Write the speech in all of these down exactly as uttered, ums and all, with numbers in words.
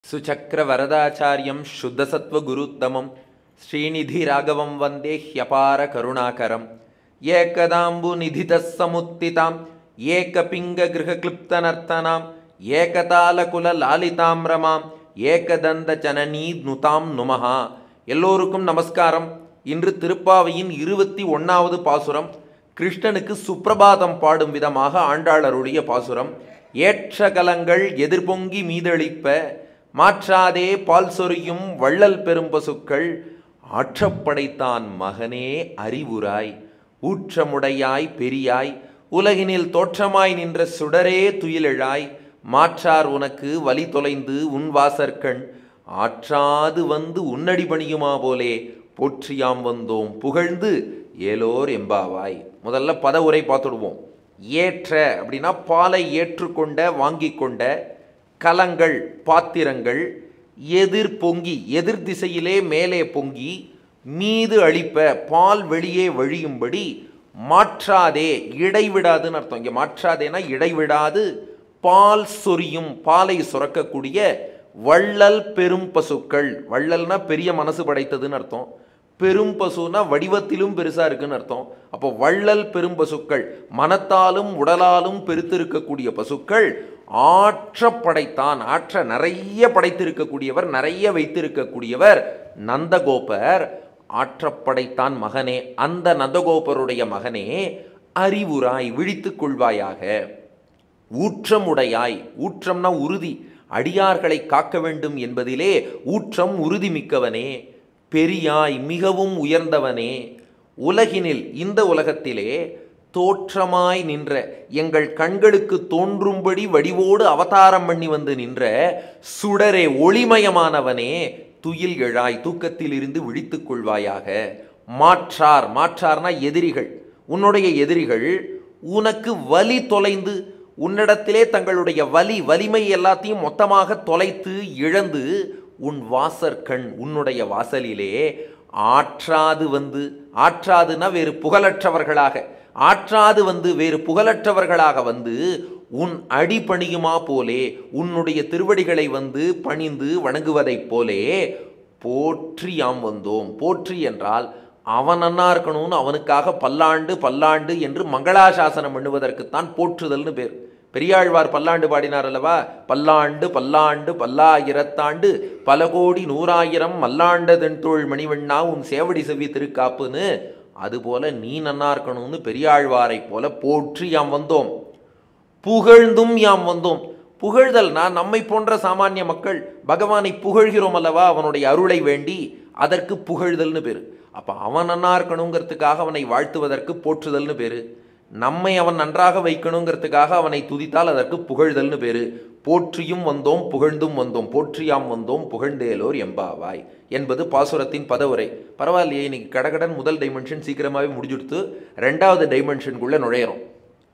सुचक्रवरदाचार्यं शुद्धसत्त्वगुरुत्तमं श्रीनिधिराघवं वन्दे ह्यपारकरुणाकरम् एकदाम्बुनिधितस्समुत्थिताम् एकपिङ्गगृहक्लुप्तनर्तनाम् ஏகதாலகுலலாலிதாம் ரமாம் ஏகதந்தஜனனீ நுதாம் நுமஹா. எல்லோருக்கும் நமஸ்காரம். இன்று திருப்பாவையின் இருபத்தி ஒன்றாவது பாசுரம். கிருஷ்ணனுக்கு சுப்பிரபாதம் பாடும் விதமாக ஆண்டாளருடைய பாசுரம். ஏற்றகலங்கள் எதிர்பொங்கி மீதளிப்ப மாற்றாதே பால் சொரியும் வள்ளல் பெரும்பசுக்கள் ஆற்றப்படைத்தான் மகனே அறிவுராய் ஊற்றமுடையாய் பெரியாய் உலகினில் தோற்றமாய் நின்ற சுடரே துயிலெழாய் மாற்றார் உனக்கு வலி தொலைந்து உன் வாசற்கண் ஆற்றாது வந்து உன்னடி பணியுமா போலே போற்றியாம் வந்தோம் புகழ்ந்து ஏலோர் எம்பாவாய். முதல்ல பத உரை பார்த்துடுவோம். ஏற்ற அப்படின்னா பாலை ஏற்றுக்கொண்ட வாங்கி கொண்ட, கலங்கள் பாத்திரங்கள், எதிர் பொங்கி எதிர் திசையிலே மேலே பொங்கி, மீது அளிப்ப பால் வெளியே வழியும்படி, மாற்றாதே இடைவிடாதுன்னு அர்த்தம். இங்கே மாற்றாதேனா இடைவிடாது, பால் சொரியும் பாலை சுரக்கக்கூடிய வள்ளல் பெரும் பசுக்கள். வள்ளல்னா பெரிய மனசு படைத்ததுன்னு அர்த்தம். பெரும் பசுனா வடிவத்திலும் பெருசா இருக்குன்னு அர்த்தம். அப்போ வள்ளல் பெரும் பசுக்கள் மனத்தாலும் உடலாலும் பெருத்திருக்கக்கூடிய பசுக்கள் ஆற்ற படைத்தான். ஆற்ற நிறைய படைத்திருக்கக்கூடியவர், நிறைய வைத்திருக்கக்கூடியவர் நந்தகோபர். ஆற்றப்படைத்தான் மகனே, அந்த நந்தகோபருடைய மகனே அறிவுராய் விழித்துக் கொள்வாயாக. ஊற்றமுடையாய், ஊற்றம்னா உறுதி, அடியார்களை காக்க வேண்டும் என்பதிலே ஊற்றம் உறுதி மிக்கவனே. பெரியாய் மிகவும் உயர்ந்தவனே. உலகினில் இந்த உலகத்திலே தோற்றமாய் நின்ற, எங்கள் கண்களுக்கு தோன்றும்படி வடிவோடு அவதாரம் பண்ணி வந்து நின்ற சுடரே ஒளிமயமானவனே துயில் எழாய் தூக்கத்தில் இருந்து விழித்துக் கொள்வாயாக. மாற்றார், மாற்றார்னா எதிரிகள், உன்னுடைய எதிரிகள் உனக்கு வலி தொலைந்து, உன்னிடத்திலே தங்களுடைய வலி வலிமை எல்லாத்தையும் மொத்தமாக தொலைத்து இழந்து உன் வாசற்கண் உன்னுடைய வாசலிலே ஆற்றாது வந்து, ஆற்றாதுன்னா வேறு புகழற்றவர்களாக, ஆற்றாது வந்து வேறு புகழற்றவர்களாக வந்து உன் அடி பணியுமா போலே, உன்னுடைய திருவடிகளை வந்து பணிந்து வணங்குவதைப் போலே போற்றி யாம் வந்தோம். போற்றி என்றால் அவன் நன்னா இருக்கணும்னு அவனுக்காக பல்லாண்டு பல்லாண்டு என்று மங்களாசாசனம் பண்ணுவதற்குத்தான் போற்றுதல்னு பேர். பெரியாழ்வார் பல்லாண்டு பாடினார் அல்லவா? பல்லாண்டு பல்லாண்டு பல்லாயிரத்தாண்டு பல கோடி நூறாயிரம் மல்லாண்ட தென்தோள் மணிவண்ணா உன் சேவடி செவ்வி திருக்காப்புன்னு. அதுபோல நீ நன்னா இருக்கணும்னு பெரியாழ்வாரை போல போற்றி யாம் வந்தோம். புகழ்ந்தும் யாம் வந்தோம். புகழ்தல்னா நம்மை போன்ற சாமானிய மக்கள் பகவானை புகழ்கிறோம் அல்லவா, அவனுடைய அருளை வேண்டி, அதற்கு புகழ்தல்னு பேரு. அப்ப அவன் நன்னா இருக்கணுங்கிறதுக்காக அவனை வாழ்த்துவதற்கு போற்றுதல்னு பேரு. நம்மை அவன் நன்றாக வைக்கணுங்கிறதுக்காக அவனை துதித்தால் அதற்கு புகழ்தல்னு பேரு. போற்றியும் வந்தோம் புகழ்ந்தும் வந்தோம், போற்றியாம் வந்தோம் புகழ்ந்தேலோர் எம்பாவாய் என்பது பாசுரத்தின் பதவுரை. பரவாயில்லையே, இன்னைக்கு கடகடன் முதல் டைமென்ஷன் சீக்கிரமாகவே முடிஞ்சுடுத்து ரெண்டாவது டைமென்ஷனுக்குள்ள நுழையிறோம்.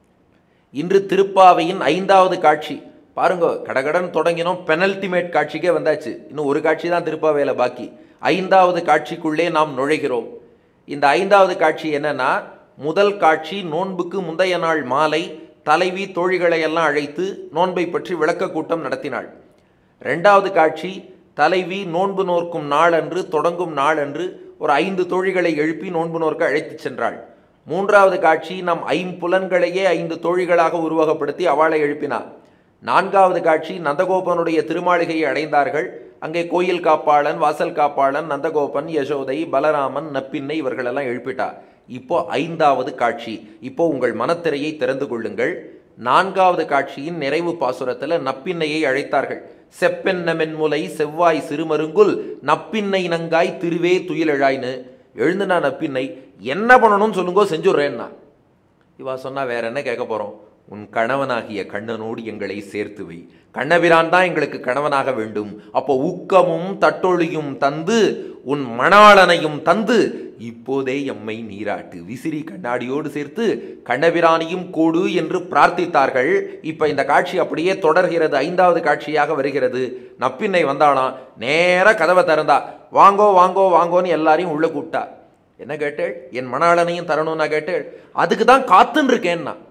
இன்று திருப்பாவையின் ஐந்தாவது காட்சி. பாருங்க, கடகடன் தொடங்கினோம், பெனல்டிமேட் காட்சிக்கே வந்தாச்சு. இன்னும் ஒரு காட்சி தான் திருப்பாவையில பாக்கி. ஐந்தாவது காட்சிக்குள்ளே நாம் நுழைகிறோம். இந்த ஐந்தாவது காட்சி என்னன்னா, முதல் காட்சி நோன்புக்கு முந்தைய நாள் மாலை தலைவி தோழிகளை எல்லாம் அழைத்து நோன்பை பற்றி விளக்க கூட்டம் நடத்தினாள். ரெண்டாவது காட்சி தலைவி நோன்பு நோர்க்கும் நாள் அன்று, தொடங்கும் நாள் அன்று ஒரு ஐந்து தோழிகளை எழுப்பி நோன்பு நோர்க்க அழைத்து சென்றாள். மூன்றாவது காட்சி நம் ஐம்புலன்களையே ஐந்து தோழிகளாக உருவகப்படுத்தி அவளை எழுப்பினார். நான்காவது காட்சி நந்தகோபனுடைய திருமாளிகையை அடைந்தார்கள். அங்கே கோயில் காப்பாளன், வாசல் காப்பாளன், நந்தகோபன், யசோதை, பலராமன், நப்பின்னை இவர்களெல்லாம் எழுப்பிட்டார். இப்போ ஐந்தாவது காட்சி. இப்போ உங்கள் மனத்திரையை திறந்து கொள்ளுங்கள். நான்காவது காட்சியின் நிறைவு பாசுரத்தில் நப்பின்னையை அழைத்தார்கள். செப்பென்ன மென்முலை செவ்வாய் சிறுமருங்குல் நப்பின்னை நங்காய் திருவே துயிலெழாய்னு. எழுந்துனா நப்பின்னை, என்ன பண்ணணும்னு சொல்லுங்கோ செஞ்சுடுறேன்னா. இவா சொன்னா வேற என்ன கேட்க போறோம்? உன் கணவனாகிய கண்ணனோடு எங்களை சேர்த்து வை. கண்ணபிரான் தான் எங்களுக்கு கணவனாக வேண்டும். அப்போ ஊக்கமும் தட்டொழியும் தந்து உன் மணாளனையும் தந்து இப்போதே எம்மை நீராட்டு. விசிறி கண்ணாடியோடு சேர்த்து கண்ணபிரானையும் கோடு என்று பிரார்த்தித்தார்கள். இப்ப இந்த காட்சி அப்படியே தொடர்கிறது. ஐந்தாவது காட்சியாக வருகிறது. நப்பின்னை வந்தாலாம், நேர கதவை திறந்தா, வாங்கோ வாங்கோ வாங்கோன்னு எல்லாரையும் உள்ள கூப்பிட்டா. என்ன கேட்டேள்? என் மணாளனையும் தரணும்னா கேட்டேள். அதுக்கு தான் காத்துன்னு இருக்கேன்னா.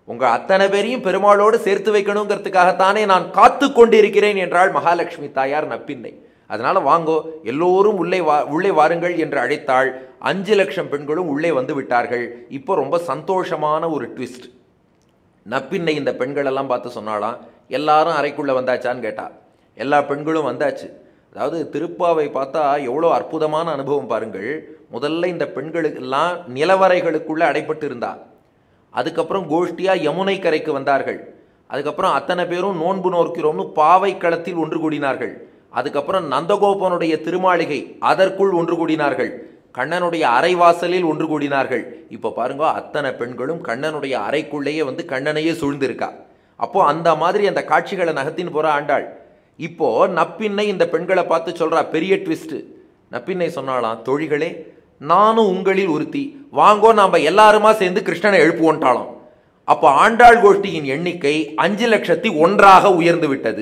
உங்கள் அத்தனை பேரையும் பெருமாளோடு சேர்த்து வைக்கணுங்கிறதுக்காகத்தானே நான் காத்து கொண்டிருக்கிறேன் என்றாள் மகாலட்சுமி தாயார் நப்பின்னை. அதனால் வாங்கோ எல்லோரும் உள்ளே வா உள்ளே வாருங்கள் என்று அழைத்தாள். அஞ்சு லட்சம் பெண்களும் உள்ளே வந்து விட்டார்கள். இப்போ ரொம்ப சந்தோஷமான ஒரு ட்விஸ்ட். நப்பின்னை இந்த பெண்களெல்லாம் பார்த்து சொன்னாலாம், எல்லாரும் அறைக்குள்ளே வந்தாச்சான்னு கேட்டா. எல்லா பெண்களும் வந்தாச்சு. அதாவது திருப்பாவை பார்த்தா எவ்வளோ அற்புதமான அனுபவம் பாருங்கள். முதல்ல இந்த பெண்களுக்கெல்லாம் நிலவறைகளுக்குள்ளே அடைப்பட்டு இருந்தா. அதுக்கப்புறம் கோஷ்டியாக யமுனை கரைக்கு வந்தார்கள். அதுக்கப்புறம் அத்தனை பேரும் நோன்பு நோக்கிறோம்னு பாவை களத்தில் ஒன்று கூடினார்கள். அதுக்கப்புறம் நந்தகோபனுடைய திருமாளிகை அதற்குள் ஒன்று கூடினார்கள். கண்ணனுடைய அரைவாசலில் ஒன்று கூடினார்கள். இப்போ பாருங்க, அத்தனை பெண்களும் கண்ணனுடைய அறைக்குள்ளேயே வந்து கண்ணனையே சூழ்ந்திருக்கா. அப்போ அந்த மாதிரி அந்த காட்சிகளை நகத்தின்னு போகிற ஆண்டாள். இப்போ நப்பின்னை இந்த பெண்களை பார்த்து சொல்கிறா பெரிய ட்விஸ்ட்டு. நப்பின்னை சொன்னாலாம், தோழிகளே நானும் உங்களில் ஒருத்தி, வாங்கோ நாம் எல்லாருமா சேர்ந்து கிருஷ்ணனை எழுப்புவோன்ட்டாலும். அப்போ ஆண்டாள் கோஷ்டியின் எண்ணிக்கை அஞ்சு லட்சத்தி ஒன்றாக உயர்ந்து விட்டது.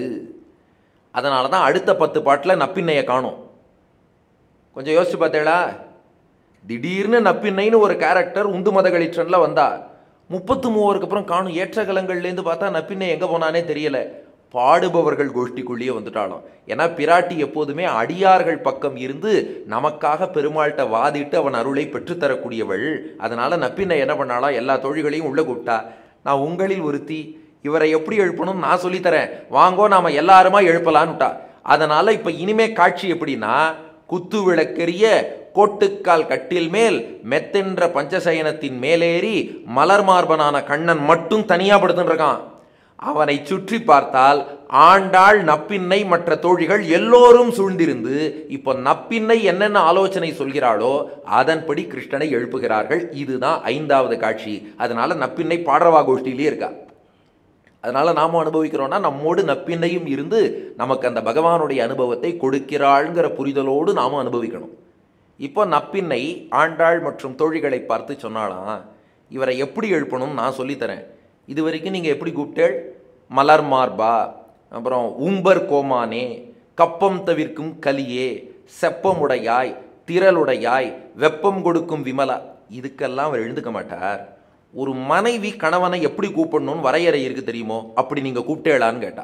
அதனால தான் அடுத்த பத்து பாட்டில் நப்பின்னையை காணும். கொஞ்சம் யோசிச்சு பார்த்தேளா? திடீர்னு நப்பின்னைன்னு ஒரு கேரக்டர் உந்து மதகளிற்றனில் வந்தா. முப்பத்து மூவருக்கு அப்புறம் காணும். ஏற்றகலங்கள்லேருந்து பார்த்தா நப்பின்னை எங்கே போனானே தெரியலை. பாடுபவர்கள் கோஷ்டிக்குள்ளேயே வந்துட்டாலும். ஏன்னா பிராட்டி எப்போதுமே அடியார்கள் பக்கம் இருந்து நமக்காக பெருமாள்கிட்ட வாதிட்டு அவன் அருளை பெற்றுத்தரக்கூடியவள். அதனால் நப்பின்னை என்ன பண்ணாலும் எல்லா தோழிகளையும் உள்ளே கூப்பிட்டா. நான் உங்களில் ஒருத்தி, இவரை எப்படி எழுப்பணும்னு நான் சொல்லித்தரேன், வாங்கோ நாம் எல்லாருமா எழுப்பலான்னுட்டா. அதனால் இப்போ இனிமே காட்சி எப்படின்னா, குத்து விளக்கெரிய கோட்டுக்கால் கட்டில் மேல் மெத்தென்ற பஞ்சசயனத்தின் மேலேறி மலர் மார்பனான கண்ணன் மட்டும் தனியாக படுத்துருக்கான். அவனை சுற்றி பார்த்தால் ஆண்டாள், நப்பின்னை, மற்ற தோழிகள் எல்லோரும் சூழ்ந்திருந்து இப்போ நப்பின்னை என்னென்ன ஆலோசனை சொல்கிறாளோ அதன்படி கிருஷ்ணனை எழுப்புகிறார்கள். இதுதான் ஐந்தாவது காட்சி. அதனால நப்பின்னை பாடவா கோஷ்டியிலே இருக்கா. அதனால நாம அனுபவிக்கிறோம்னா நம்மோடு நப்பின்னையும் இருந்து நமக்கு அந்த பகவானுடைய அனுபவத்தை கொடுக்கிறாள்ங்கிற புரிதலோடு நாம அனுபவிக்கணும். இப்போ நப்பின்னை ஆண்டாள் மற்றும் தோழிகளை பார்த்து சொன்னாலாம், இவரை எப்படி எழுப்பணும்னு நான் சொல்லித்தரேன். இது வரைக்கும் நீங்கள் எப்படி கூப்பிட்டேள்? மலர் மார்பா, அப்புறம் உம்பர் கோமானே, கப்பம் தவிர்க்கும் கலியே, செப்பமுடையாய், திரளுடையாய், வெப்பம் கொடுக்கும் விமலா, இதுக்கெல்லாம் அவர் எழுந்துக்க மாட்டார். ஒரு மனைவி கணவனை எப்படி கூப்பிடணும்னு வரையறை இருக்குது தெரியுமோ, அப்படி நீங்கள் கூப்பிட்டேளான்னு கேட்டா.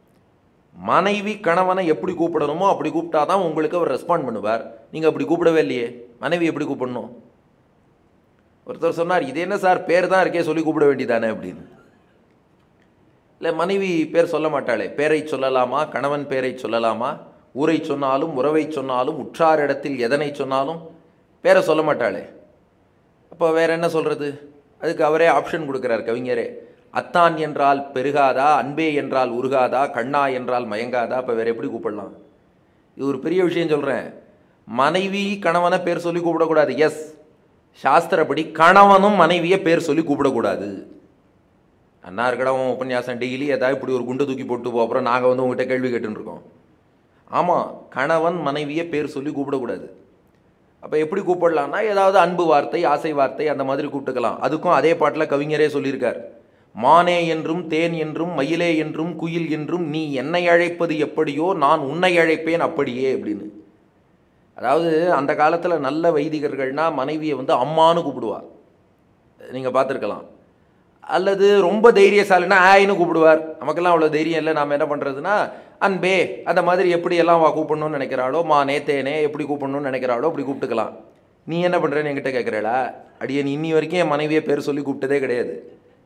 மனைவி கணவனை எப்படி கூப்பிடணுமோ அப்படி கூப்பிட்டாதான் உங்களுக்கு அவர் ரெஸ்பாண்ட் பண்ணுவார். நீங்கள் அப்படி கூப்பிடவே இல்லையே, மனைவி எப்படி கூப்பிடணும்? ஒருத்தர் சொன்னார், இது என்ன சார் பேர் தான் இருக்கே, சொல்லி கூப்பிட வேண்டியதானே அப்படின்னு. இல்லை, மனைவி பேர் சொல்ல மாட்டாளே. பேரை சொல்லலாமா, கணவன் பேரை சொல்லலாமா, ஊரை சொன்னாலும் உறவை சொன்னாலும் உற்றார் இடத்தில் எதனை சொன்னாலும் பேரை சொல்ல மாட்டாளே. அப்போ வேற என்ன சொல்கிறது? அதுக்கு அவரே ஆப்ஷன் கொடுக்குறார் கவிஞரே. அத்தான் என்றால் பெருகாதா, அன்பே என்றால் உருகாதா, கண்ணா என்றால் மயங்காதா. அப்போ வேறு எப்படி கூப்பிடலாம்? இது ஒரு பெரிய விஷயம் சொல்கிறேன். மனைவி கணவனை பேர் சொல்லி கூப்பிடக்கூடாது. எஸ், சாஸ்திரப்படி கணவனும் மனைவியை பேர் சொல்லி கூப்பிடக்கூடாது. அண்ணா இருக்கடம் உபன்யாசம் டெய்லி ஏதாவது இப்படி ஒரு குண்டு தூக்கி போட்டு போ, அப்புறம் நாங்கள் வந்து உங்கள்கிட்ட கேள்வி கேட்டுருக்கோம். ஆமாம், கணவன் மனைவியை பேர் சொல்லி கூப்பிடக்கூடாது. அப்போ எப்படி கூப்பிடலான்னா, ஏதாவது அன்பு வார்த்தை, ஆசை வார்த்தை அந்த மாதிரி கூப்பிட்டுக்கலாம். அதுக்கும் அதே பாட்டில் கவிஞரே சொல்லியிருக்கார். மானே என்றும் தேன் என்றும் மயிலே என்றும் குயில் என்றும் நீ என்னை அழைப்பது எப்படியோ நான் உன்னை அழைப்பேன் அப்படியே அப்படின்னு. அதாவது அந்த காலத்தில் நல்ல வைதிகர்கள்னா மனைவியை வந்து அம்மானு கூப்பிடுவார், நீங்கள் பார்த்துருக்கலாம். அல்லது ரொம்ப தைரியசாலினா ஆயின்னு கூப்பிடுவார். நமக்கெல்லாம் அவ்வளோ தைரியம் இல்லை. நாம் என்ன பண்ணுறதுன்னா, அன்பே அந்த மாதிரி எப்படி எல்லாம் வா கூப்பிடணும்னு நினைக்கிறாளோ, மானே தேனே எப்படி கூப்பிடணும்னு நினைக்கிறாளோ அப்படி கூப்பிட்டுக்கலாம். நீ என்ன பண்ணுறேன்னு என்கிட்ட கேட்குறாளா? அடியே, நீ இன்னி வரைக்கும் என் மனைவியை பேர் சொல்லி கூப்பிட்டதே கிடையாது.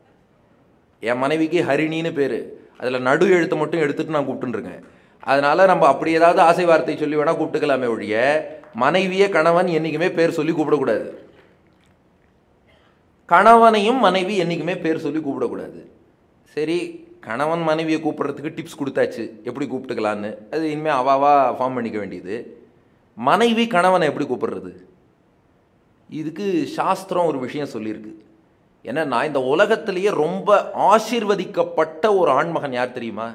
என் மனைவிக்கு ஹரிணின்னு பேர், அதில் நடு எழுத்தை மட்டும் எடுத்துகிட்டு நான் கூப்பிட்டுருக்கேன். அதனால் நம்ம அப்படி ஏதாவது ஆசை வார்த்தை சொல்லி வேணால் கூப்பிட்டுக்கலாமே ஒழிய மனைவியை கணவன் என்றைக்குமே பேர் சொல்லி கூப்பிடக்கூடாது. கணவனையும் மனைவி என்றைக்குமே பேர் சொல்லி கூப்பிடக்கூடாது. சரி, கணவன் மனைவியை கூப்பிட்றதுக்கு டிப்ஸ் கொடுத்தாச்சு எப்படி கூப்பிட்டுக்கலான்னு. அது இனிமேல் அவாவா ஃபார்ம் பண்ணிக்க வேண்டியது. மனைவி கணவனை எப்படி கூப்பிடுறது? இதுக்கு சாஸ்திரம் ஒரு விஷயம் சொல்லியிருக்கு. ஏன்னா இந்த உலகத்திலேயே ரொம்ப ஆசீர்வதிக்கப்பட்ட ஒரு ஆண்மகன் யார் தெரியுமா?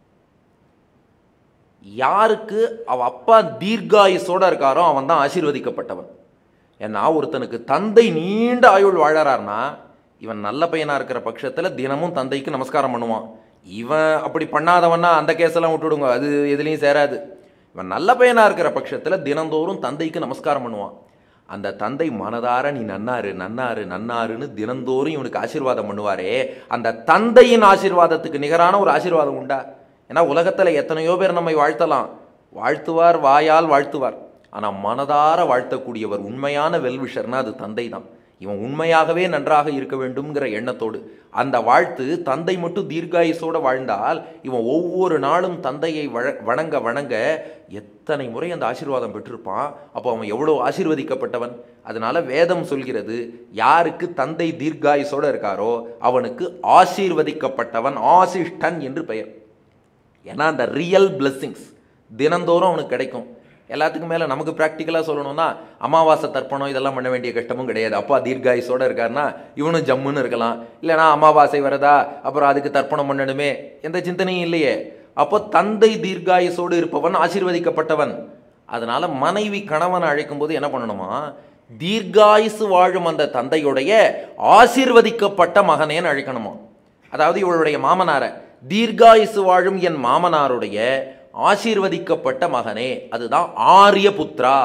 யாருக்கு அவ அப்பா தீர்காயுசோட இருக்காரோ அவன் தான் ஆசீர்வதிக்கப்பட்டவன். ஏன்னா ஒருத்தனுக்கு தந்தை நீண்ட ஆயுள் வாழறார்னா இவன் நல்ல பையனாக இருக்கிற பட்சத்தில் தினமும் தந்தைக்கு நமஸ்காரம் பண்ணுவான். இவன் அப்படி பண்ணாதவன்னா அந்த கேஸெல்லாம் விட்டுடுங்க, அது எதுலேயும் சேராது. இவன் நல்ல பையனாக இருக்கிற பட்சத்தில் தினந்தோறும் தந்தைக்கு நமஸ்காரம் பண்ணுவான். அந்த தந்தை மனதார நீ நன்னாரு நன்னாரு நன்னாருன்னு தினந்தோறும் இவனுக்கு ஆசீர்வாதம் பண்ணுவாரே, அந்த தந்தையின் ஆசீர்வாதத்துக்கு நிகரான ஒரு ஆசீர்வாதம் உண்டா? ஏன்னா உலகத்தில் எத்தனையோ பேர் நம்மை வாழ்த்தலாம், வாழ்த்துவார், வாயால் வாழ்த்துவார். ஆனால் மனதார வாழ்த்தக்கூடியவர் உண்மையான வெல்விஷர்னா அது தந்தை தான். இவன் உண்மையாகவே நன்றாக இருக்க வேண்டும்ங்கிற எண்ணத்தோடு அந்த வாழ்த்து. தந்தை மட்டும் தீர்காயுசோடு வாழ்ந்தால் இவன் ஒவ்வொரு நாளும் தந்தையை வணங்க வணங்க எத்தனை முறை அந்த ஆசீர்வாதம் பெற்றிருப்பான். அப்போ அவன் எவ்வளோ ஆசீர்வதிக்கப்பட்டவன். அதனால வேதம் சொல்கிறது, யாருக்கு தந்தை தீர்காயுசோடு இருக்காரோ அவனுக்கு ஆசீர்வதிக்கப்பட்டவன், ஆசிஷ்டன் என்று பெயர். ஏன்னா அந்த ரியல் பிளெஸ்ஸிங்ஸ் தினந்தோறும் அவனுக்கு கிடைக்கும். எல்லாத்துக்கும் மேலே நமக்கு ப்ராக்டிக்கலாக சொல்லணும்னா அமாவாசை தர்ப்பணம் இதெல்லாம் பண்ண வேண்டிய கஷ்டமும் கிடையாது. அப்பா தீர்காயுசோடு இருக்காருன்னா இவனும் ஜம்முன்னு இருக்கலாம். இல்லைனா அமாவாசை வரதா, அப்புறம் அதுக்கு தர்ப்பணம் பண்ணணுமே, எந்த சிந்தனையும் இல்லையே. அப்போ தந்தை தீர்காயுசோடு இருப்பவன் ஆசீர்வதிக்கப்பட்டவன். அதனால மனைவி கணவனை அழைக்கும் போது என்ன பண்ணணுமா, தீர்காயுசு வாழும் அந்த தந்தையுடைய ஆசீர்வதிக்கப்பட்ட மகனேன்னு அழைக்கணுமா. அதாவது இவளுடைய மாமனாரை, தீர்காயுசு வாழும் என் மாமனாருடைய ஆசீர்வதிக்கப்பட்ட மகனே, அதுதான் ஆரிய புத்ரா.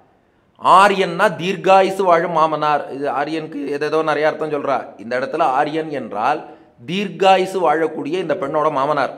ஆரியன்னா தீர்காயுசு வாழும் மாமனார். இது ஆரியனுக்கு எதோ நிறைய அர்த்தம் சொல்றா. இந்த இடத்துல ஆரியன் என்றால் தீர்காயுசு வாழக்கூடிய இந்த பெண்ணோட மாமனார்.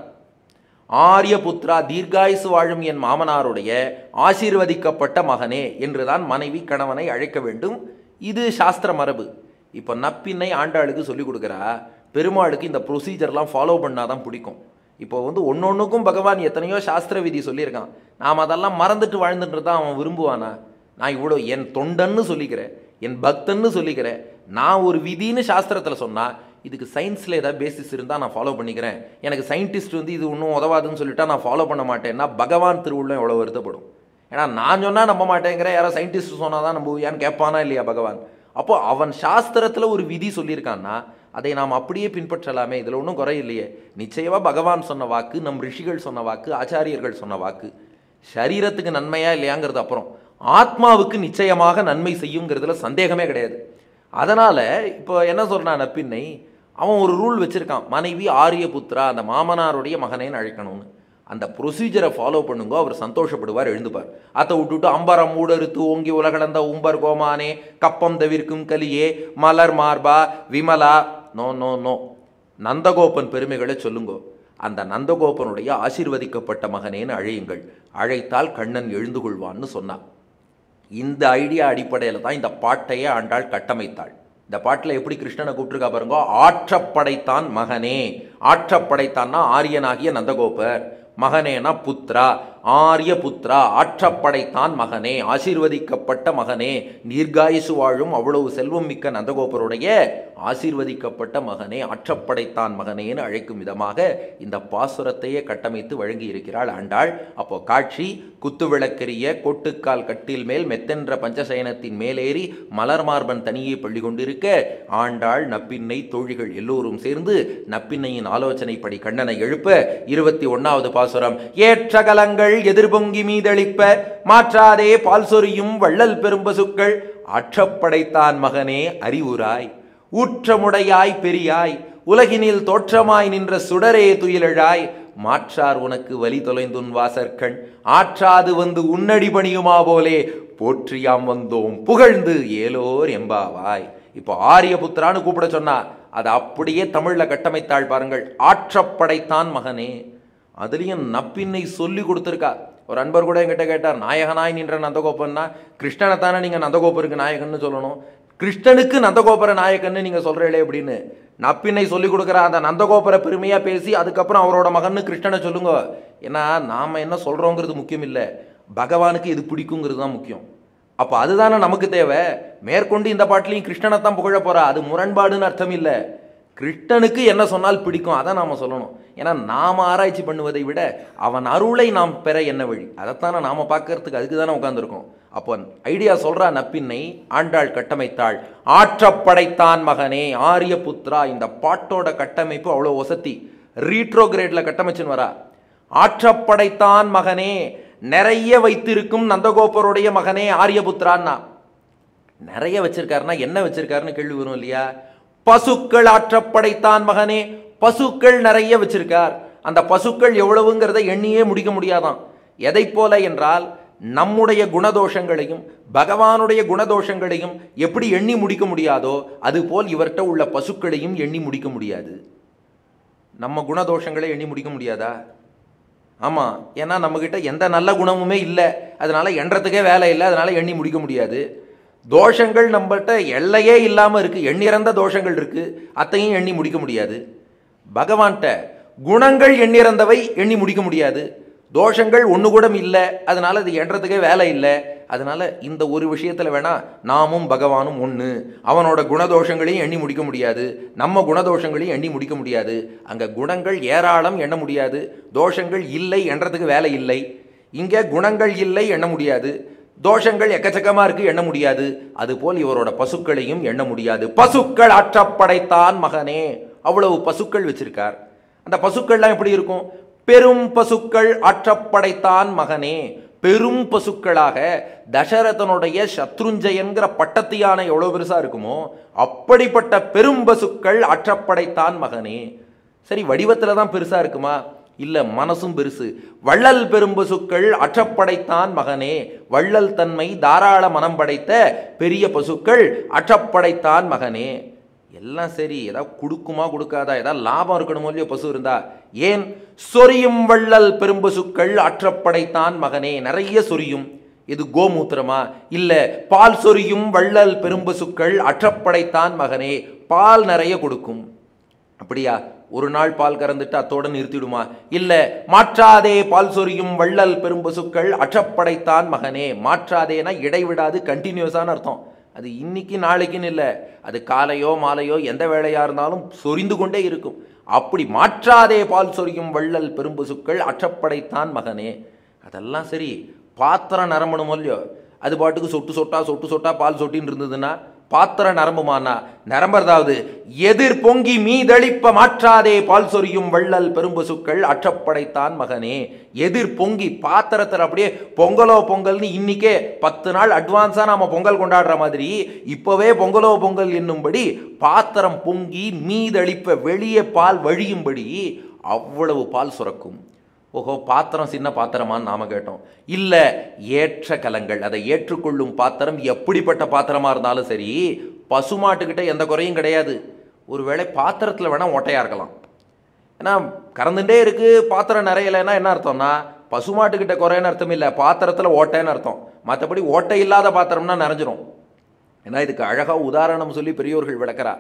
ஆரிய புத்ரா, தீர்காயுசு வாழும் என் மாமனாருடைய ஆசீர்வதிக்கப்பட்ட மகனே என்றுதான் மனைவி கணவனை அழைக்க வேண்டும். இது சாஸ்திர மரபு. இப்போ நப்பின்னை ஆண்டாளுக்கு சொல்லிக் கொடுக்குறா. பெருமாளுக்கு இந்த ப்ரொசீஜர்லாம் ஃபாலோ பண்ணாதான் பிடிக்கும். இப்போ வந்து ஒன்று ஒன்றுக்கும் பகவான் எத்தனையோ சாஸ்திர விதி சொல்லியிருக்கான். நாம் அதெல்லாம் மறந்துட்டு வாழ்ந்துட்டு தான் அவன் விரும்புவானா? நான் இவ்வளோ என் தொண்டன்னு சொல்லிக்கிறேன், என் பக்தன்னு சொல்லிக்கிறேன், நான் ஒரு விதின்னு சாஸ்திரத்தில் சொன்னால் இதுக்கு சயின்ஸில் ஏதாவது பேசிஸ் இருந்தால் நான் ஃபாலோ பண்ணிக்கிறேன், எனக்கு சயின்டிஸ்ட் வந்து இது ஒன்றும் உதவாதுன்னு சொல்லிட்டா நான் ஃபாலோ பண்ண மாட்டேன்னா பகவான் திருவுள்ளம் எவ்வளோ வருத்தப்படும். ஏன்னா நான் சொன்னால் நம்ப மாட்டேங்கிற, யாரோ சயின்டிஸ்ட் சொன்னால் தான் நம்புவியான்னு கேட்பானா இல்லையா பகவான்? அப்போ அவன் சாஸ்திரத்தில் ஒரு விதி சொல்லியிருக்கான்னா அதை நாம் அப்படியே பின்பற்றலாமே, இதில் ஒன்றும் குறை இல்லையே. நிச்சயமாக பகவான் சொன்ன வாக்கு, நம் ரிஷிகள் சொன்ன வாக்கு, ஆச்சாரியர்கள் சொன்ன வாக்கு சரீரத்துக்கு நன்மையா இல்லையாங்கிறது அப்புறம், ஆத்மாவுக்கு நிச்சயமாக நன்மை செய்யுங்கிறதுல சந்தேகமே கிடையாது. அதனால் இப்போ என்ன சொல்கிறான் நப்பின்னை, அவன் ஒரு ரூல் வச்சுருக்கான், மனைவி ஆரிய புத்ரா அந்த மாமனாருடைய மகனேன்னு அழைக்கணும்னு. அந்த ப்ரொசீஜரை ஃபாலோ பண்ணுங்க, அவர் சந்தோஷப்படுவார், எழுந்துப்பார். அதை விட்டுட்டு அம்பரம் மூடறுத்து ஓங்கி உலகளந்த உம்பர் கோமானே கப்பம் தவிர்க்கும் கலியே மலர் மார்பா விமலா, நோ நோ நோ. நந்தகோபன் பெருமைகளை சொல்லுங்கோ. அந்த நந்தகோபனுடைய ஆசீர்வதிக்கப்பட்ட மகனேன்னு அழையுங்கள், அழைத்தால் கண்ணன் எழுந்து கொள்வான்னு சொன்னான். இந்த ஐடியா அடிப்படையில் தான் இந்த பாட்டையே ஆண்டாள் கட்டமைத்தாள். இந்த பாட்டில் எப்படி கிருஷ்ணனை கூப்பிட்டுருக்கா பாருங்க, ஆற்றப்படைத்தான் மகனே. ஆற்றப்படைத்தான்னா ஆரியனாகிய நந்தகோபர், மகனேனா புத்ரா, ஆரிய புத்ரா, ஆற்றப்படைத்தான் மகனே, ஆசீர்வதிக்கப்பட்ட மகனே, தீர்காயுசு வாழும் அவ்வளவு செல்வம் மிக்க நந்தகோபருடைய ஆசீர்வதிக்கப்பட்ட மகனே, ஆற்றப்படைத்தான் மகனேன்னு அழைக்கும் விதமாக இந்த பாசுரத்தையே கட்டமைத்து வழங்கி இருக்கிறாள் ஆண்டாள். அப்போ காட்சி, குத்துவிளக்கெரிய கோட்டுக்கால் கட்டில் மேல் மெத்தென்ற பஞ்சசயனத்தின் மேலேறி மலர் மார்பன் தனியே பள்ளி கொண்டிருக்க ஆண்டாள் நப்பின்னை தோழிகள் எல்லோரும் சேர்ந்து நப்பின்னையின் ஆலோசனைப்படி கண்ணனை எழுப்ப இருபத்தி ஒன்னாவது பாசுரம், ஏற்றகலங்கள் எதிர்பொங்கி மீதளிப்ப மாற்றாதே பால் சொரியும் வள்ளல் பெரும்பசுக்கள் ஆற்றப்படைத்தான் மகனே அறிவுராய், ஊற்றமுடையாய் பெரியாய், உலகினில் தோற்றமாய் நின்ற சுடரே துயிலழாய், மாற்றார் உனக்கு வலி தொலைந்துன் வாசற்கண் ஆற்றாது வந்து உன்னடி பணியுமா போலே போற்றியாம் வந்தோம் புகழ்ந்து ஏலோர் எம்பாவாய். இப்போ ஆரிய புத்திரான்னு கூப்பிட சொன்னா அதை அப்படியே தமிழ்ல கட்டமைத்தாள் பாருங்கள், ஆற்றப்படைத்தான் மகனே. அதுலேயும் நப்பின்னை சொல்லி கொடுத்துருக்கா. ஒரு அன்பர் கூட என்கிட்ட கேட்டார், நாயகனாய் நின்ற நந்தகோபன்னா கிருஷ்ணனை தானே நீங்கள் நந்தகோபருக்கு நாயகன்னு சொல்லணும், கிருஷ்ணனுக்கு நந்தகோபுர நாயக்கன்னு நீங்கள் சொல்கிறீங்களே அப்படின்னு. நப்பின்னை சொல்லி கொடுக்குற அந்த நந்தகோபுர பெருமையாக பேசி அதுக்கப்புறம் அவரோட மகன்னு கிருஷ்ணனை சொல்லுங்க. ஏன்னா நாம் என்ன சொல்கிறோங்கிறது முக்கியம் இல்லை, பகவானுக்கு இது பிடிக்குங்கிறது தான் முக்கியம். அப்போ அதுதானே நமக்கு தேவை. மேற்கொண்டு இந்த பாட்டிலையும் கிருஷ்ணனை தான் புகழ போகிறா, அது முரண்பாடுன்னு அர்த்தம் இல்லை. கிருஷ்ணனுக்கு என்ன சொன்னால் பிடிக்கும் அதை நாம் சொல்லணும். ஏன்னா நாம் ஆராய்ச்சி பண்ணுவதை விட அவன் அருளை நாம் பெற என்ன வழி, அதைத்தானே நாம் பார்க்கறதுக்கு அதுக்கு தானே உட்காந்துருக்கோம். அப்போ ஐடியா சொல்கிறா நப்பின்னை, ஆண்டாள் கட்டமைத்தாள். ஆற்றப்படைத்தான் மகனே ஆரிய புத்ரா. இந்த பாட்டோட கட்டமைப்பு அவ்வளோ வசதி, ரீட்ரோகிரேட்ல கட்டமைச்சுன்னு வரா. ஆற்றப்படைத்தான் மகனே, நிறைய வைத்திருக்கும் நந்தகோபருடைய மகனே ஆரியபுத்திரான்னா. நிறைய வச்சிருக்காருன்னா என்ன வச்சிருக்காருன்னு கேள்வி வரும் இல்லையா. பசுக்கள் ஆற்றப்படைத்தான் மகனே, பசுக்கள் நிறைய வச்சிருக்கார். அந்த பசுக்கள் எவ்வளவுங்கிறத எண்ணியே முடிக்க முடியாதான். எதை போல என்றால் நம்முடைய குணதோஷங்களையும் பகவானுடைய குணதோஷங்களையும் எப்படி எண்ணி முடிக்க முடியாதோ அதுபோல் இவர்கிட்ட உள்ள பசுக்களையும் எண்ணி முடிக்க முடியாது. நம்ம குணதோஷங்களை எண்ணி முடிக்க முடியாதா? ஆமாம், ஏன்னா நம்மக்கிட்ட எந்த நல்ல குணமுமே இல்லை, அதனால் எண்றதுக்கே வேலை இல்லை, அதனால் எண்ணி முடிக்க முடியாது. தோஷங்கள் நம்மகிட்ட எல்லையே இல்லாமல் இருக்குது, எண்ணிறந்த தோஷங்கள் இருக்குது, அத்தையும் எண்ணி முடிக்க முடியாது. பகவான்கிட்ட குணங்கள் எண்ணிறந்தவை, எண்ணி முடிக்க முடியாது. தோஷங்கள் ஒன்று கூட இல்லை, அதனால் அது எண்றதுக்கே வேலை இல்லை. அதனால் இந்த ஒரு விஷயத்தில் வேணால் நாமும் பகவானும் ஒன்று. அவனோட குணதோஷங்களையும் எண்ணி முடிக்க முடியாது, நம்ம குணதோஷங்களையும் எண்ணி முடிக்க முடியாது. அங்கே குணங்கள் ஏராளம் எண்ண முடியாது, தோஷங்கள் இல்லை எண்றதுக்கு வேலை இல்லை. இங்கே குணங்கள் இல்லை எண்ண முடியாது, தோஷங்கள் எக்கச்சக்கமாக இருக்குது எண்ண முடியாது. அதுபோல் இவரோட பசுக்களையும் எண்ண முடியாது. பசுக்கள் ஆற்றப்படைத்தான் மகனே, அவ்வளவு பசுக்கள் வச்சிருக்கார். அந்த பசுக்கள்லாம் எப்படி இருக்கும்? பெரும் பசுக்கள் ஆற்றப்படைத்தான் மகனே. பெரும் பசுக்களாக தசரதனுடைய சத்ருஞ்சயன்கிற பட்டத்து யானை எவ்வளோ பெருசாக இருக்குமோ அப்படிப்பட்ட பெரும் பசுக்கள் ஆற்றப்படைத்தான் மகனே. சரி, வடிவத்தில் தான் பெருசாக இருக்குமா? இல்லை, மனசும் பெருசு. வள்ளல் பெரும்பசுக்கள் அற்றப்படைத்தான் மகனே. வள்ளல் தன்மை தாராள மனம் படைத்த பெரிய பசுக்கள் அற்றப்படைத்தான் மகனே. எல்லாம் சரி, ஏதாவது கொடுக்குமா கொடுக்காதா, ஏதாவது லாபம் இருக்கணுமோ இல்லையோ பசு இருந்தா. ஏன் சொரியும் வள்ளல் பெரும்பசுக்கள் அற்றப்படைத்தான் மகனே. நிறைய சொரியும். இது கோமூத்திரமா? இல்லை, பால் சொரியும் வள்ளல் பெரும்பசுக்கள் அற்றப்படைத்தான் மகனே. பால் நிறைய கொடுக்கும். அப்படியா? ஒரு நாள் பால் கறந்துட்டு அத்தோட நிறுத்திடுமா? இல்லை, மாற்றாதே பால் சொரியும் வள்ளல் பெரும்பசுக்கள் அற்றப்படைத்தான் மகனே. மாற்றாதேனா இடைவிடாது, கண்டினியூஸான அர்த்தம். அது இன்னைக்கு நாளைக்குன்னு இல்லை, அது காலையோ மாலையோ எந்த வேலையாக இருந்தாலும் சொரிந்து கொண்டே இருக்கும். அப்படி மாற்றாதே பால் சொரியும் வள்ளல் பெரும்பசுக்கள் அற்றப்படைத்தான் மகனே. அதெல்லாம் சரி, பாத்திரம் நரம்பணும் இல்லையோ, அது பாட்டுக்கு சொட்டு சொட்டா சொட்டு சொட்டா பால் சொட்டின்னு இருந்ததுன்னா பாத்திரம் நரம்புமானா? நரம்புறதாவது. எதிர் பொங்கி மீதளிப்ப மாற்றாதே பால் சொரியும் வள்ளல் பெரும்பசுக்கள் அற்றப்படைத்தான் மகனே. எதிர் பொங்கி பாத்திரத்தில் அப்படியே பொங்கலோ பொங்கல்னு இன்னைக்கே பத்து நாள் அட்வான்ஸா நாம பொங்கல் கொண்டாடுற மாதிரி இப்பவே பொங்கலோ பொங்கல் என்னும்படி பாத்திரம் பொங்கி மீதளிப்ப வெளியே பால் வழியும்படி அவ்வளவு பால் சுரக்கும். ஓஹோ, பாத்திரம் சின்ன பாத்திரமான்னு நாம கேட்டோம். இல்லை, ஏற்ற கலங்கள், அதை ஏற்றுக்கொள்ளும் பாத்திரம் எப்படிப்பட்ட பாத்திரமா இருந்தாலும் சரி, பசுமாட்டுக்கிட்ட எந்த குறையும் கிடையாது. ஒருவேளை பாத்திரத்தில் வேணால் ஓட்டையாக இருக்கலாம். ஏன்னா கறந்துட்டே இருக்கு, பாத்திரம் நிறையலைன்னா என்ன அர்த்தம்னா பசுமாட்டுக்கிட்ட குறைன்னு அர்த்தம் இல்லை, பாத்திரத்தில் ஓட்டைன்னு அர்த்தம். மற்றபடி ஓட்டை இல்லாத பாத்திரம்னா நிறைஞ்சிரும். ஏன்னா இதுக்கு அழகாக உதாரணம் சொல்லி பெரியோர்கள் விளக்கிறா.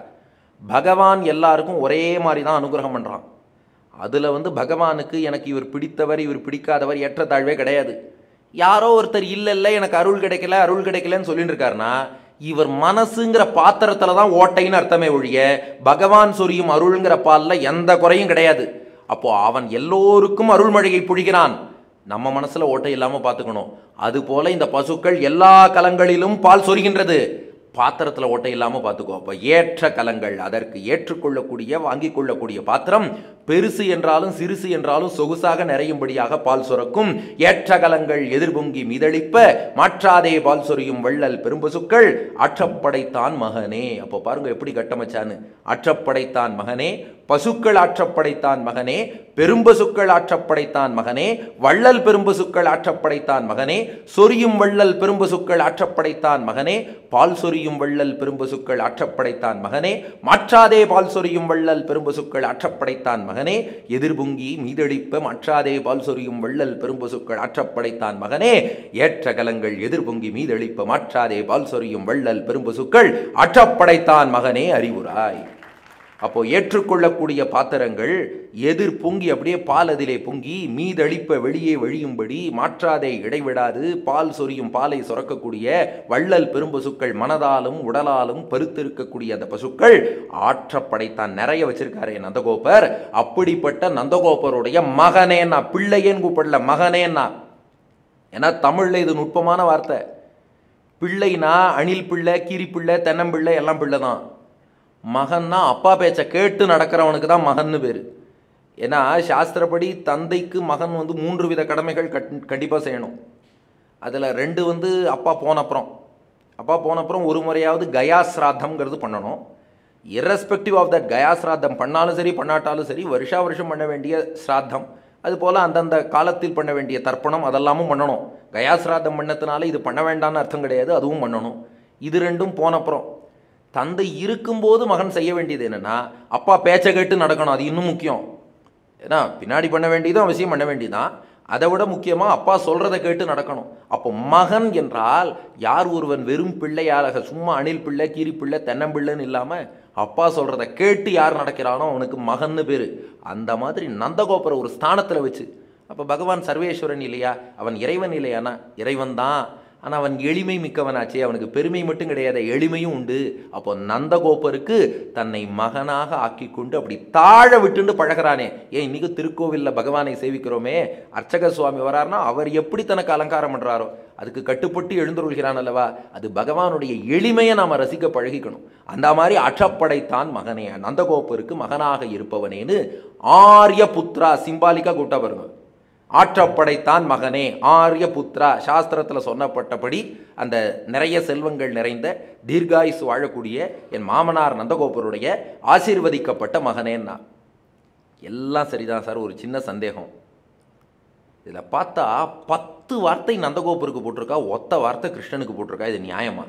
பகவான் எல்லாருக்கும் ஒரே மாதிரி தான் அனுகிரகம் பண்ணுறான். அதில் வந்து பகவானுக்கு எனக்கு இவர் பிடித்தவர் இவர் பிடிக்காதவர் ஏற்றத்தாழ்வே கிடையாது. யாரோ ஒருத்தர் இல்லை இல்லை எனக்கு அருள் கிடைக்கல அருள் கிடைக்கலன்னு சொல்லிட்டு இருக்காருன்னா இவர் மனசுங்கிற பாத்திரத்தில் தான் ஓட்டைன்னு அர்த்தமே ஒழிய பகவான் சொரியும் அருள்ங்கிற பாலில் எந்த குறையும் கிடையாது. அப்போ அவன் எல்லோருக்கும் அருள்மழையை பொழிகிறான். நம்ம மனசில் ஓட்டை இல்லாமல் பார்த்துக்கணும். அதுபோல இந்த பசுக்கள் எல்லா கலங்களிலும் பால் சொரிகின்றது, பாத்திரத்தில் ஓட்டை இல்லாமல் பார்த்துக்கோ. அப்போ ஏற்ற கலங்கள், அதற்கு ஏற்றுக்கொள்ளக்கூடிய வாங்கி கொள்ளக்கூடிய பாத்திரம் பெருசு என்றாலும் சிறுசு என்றாலும் சொகுசாக நிறையும்படியாக பால் சுரக்கும். ஏற்ற கலங்கள் எதிர்பொங்கி மிதளிப்ப மாற்றாதே பால் சொரியும் வள்ளல் பெரும்பசுக்கள் ஆற்றப்படைத்தான் மகனே. அப்போ பாருங்க எப்படி கட்டமைச்சான்னு. ஆற்றப்படைத்தான் மகனே, பசுக்கள் ஆற்றப்படைத்தான் மகனே, பெரும்பசுக்கள் ஆற்றப்படைத்தான் மகனே, வள்ளல் பெரும்பசுக்கள் ஆற்றப்படைத்தான் மகனே, சொரியும் வள்ளல் பெரும்பசுக்கள் ஆற்றப்படைத்தான் மகனே, பால் சொரியும் வள்ளல் பெரும்பசுக்கள் ஆற்றப்படைத்தான் மகனே, மாற்றாதே பால் சொரியும் வள்ளல் பெரும்பசுக்கள் ஆற்றப்படைத்தான் மகனே, எதிர்பொங்கி மீதளிப்ப மாற்றாதே பால் சொரியும் வள்ளல் பெரும்பசுக்கள் ஆற்றப்படைத்தான் மகனே, ஏற்ற கலங்கள் எதிர்பொங்கி மீதளிப்ப மாற்றாதே பால் சொரியும் வள்ளல் பெரும்பசுக்கள் ஆற்றப்படைத்தான் மகனே அறிவுராய். அப்போ ஏற்றுக்கொள்ளக்கூடிய பாத்திரங்கள் எதிர் பொங்கி அப்படியே பால் அதிலே பொங்கி மீதளிப்ப வெளியே வழியும்படி மாற்றாதே இடைவிடாது பால் சொரியும் பாலை சுரக்கக்கூடிய வள்ளல் பெரும்பசுக்கள் மனதாலும் உடலாலும் பருத்திருக்கக்கூடிய அந்த பசுக்கள் ஆற்றப்படைத்தான். நிறைய வச்சிருக்காரு நந்தகோபர். அப்படிப்பட்ட நந்தகோபருடைய மகனேன்னா, பிள்ளையேன்னு கூப்பிடல, மகனேன்னா. ஏன்னா தமிழ்ல இது நுட்பமான வார்த்தை. பிள்ளைனா அணில் பிள்ளை, கீரி பிள்ளை, தென்னம்பிள்ளை எல்லாம் பிள்ளை தான். மகன்னா அப்பா பேச்சை கேட்டு நடக்கிறவனுக்கு தான் மகன்னு பேர். ஏன்னா சாஸ்திரப்படி தந்தைக்கு மகன் வந்து மூன்று வித கடமைகள் கட் கண்டிப்பாக செய்யணும். அதில் ரெண்டு வந்து அப்பா போனப்புறம் அப்பா போனப்புறம் ஒரு முறையாவது கயா ஸ்ராத்தம்ங்கிறது பண்ணணும். இரஸ்பெக்டிவ் ஆஃப் தட் கயா ஸ்ராத்தம் பண்ணாலும் சரி பண்ணாட்டாலும் சரி வருஷா வருஷம் பண்ண வேண்டிய ஸ்ராத்தம் அதுபோல் அந்தந்த காலத்தில் பண்ண வேண்டிய தர்ப்பணம் அதெல்லாமும் பண்ணணும். கயாசிராதம் பண்ணத்தினால இது பண்ண வேண்டாம்னு அர்த்தம் கிடையாது, அதுவும் பண்ணணும். இது ரெண்டும் போனப்புறம் தந்தை இருக்கும்போது மகன் செய்ய வேண்டியது என்னென்னா, அப்பா பேச்சை கேட்டு நடக்கணும். அது இன்னும் முக்கியம். ஏன்னா பின்னாடி பண்ண வேண்டியதும் அவசியம் பண்ண வேண்டியதுதான். அதை விட முக்கியமாக அப்பா சொல்கிறத கேட்டு நடக்கணும். அப்போ மகன் என்றால் யார் ஒருவன் வெறும் பிள்ளையாக சும்மா அணில் பிள்ளை, கீரி பிள்ளை, தென்னம்பிள்ளைன்னு இல்லாமல் அப்பா சொல்கிறத கேட்டு யார் நடக்கிறானோ அவனுக்கு மகன்னு பேர். அந்த மாதிரி நந்தகோபுர ஒரு ஸ்தானத்தில் வச்சு, அப்போ பகவான் சர்வேஸ்வரன் இல்லையா, அவன் இறைவன் இல்லையானா இறைவன் தான். ஆனால் அவன் எளிமை மிக்கவனாச்சே, அவனுக்கு பெருமை மட்டும் கிடையாது, எளிமையும் உண்டு. அப்போ நந்தகோபருக்கு தன்னை மகனாக ஆக்கி கொண்டு அப்படி தாழ விட்டுண்டு பழகிறானே. ஏன் இன்னைக்கு திருக்கோவிலில் பகவானை சேவிக்கிறோமே, அர்ச்சக சுவாமி வராருன்னா அவர் எப்படி தனக்கு அலங்காரம் பண்ணுறாரோ அதுக்கு கட்டுப்பட்டு எழுந்துருள்கிறான் அல்லவா. அது பகவானுடைய எளிமையை நாம் ரசிக்க பழகிக்கணும். அந்த மாதிரி அற்றப்படைத்தான் மகனே, நந்தகோபருக்கு மகனாக இருப்பவனேன்னு ஆரிய புத்ரா சிம்பாலிக்கா கூட்டா பாருங்க. ஆற்றப்படைத்தான் மகனே, ஆரிய புத்ரா, சாஸ்திரத்தில் சொன்னப்பட்டபடி அந்த நிறைய செல்வங்கள் நிறைந்த தீர்காயுசு வாழக்கூடிய என் மாமனார் நந்தகோபருடைய ஆசீர்வதிக்கப்பட்ட மகனேன்னா. எல்லாம் சரிதான் சார், ஒரு சின்ன சந்தேகம். இதில் பார்த்தா பத்து வார்த்தை நந்தகோபருக்கு போட்டிருக்கா, ஒத்த வார்த்தை கிருஷ்ணனுக்கு போட்டிருக்கா. இது நியாயமா?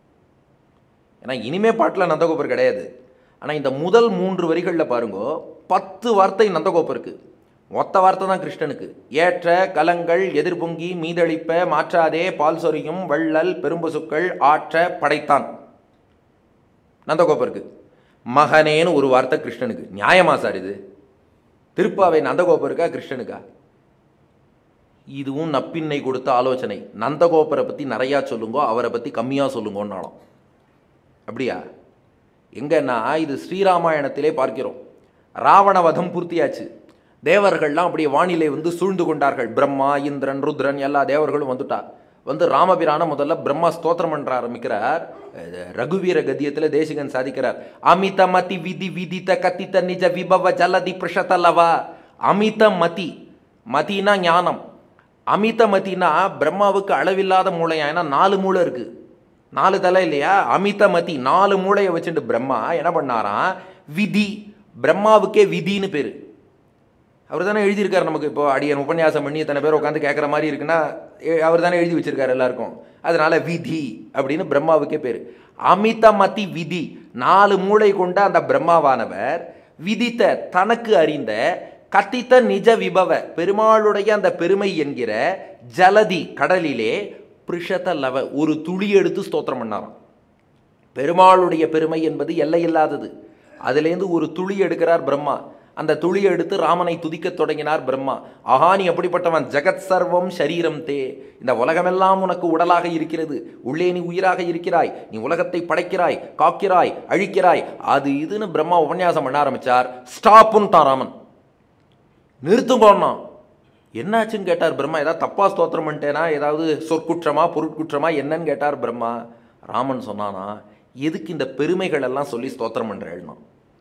ஏன்னா இனிமே பாட்டில் நந்தகோபர் கிடையாது. ஆனால் இந்த முதல் மூன்று வரிகளில் பாருங்க, பத்து வார்த்தை நந்தகோபருக்கு, ஒத்த வார்த்தை தான் கிருஷ்ணனுக்கு. ஏற்ற கலங்கள் எதிர்பொங்கி மீதளிப்ப மாற்றாதே பால் சொரியும் வள்ளல் பெரும்பசுக்கள் ஆற்ற படைத்தான் நந்தகோபருக்கு. மகனேன்னு ஒரு வார்த்தை கிருஷ்ணனுக்கு. நியாயமா சார் இது? திருப்பாவை நந்தகோபருக்கா கிருஷ்ணனுக்கா? இதுவும் நப்பின்னை கொடுத்த ஆலோசனை. நந்தகோபரை பற்றி நிறையா சொல்லுங்கோ, அவரை பற்றி கம்மியாக சொல்லுங்கன்னாலும். அப்படியா? எங்கன்னா இது ஸ்ரீராமாயணத்திலே பார்க்கிறோம். ராவணவதம் பூர்த்தியாச்சு. தேவர்கள்லாம் அப்படியே வானிலை வந்து சூழ்ந்து கொண்டார்கள். பிரம்மா, இந்திரன், ருத்ரன் எல்லா தேவர்களும் வந்துட்டா. வந்து ராமபிரான முதல்ல பிரம்மா ஸ்தோத்திரம் பண்ற ஆரம்பிக்கிறார். ரகுவீர கத்தியத்தில் தேசிகன் சாதிக்கிறார். அமித மதி விதி விதித்த கத்தித்த நிஜ விபவ ஜலதி பிரஷதலவா. அமித மதி, மதினா ஞானம். அமித மதினா பிரம்மாவுக்கு அளவில்லாத மூளையா. ஏன்னா நாலு மூளை இருக்கு, நாலு தலை இல்லையா. அமித மதி, நாலு மூளையை வச்சுட்டு பிரம்மா என்ன பண்ணாராம், விதி, பிரம்மாவுக்கே விதின்னு பேரு. அவர் தானே எழுதியிருக்காரு நமக்கு. இப்போ அடியன் உபன்யாசம் பண்ணி இத்தனை பேர் உட்காந்து கேட்குற மாதிரி இருக்குன்னா அவர் தானே எழுதி வச்சிருக்காரு எல்லாருக்கும். அதனால விதி அப்படின்னு பிரம்மாவுக்கே பேர். அமித மதி விதி, நாலு மூளை கொண்ட அந்த பிரம்மாவானவர் விதித்த தனக்கு அறிந்த கத்தித்த நிஜ விபவ பெருமாளுடைய அந்த பெருமை என்கிற ஜலதி கடலிலே பிருஷத லவ ஒரு துளி எடுத்து ஸ்தோத்திரம் பண்ணாராம். பெருமாளுடைய பெருமை என்பது எல்லை இல்லாதது. அதுலேருந்து ஒரு துளி எடுக்கிறார் பிரம்மா. அந்த துளியை எடுத்து ராமனை துதிக்க தொடங்கினார் பிரம்மா. ஆஹா, நீ எப்படிப்பட்டவன், ஜெகத் சர்வம் ஷரீரம் தே, இந்த உலகமெல்லாம் உனக்கு உடலாக இருக்கிறது, உள்ளே நீ உயிராக இருக்கிறாய், நீ உலகத்தை படைக்கிறாய், காக்கிறாய், அழிக்கிறாய், அது இதுன்னு பிரம்மா உபன்யாசம் பண்ண ஆரம்பிச்சார். ஸ்டாப்புன்ட்டான் ராமன். நிறுத்துங்கோன்னா. என்னாச்சுன்னு கேட்டார் பிரம்மா. ஏதாவது தப்பா ஸ்தோத்திரம் பண்ணிட்டேனா, ஏதாவது சொற்குற்றமா பொருட்குற்றமா என்னன்னு கேட்டார் பிரம்மா. ராமன் சொன்னானா, எதுக்கு இந்த பெருமைகள் எல்லாம் சொல்லி ஸ்தோத்திரம் பண்றேன்னா,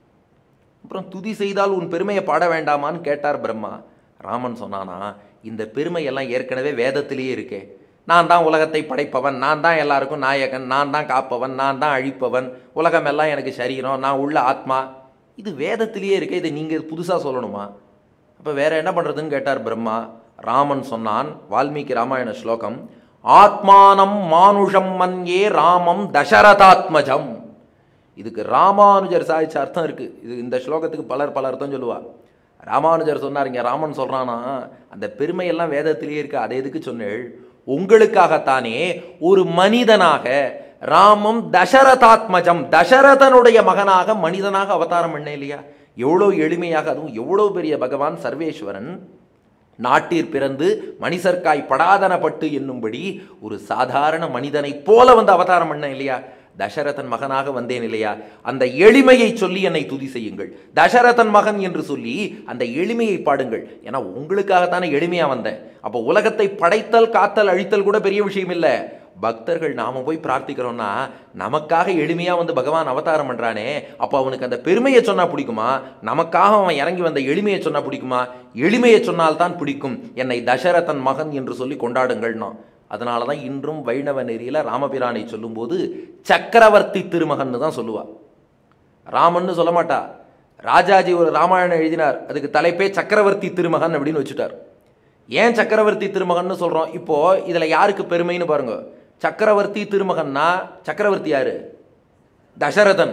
அப்புறம் துதி செய்தால் உன் பெருமையை பாட வேண்டாமான்னு கேட்டார் பிரம்மா. ராமன் சொன்னானா, இந்த பெருமையெல்லாம் ஏற்கனவே வேதத்திலேயே இருக்கே. நான் தான் உலகத்தை படைப்பவன், நான் தான் எல்லாருக்கும் நாயகன், நான் தான் காப்பவன், நான் தான் அழிப்பவன், உலகம் எல்லாம் எனக்கு சரீரம், நான் உள்ள ஆத்மா, இது வேதத்திலேயே இருக்கே, இதை நீங்கள் புதுசாக சொல்லணுமா? அப்போ வேற என்ன பண்ணுறதுன்னு கேட்டார் பிரம்மா. ராமன் சொன்னான், வால்மீகி ராமாயண ஸ்லோகம், ஆத்மானம் மானுஷம் மன்யே ராமம் தசரதாத்மஜம். இதுக்கு ராமானுஜர் சாதிச்ச அர்த்தம் இருக்கு. இது இந்த ஸ்லோகத்துக்கு பலர் பல அர்த்தம் சொல்லுவா. ராமானுஜர் சொன்னார், இங்கே ராமன் சொல்றானா, அந்த பெருமையெல்லாம் வேதத்திலேயே இருக்கு, அதை எதுக்கு சொன்னேள்? உங்களுக்காகத்தானே ஒரு மனிதனாக ராமம் தசரதாத்மஜம், தசரதனுடைய மகனாக மனிதனாக அவதாரம் பண்ண இல்லையா? எவ்வளோ எளிமையாக, அதுவும் எவ்வளோ பெரிய பகவான் சர்வேஸ்வரன் நாட்டிற் பிறந்து மனிதர்க்காய் படாதனப்பட்டு என்னும்படி ஒரு சாதாரண மனிதனை போல வந்து அவதாரம் பண்ண இல்லையா? தசரதன் மகனாக வந்தேன் இல்லையா? அந்த எளிமையை சொல்லி என்னை துதி செய்யுங்கள். தசரதன் மகன் என்று சொல்லி அந்த எளிமையை பாடுங்கள். ஏன்னா உங்களுக்காகத்தானே எளிமையா வந்தேன். அப்போ உலகத்தை படைத்தல் காத்தல் அழித்தல் கூட பெரிய விஷயம் இல்லை. பக்தர்கள் நாம போய் பிரார்த்திக்கிறோம்னா நமக்காக எளிமையா வந்து பகவான் அவதாரம் பண்றானே, அப்போ அவனுக்கு அந்த பெருமையை சொன்னா பிடிக்குமா? நமக்காக அவன் இறங்கி வந்த எளிமையை சொன்னா பிடிக்குமா? எளிமையை சொன்னால்தான் பிடிக்கும். என்னை தசரதன் மகன் என்று சொல்லி கொண்டாடுங்கள்னா. அதனால தான் இன்றும் வைணவ நெறியில ராமபிரானை சொல்லும்போது சக்கரவர்த்தி திருமகன்னு தான் சொல்லுவா. ராமன்னு சொல்ல மாட்டா, ராஜாஜி ஒரு ராமாயணம் எழுதினார், அதுக்கு தலைப்பே சக்கரவர்த்தி திருமகன் அப்படின்னு வச்சுட்டார். ஏன் சக்கரவர்த்தி திருமகன் சொல்கிறோம்? இப்போது இதில் யாருக்கு பெருமைன்னு பாருங்க. சக்கரவர்த்தி திருமகன்னா சக்கரவர்த்தி யாரு? தசரதன்.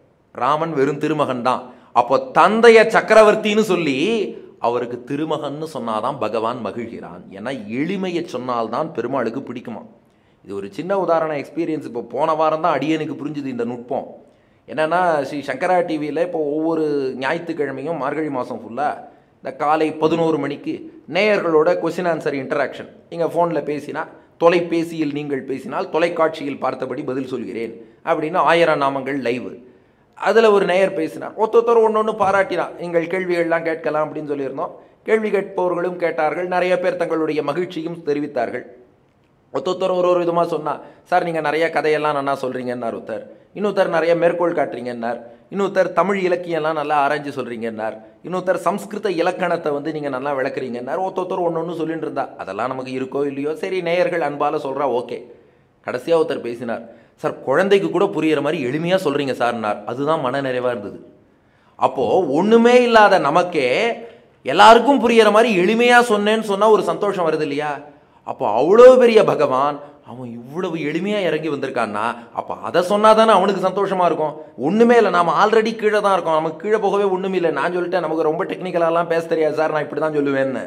ராமன் வெறும் திருமகன் தான். அப்போ தந்தைய சக்கரவர்த்தின்னு சொல்லி அவருக்கு திருமகன்னு சொன்னாதான் பகவான் மகிழ்கிறான். ஏன்னா எளிமையை சொன்னால்தான் பெருமாளுக்கு பிடிக்குமா. இது ஒரு சின்ன உதாரண எக்ஸ்பீரியன்ஸ். இப்போ போன வாரம் தான் அடியனுக்கு புரிஞ்சுது இந்த நுட்பம். என்னென்னா, ஸ்ரீ சங்கரா டிவியில் இப்போ ஒவ்வொரு ஞாயிற்றுக்கிழமையும் மார்கழி மாதம் ஃபுல்லாக இந்த காலை பதினோரு மணிக்கு நேயர்களோட கொஸ்டின் ஆன்சர் இன்டராக்ஷன். நீங்கள் ஃபோனில் பேசினா, தொலைபேசியில் நீங்கள் பேசினால் தொலைக்காட்சியில் பார்த்தபடி பதில் சொல்கிறேன் அப்படின்னு ஆயிரம் நாமங்கள் லைவ். அதில் ஒரு நேயர் பேசினார். ஒருத்தொருத்தர் ஒன்று ஒன்று பாராட்டினார். நீங்கள் கேள்விகள்லாம் கேட்கலாம் அப்படின்னு சொல்லியிருந்தோம். கேள்வி கேட்பவர்களும் கேட்டார்கள். நிறைய பேர் தங்களுடைய மகிழ்ச்சியும் தெரிவித்தார்கள். ஒருத்தொருத்தர் ஒரு ஒரு விதமாக சொன்னால், சார் நீங்கள் நிறைய கதையெல்லாம் நல்லா சொல்கிறீங்கன்னார் ஒருத்தர். இன்னொருத்தர் நிறைய மேற்கோள் காட்டுறீங்கன்னார். இன்னொருத்தர் தமிழ் இலக்கியம்லாம் நல்லா ஆராய்ச்சி சொல்கிறீங்கன்னார். இன்னொருத்தர் சம்ஸ்கிருத இலக்கணத்தை வந்து நீங்கள் நல்லா விளக்குறீங்கன்னார். ஒருத்தொருத்தர் ஒன்று ஒன்று சொல்லிட்டு இருந்தா. அதெல்லாம் நமக்கு இருக்கோ இல்லையோ, சரி நேயர்கள் அன்பால் சொல்கிறா, ஓகே. கடைசியாக ஒருத்தர் பேசினார், சார் குழந்தைக்கு கூட புரிகிற மாதிரி எளிமையாக சொல்கிறீங்க சார்னார். அதுதான் மன நிறைவாக இருந்தது. அப்போது ஒன்றுமே இல்லாத நமக்கே எல்லாருக்கும் புரிகிற மாதிரி எளிமையாக சொன்னேன்னு சொன்னால் ஒரு சந்தோஷம் வருது இல்லையா? அப்போ அவ்வளோ பெரிய பகவான் அவன் இவ்வளவு எளிமையாக இறங்கி வந்திருக்கான்னா, அப்போ அதை சொன்னால் தானே அவனுக்கு சந்தோஷமாக இருக்கும். ஒன்றுமே இல்லை, நாம் ஆல்ரெடி கீழே தான் இருக்கோம். நமக்கு கீழே போகவே ஒன்றும் இல்லை. நான் சொல்லிட்டேன், நமக்கு ரொம்ப டெக்னிக்கலாலாம் பேச தெரியாது சார், நான் இப்படி தான் சொல்லுவேன்னு.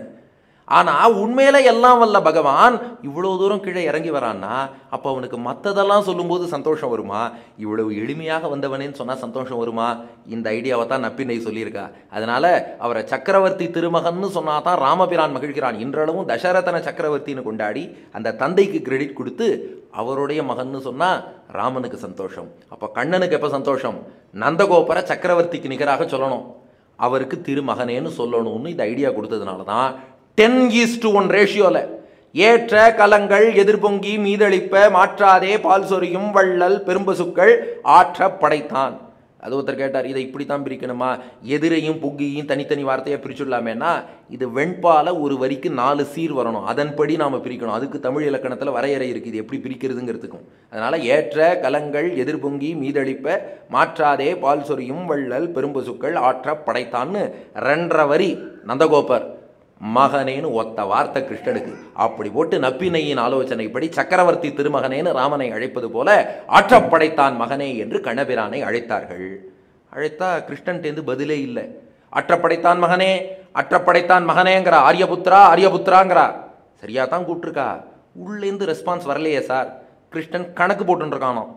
ஆனால் உண்மையில எல்லாம் வல்ல பகவான் இவ்வளோ தூரம் கீழே இறங்கி வரான்னா, அப்போ அவனுக்கு மற்றதெல்லாம் சொல்லும்போது சந்தோஷம் வருமா? இவ்வளவு எளிமையாக வந்தவனேன்னு சொன்னால் சந்தோஷம் வருமா? இந்த ஐடியாவை தான் நப்பினை சொல்லியிருக்கா. அதனால் அவரை சக்கரவர்த்தி திருமகன்னு சொன்னால் தான் ராமபிரான் மகிழ்கிறான். இன்றளவும் தசரதன சக்கரவர்த்தின்னு கொண்டாடி அந்த தந்தைக்கு கிரெடிட் கொடுத்து அவருடைய மகன்னு சொன்னால் ராமனுக்கு சந்தோஷம். அப்போ கண்ணனுக்கு எப்போ சந்தோஷம்? நந்தகோபுர சக்கரவர்த்திக்கு நிகராக சொல்லணும், அவருக்கு திருமகனேன்னு சொல்லணும்னு இந்த ஐடியா கொடுத்ததுனால தான் டென் ஈஸ் டு ஒன் ரேஷியோவில் ஏற்ற கலங்கள் எதிர்பொங்கி மீதளிப்ப மாற்றாதே பால் சொரியும் வள்ளல் பெரும்பசுக்கள் ஆற்ற படைத்தான். அது ஒருத்தர் கேட்டார், இதை இப்படி தான் பிரிக்கணுமா? எதிரையும் புக்கியும் தனித்தனி வார்த்தையாக பிரிச்சுடலாமேனா, இது வெண்பால ஒரு வரிக்கு நாலு சீர் வரணும், அதன்படி நாம் பிரிக்கணும். அதுக்கு தமிழ் இலக்கணத்தில் வரையறை இருக்குது, இது எப்படி பிரிக்கிறதுங்கிறதுக்கும். அதனால் ஏற்ற கலங்கள் எதிர்பொங்கி மீதளிப்ப மாற்றாதே பால் சொரியும் வள்ளல் பெரும்பசுக்கள் ஆற்ற படைத்தான்னு ரெண்டரை வரி நந்தகோபர் மகனேன்னு ஒத்த வார்த்தை கிருஷ்ணனுக்கு. அப்படி போட்டு நப்பினையின் ஆலோசனைப்படி சக்கரவர்த்தி திருமகனேன்னு ராமனை அழைப்பது போல ஆற்றப்படைத்தான் மகனே என்று கண்ணபிரானை அழைத்தார்கள். அழைத்தா கிருஷ்ணன்டேந்து பதிலே இல்லை. அற்றப்படைத்தான் மகனே அற்றப்படைத்தான் மகனேங்கிறா, ஆரியபுத்ரா ஆரியபுத்ராங்கிறா. சரியா தான் கூப்பிட்டுருக்கா, உள்ளேருந்து ரெஸ்பான்ஸ் வரலையே சார். கிருஷ்ணன் கணக்கு போட்டுருக்கானோ,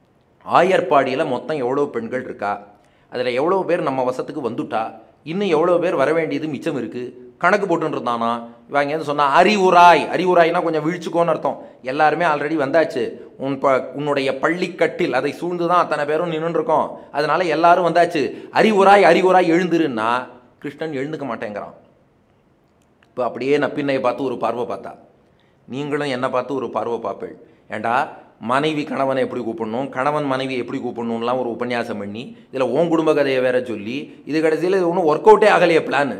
ஆயர்பாடியில் மொத்தம் எவ்வளோ பெண்கள் இருக்கா, அதில் எவ்வளோ பேர் நம்ம வசத்துக்கு வந்துட்டா, இன்னும் எவ்வளோ பேர் வர வேண்டியது மிச்சம் இருக்குது, கணக்கு போட்டுருந்தானா. இவங்க எது சொன்னால் அறிவுராய், அறிவுராய்னா கொஞ்சம் வீழ்ச்சிக்கோன்னு அர்த்தம். எல்லாருமே ஆல்ரெடி வந்தாச்சு, உன் ப உன்னுடைய பள்ளிக்கட்டில் அதை சூழ்ந்து தான் அத்தனை பேரும் நின்றுருக்கோம், அதனால எல்லாரும் வந்தாச்சு, அறிவுராய் அறிவுராய் எழுந்துருன்னா கிருஷ்ணன் எழுந்துக்க மாட்டேங்கிறான். இப்போ அப்படியே நப்பின்னையை பார்த்து ஒரு பார்வை பார்த்தா, நீங்களும் என்னை பார்த்து ஒரு பார்வை பார்ப்பேள். ஏண்டா மனைவி கணவனை எப்படி கூப்பிடணும், கணவன் மனைவி எப்படி கூப்பிடணும்லாம் ஒரு உபன்யாசம் பண்ணி இதில் ஓன் குடும்ப கதையை வேற சொல்லி இது கடைசியில் இது ஒன்றும் ஒர்க் அவுட்டே ஆகலையே பிளான்.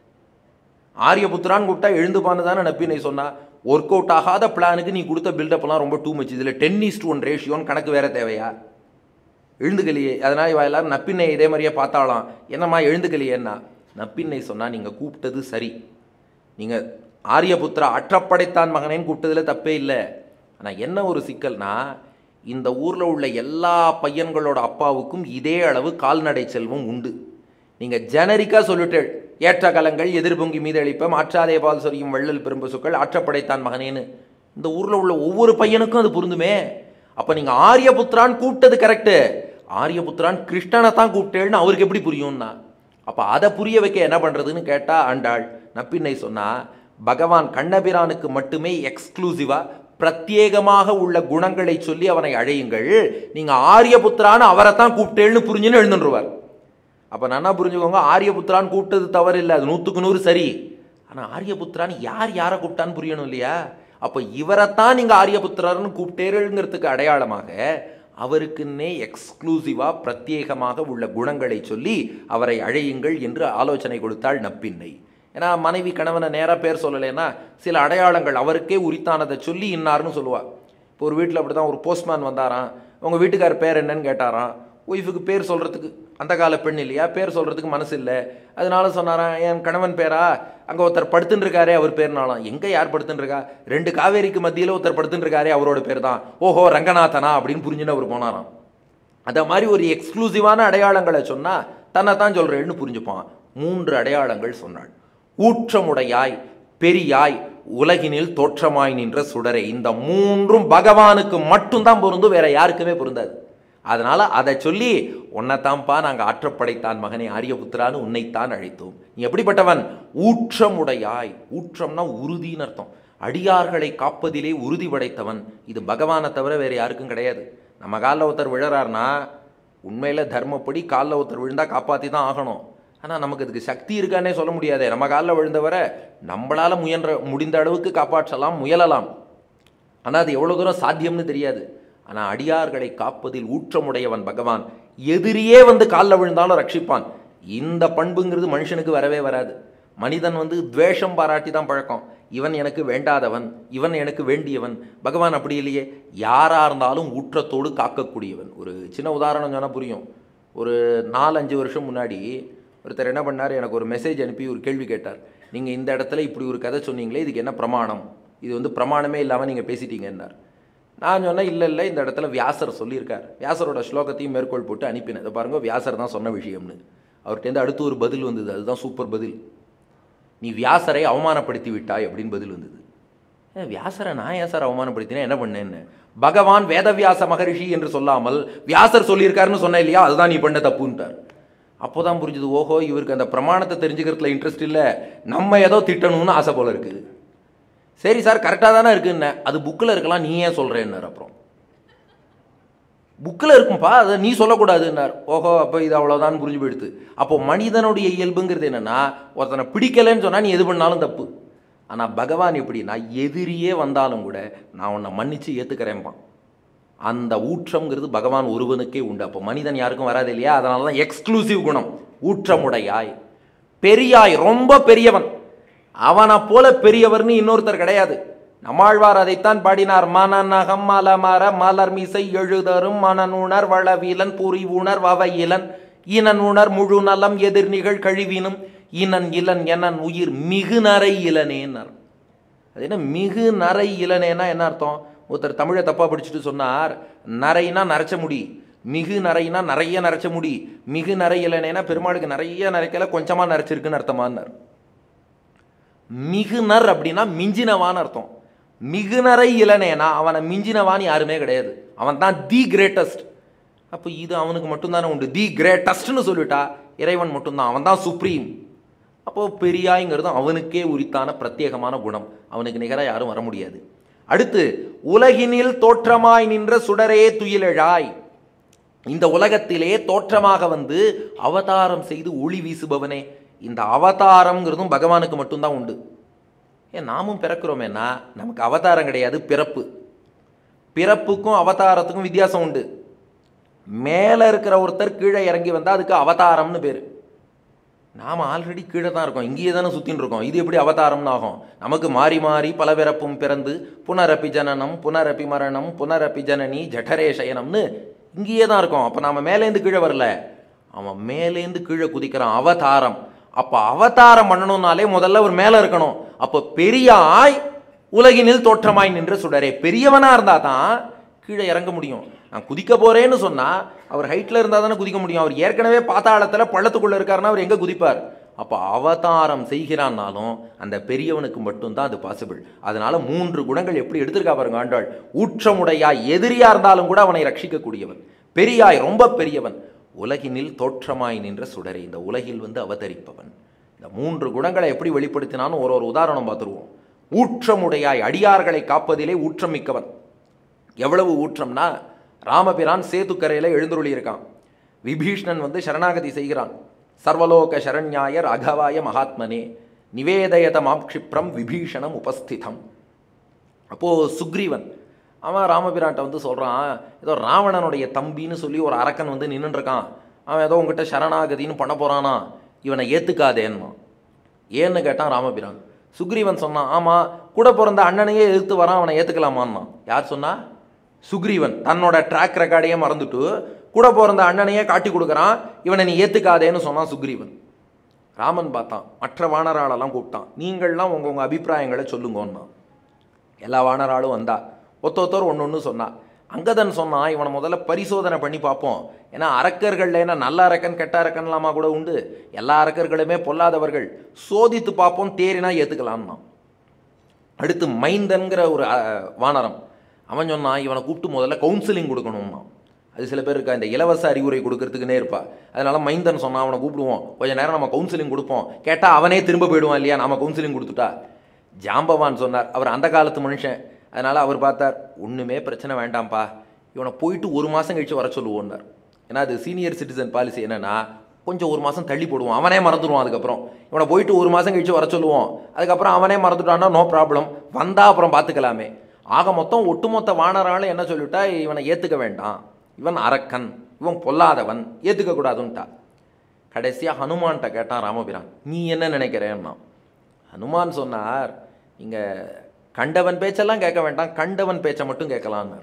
ஆரியபுத்திரான்னு கூப்பிட்டா எழுந்துப்பான்னு தானே நப்பினை சொன்னா. ஒர்க் அவுட் ஆகாத பிளானுக்கு நீ கொடுத்த பில்டப்லாம் ரொம்ப டூ மச். இதில் டென் ஈஸ் டு ஒன் ரேஷியோன்னு கணக்கு வேற தேவையா? எழுந்துக்கலையே. அதனால் இவ எல்லாரும் நப்பின்னை இதே மாதிரியே பார்த்தாலாம், என்னம்மா எழுந்துக்கலையேன்னா. நப்பின்னை சொன்னால் நீங்கள் கூப்பிட்டது சரி, நீங்கள் ஆரியபுத்திரா அற்றப்படைத்தான் மகனேன்னு கூப்பிட்டதில் தப்பே இல்லை. ஆனால் என்ன ஒரு சிக்கல்னா, இந்த ஊரில் உள்ள எல்லா பையன்களோட அப்பாவுக்கும் இதே அளவு கால்நடை செல்வம் உண்டு. நீங்கள் ஜெனரிக்காக சொல்லிட்டு ஏற்ற கலங்கள் எதிர்பொங்கி மீதளிப்ப மாற்றாதே பால் சொரியும் வள்ளல் பெரும்பசுக்கள் ஆற்றப்படைத்தான் மகனேன்னு இந்த ஊரில் உள்ள ஒவ்வொரு பையனுக்கும் அது பொருந்துமே. அப்போ நீங்கள் ஆரியபுத்திரான் கூப்பிட்டது கரெக்டு, ஆரியபுத்திரான் கிருஷ்ணனை தான் கூப்பிட்டேன்னு அவருக்கு எப்படி புரியும்னா. அப்போ அதை புரிய வைக்க என்ன பண்ணுறதுன்னு கேட்டால் ஆண்டாள் நப்பின்னை சொன்னால், பகவான் கண்ணபிரானுக்கு மட்டுமே எக்ஸ்க்ளூசிவாக பிரத்யேகமாக உள்ள குணங்களை சொல்லி அவனை அழையுங்கள், நீங்கள் ஆரியபுத்திரான்னு அவரை தான் கூப்பிட்டேன்னு புரிஞ்சுன்னு எழுந்துருவார். அப்போ நான் புரிஞ்சுக்கோங்க, ஆரியபுத்திரான்னு கூப்பிட்டது தவறு இல்லை, அது நூற்றுக்கு நூறு சரி. ஆனால் ஆரியபுத்திரான்னு யார் யாரை கூப்பிட்டான்னு புரியணும் இல்லையா? அப்போ இவரைத்தான் நீங்கள் ஆரியபுத்திரர்னு கூப்பிட்டேருங்கிறதுக்கு அடையாளமாக அவருக்குன்னே எக்ஸ்க்ளூசிவாக பிரத்யேகமாக உள்ள குணங்களை சொல்லி அவரை அழையுங்கள் என்று ஆலோசனை கொடுத்தாள் நப்பின்னை. ஏன்னா மனைவி கணவனை நேராக பேர் சொல்லலைன்னா சில அடையாளங்கள் அவருக்கே உரித்தானதை சொல்லி இன்னார்னு சொல்லுவாள். இப்போ ஒரு வீட்டில் அப்படி தான் ஒரு போஸ்ட்மேன் வந்தாராம், உங்கள் வீட்டுக்கார் பேர் என்னன்னு கேட்டாராம். ஒய்ஃபுக்கு பேர் சொல்கிறதுக்கு, அந்த கால பெண் இல்லையா, பேர் சொல்கிறதுக்கு மனசு இல்லை. அதனால சொன்னாரான், என் கணவன் பேரா, அங்கே ஒருத்தர் படுத்துன்னு இருக்காரே அவர் பேர்னாலாம். எங்கே யார் படுத்துன்னு இருக்கா, ரெண்டு காவேரிக்கு மத்தியில் ஒருத்தர் படுத்துன்னு இருக்காரே அவரோட பேர் தான். ஓஹோ ரங்கநாதனா அப்படின்னு புரிஞ்சுன்னு அவர் போனாராம். அந்த மாதிரி ஒரு எக்ஸ்க்ளூசிவான அடையாளங்களை சொன்னால் தன்னைத்தான் சொல்கிறேன்னு புரிஞ்சுப்பான். மூன்று அடையாளங்கள் சொன்னாள். ஊற்றமுடையாய், பெரியாய், உலகினில் தோற்றமாய் நின்ற சுடரே. இந்த மூன்றும் பகவானுக்கு மட்டும்தான் பொருந்தும், வேற யாருக்குமே பொருந்தாது. அதனால் அதை சொல்லி, உன்னைத்தான்ப்பா நாங்கள் ஆற்றப்படைத்தான் மகனே ஆரியபுத்திரான்னு உன்னைத்தான் அழைத்தோம். நீ எப்படிப்பட்டவன்? ஊற்றமுடையாய். ஊற்றம்னா உறுதின்னு அர்த்தம். அடியார்களை காப்பதிலே உறுதி படைத்தவன். இது பகவானை தவிர வேறு யாருக்கும் கிடையாது. நம்ம காலில் ஒருத்தர் விழறாருனா உண்மையில் தர்மப்படி காலில் ஒருத்தர் விழுந்தால் காப்பாற்றி தான் ஆகணும். ஆனால் நமக்கு அதுக்கு சக்தி இருக்கானே சொல்ல முடியாதே. நம்ம காலில் விழுந்தவரை நம்மளால் முயன்ற முடிந்த அளவுக்கு காப்பாற்றலாம், முயலலாம். ஆனால் அது எவ்வளோ தூரம் சாத்தியம்னு தெரியாது. ஆனால் அடியார்களை காப்பதில் ஊற்றமுடையவன் பகவான். எதிரியே வந்து காலில் விழுந்தாலும் ரட்சிப்பான். இந்த பண்புங்கிறது மனுஷனுக்கு வரவே வராது. மனிதன் வந்து துவேஷம் பாராட்டி தான் பழக்கம். இவன் எனக்கு வேண்டாதவன், இவன் எனக்கு வேண்டியவன். பகவான் அப்படி இல்லையே, யாராக இருந்தாலும் ஊற்றத்தோடு காக்கக்கூடியவன். ஒரு சின்ன உதாரணம் சொன்னால் புரியும். ஒரு நாலஞ்சு வருஷம் முன்னாடி ஒருத்தர் என்ன பண்ணார், எனக்கு ஒரு மெசேஜ் அனுப்பி ஒரு கேள்வி கேட்டார். நீங்கள் இந்த இடத்துல இப்படி ஒரு கதை சொன்னீங்களே, இதுக்கு என்ன பிரமாணம்? இது வந்து பிரமாணமே இல்லாமல் நீங்கள் பேசிட்டீங்கன்னார். நான் சொன்னேன், இல்லை இல்லை இந்த இடத்துல வியாசர் சொல்லியிருக்கார். வியாசரோட ஸ்லோகத்தையும் மேற்கோள் போட்டு அனுப்பினேன். இதை பாருங்கள், வியாசர் தான் சொன்ன விஷயம்னு. அவர்கிட்டேருந்து அடுத்து ஒரு பதில் வந்தது. அதுதான் சூப்பர் பதில். நீ வியாசரை அவமானப்படுத்தி விட்டாய் அப்படின்னு பதில் வந்தது. வியாசரை நான் ஏன் சார் அவமானப்படுத்தினேன், என்ன பண்ணேன்னு? பகவான் வேதவியாச மகரிஷி என்று சொல்லாமல் வியாசர் சொல்லியிருக்காருன்னு சொன்னேன் இல்லையா, அதுதான் நீ பண்ண தப்புன்ட்டார். அப்போ தான் புரிஞ்சுது, ஓஹோ இவருக்கு அந்த பிரமாணத்தை தெரிஞ்சுக்கிறதுல இன்ட்ரெஸ்ட் இல்லை, நம்ம ஏதோ திட்டணும்னு ஆசை போல இருக்குது. சரி சார் கரெக்டாக தானே இருக்குன்னு, அது புக்கில் இருக்கலாம், நீ ஏன் சொல்கிறேன்னார். அப்புறம் புக்கில் இருக்கும்பா, அதை நீ சொல்லக்கூடாதுன்னார். ஓஹோ அப்போ இது அவ்வளோதான் புரிஞ்சு போயிடுது. அப்போ மனிதனுடைய இயல்புங்கிறது என்னென்னா, ஒருத்தனை பிடிக்கலைன்னு சொன்னால் நீ எது பண்ணாலும் தப்பு. ஆனால் பகவான் எப்படி, நான் எதிரியே வந்தாலும் கூட நான் உன்னை மன்னித்து ஏற்றுக்கிறேன்பான். அந்த ஊற்றம்ங்கிறது பகவான் ஒருவனுக்கே உண்டு. அப்போ மனிதன் யாருக்கும் வராது இல்லையா. அதனால தான் எக்ஸ்க்ளூசிவ் குணம். ஊற்றமுடையாய், பெரியாய், ரொம்ப பெரியவன். அவனை போல பெரியவர்னு இன்னொருத்தர் கிடையாது. நம்மாழ்வார் அதைத்தான் பாடினார். மனநகம் மலமர மலர் மிசை எழுதரும் மனநுணர் வளவீலன் புரிவுணர் வவையிலன் இனன் உணர் முழு நலம் எதிர் நிகழ் கழிவினும் இனன் இளன் எனன் உயிர் மிகு நரை இளனேன்னார். அது என்ன மிகு நரை இளனேன்னா என்ன அர்த்தம்? ஒருத்தர் தமிழை தப்பாக படிச்சுட்டு சொன்னார், நரைனா நரைச்ச முடி, மிகு நரைனா நிறைய நரைச்ச முடி, மிகு நரை இளனேனா பெருமாளுக்கு நிறைய நரைக்கல கொஞ்சமாக நரைச்சிருக்குன்னு அர்த்தமானார். மிகுனர் அப்படின்னா மிஞ்சினவான்னு அர்த்தம். மிகுநரை இளனேனா அவனை மிஞ்சினவான் யாருமே கிடையாது, அவன் தான் தி கிரேட்டஸ்ட். அப்போ இது அவனுக்கு மட்டும்தானே உண்டு. தி கிரேட்டஸ்ட்னு சொல்லிட்டா இறைவன் மட்டும்தான், அவன் தான் சுப்ரீம். அப்போது பெரியாய்ங்கிறது அவனுக்கே உரித்தான பிரத்யேகமான குணம், அவனுக்கு நிகராக யாரும் வர முடியாது. அடுத்து, உலகினில் தோற்றமாய் நின்ற சுடரே துயிலெழாய். இந்த உலகத்திலே தோற்றமாக வந்து அவதாரம் செய்து ஒளி வீசுபவனே. இந்த அவதாரம்ங்கிறதும் பகவானுக்கு மட்டும்தான் உண்டு. ஏன் நாமும் பிறக்கிறோமேனா நமக்கு அவதாரம் கிடையாது, பிறப்பு. பிறப்புக்கும் அவதாரத்துக்கும் வித்தியாசம் உண்டு. மேலே இருக்கிற ஒருத்தர் கீழே இறங்கி வந்தால் அதுக்கு அவதாரம்னு பேர். நாம் ஆல்ரெடி கீழே தான் இருக்கோம், இங்கேயே தானே சுற்றின்னு இருக்கோம். இது எப்படி அவதாரம்னு ஆகும்? நமக்கு மாறி மாறி பல பிறப்பும் பிறந்து புனரப்பி ஜனனம் புனரப்பி மரணம் புனரப்பி ஜனனி ஜடரே சயனம்னு இங்கேயே தான் இருக்கோம். அப்போ நாம் மேலேருந்து கீழே வரல, அவன் மேலேருந்து கீழே குதிக்கிறான், அவதாரம். அப்போ அவதாரம் பண்ணணும்னாலே முதல்ல ஒரு மேலே இருக்கணும். அப்போ பெரியாய் உலகினில் தோற்றமாய் நின்ற சுடரே, பெரியவனாக இருந்தால் தான் கீழே இறங்க முடியும். நான் குதிக்க போகிறேன்னு சொன்னால் அவர் ஹைட்டில் இருந்தால் தானே குதிக்க முடியும். அவர் ஏற்கனவே பாதாளத்தில் பள்ளத்துக்குள்ளே இருக்காருன்னா அவர் எங்கே குதிப்பார்? அப்போ அவதாரம் செய்கிறான்னாலும் அந்த பெரியவனுக்கு மட்டும்தான் அது பாசிபிள். அதனால் மூன்று குணங்கள் எப்படி எடுத்திருக்கா பாருங்க ஆண்டாள். ஊற்றமுடையாய், எதிரியாக இருந்தாலும் கூட அவனை ரட்சிக்கக்கூடியவன். பெரியாய், ரொம்ப பெரியவன். உலகினில் தோற்றமாய் நின்ற சுடரே, இந்த உலகில் வந்து அவதரிப்பவன். இந்த மூன்று குணங்களை எப்படி வெளிப்படுத்தினாலும் ஒரு ஒரு உதாரணம் பார்த்துருவோம். ஊற்றமுடையாய், அடியார்களை காப்பதிலே ஊற்றம் மிக்கவன். எவ்வளவு ஊற்றம்னா, ராமபிரான் சேதுக்கரையில் எழுந்துருளி இருக்கான். விபீஷ்ணன் வந்து சரணாகதி செய்கிறான். சர்வலோக சரண்யாய ராகவாய மகாத்மனே நிவேதயத மாக்ஷிப்ரம் விபீஷணம் உபஸ்திதம். அப்போது சுக்ரீவன் அவன் ராமபிரான்ட்ட வந்து சொல்கிறான், ஏதோ ராவணனுடைய தம்பின்னு சொல்லி ஒரு அரக்கன் வந்து நின்றுருக்கான், அவன் ஏதோ உங்ககிட்ட சரணாகதின்னு பண்ண போகிறானா, இவனை ஏற்றுக்காதேன்னா. ஏன்னு கேட்டான் ராமபிரான். சுக்ரீவன் சொன்னான், ஆமாம் கூட பிறந்த அண்ணனையே எதிர்த்து வரான், அவனை ஏற்றுக்கலாமான்னா. யார் சொன்னா? சுக்ரீவன். தன்னோட ட்ராக் ரெக்கார்டையே மறந்துட்டு கூட பிறந்த அண்ணனையே காட்டி கொடுக்குறான், இவனை நீ ஏற்றுக்காதேன்னு சொன்னான் சுக்ரீவன். ராமன் பார்த்தான், மற்ற வானராளெல்லாம் கூப்பிட்டான், நீங்கள்லாம் உங்கள் உங்கள் அபிப்பிராயங்களை சொல்லுங்கன்னா. எல்லா வானராலும் வந்தா, ஒத்த ஒருத்தர் ஒன்று ஒன்று சொன்னா. அங்கதன் சொன்னான், இவனை முதல்ல பரிசோதனை பண்ணி பார்ப்போம், ஏன்னா அரக்கர்கள் ஏன்னா நல்ல அரக்கன் கெட்ட அரக்கன்லாமா கூட உண்டு, எல்லா அரக்கர்களுமே பொல்லாதவர்கள், சோதித்து பார்ப்போம், தேறினா ஏற்றுக்கலாம்னா. அடுத்து மைந்தன்கிற ஒரு வானரம், அவன் சொன்னான், இவனை கூப்பிட்டு முதல்ல கவுன்சிலிங் கொடுக்கணும்னா. அது சில பேர் இருக்கா, இந்த இலவச அறிவுரை கொடுக்கறதுக்குன்னே இருப்பா. அதனால மைந்தன் சொன்னான், அவனை கூப்பிடுவோம், கொஞ்சம் நேரம் நம்ம கவுன்சிலிங் கொடுப்போம், கேட்டால் அவனே திரும்ப போயிடுவான் இல்லையா, நம்ம கவுன்சிலிங் கொடுத்துட்டா. ஜாம்பவான் சொன்னார், அவர் அந்த காலத்து மனுஷன், அதனால் அவர் பார்த்தார், ஒன்றுமே பிரச்சனை வேண்டாம்ப்பா, இவனை போயிட்டு ஒரு மாதம் கழித்து வர சொல்லுவோன்னார். ஏன்னா அது சீனியர் சிட்டிசன் பாலிசி என்னென்னா, கொஞ்சம் ஒரு மாதம் தள்ளி போடுவோம், அவனே மறந்துடுவான். அதுக்கப்புறம் இவனை போயிட்டு ஒரு மாதம் கழித்து வர சொல்லுவோம், அதுக்கப்புறம் அவனே மறந்துட்டான்னா நோ ப்ராப்ளம், வந்தால் அப்புறம் பார்த்துக்கலாமே. ஆக மொத்தம் ஒட்டுமொத்த வானராலும் என்ன சொல்லிவிட்டா, இவனை ஏற்றுக்க வேண்டாம், இவன் அரக்கன், இவன் பொல்லாதவன், ஏற்றுக்கக்கூடாதுன்ட்டா. கடைசியாக ஹனுமான்கிட்ட கேட்டான் ராமபிரான், நீ என்ன நினைக்கிறேன்னா. ஹனுமான் சொன்னார், நீங்கள் கண்டவன் பேச்செல்லாம் கேட்க வேண்டாம், கண்டவன் பேச்சை மட்டும் கேட்கலான்னார்.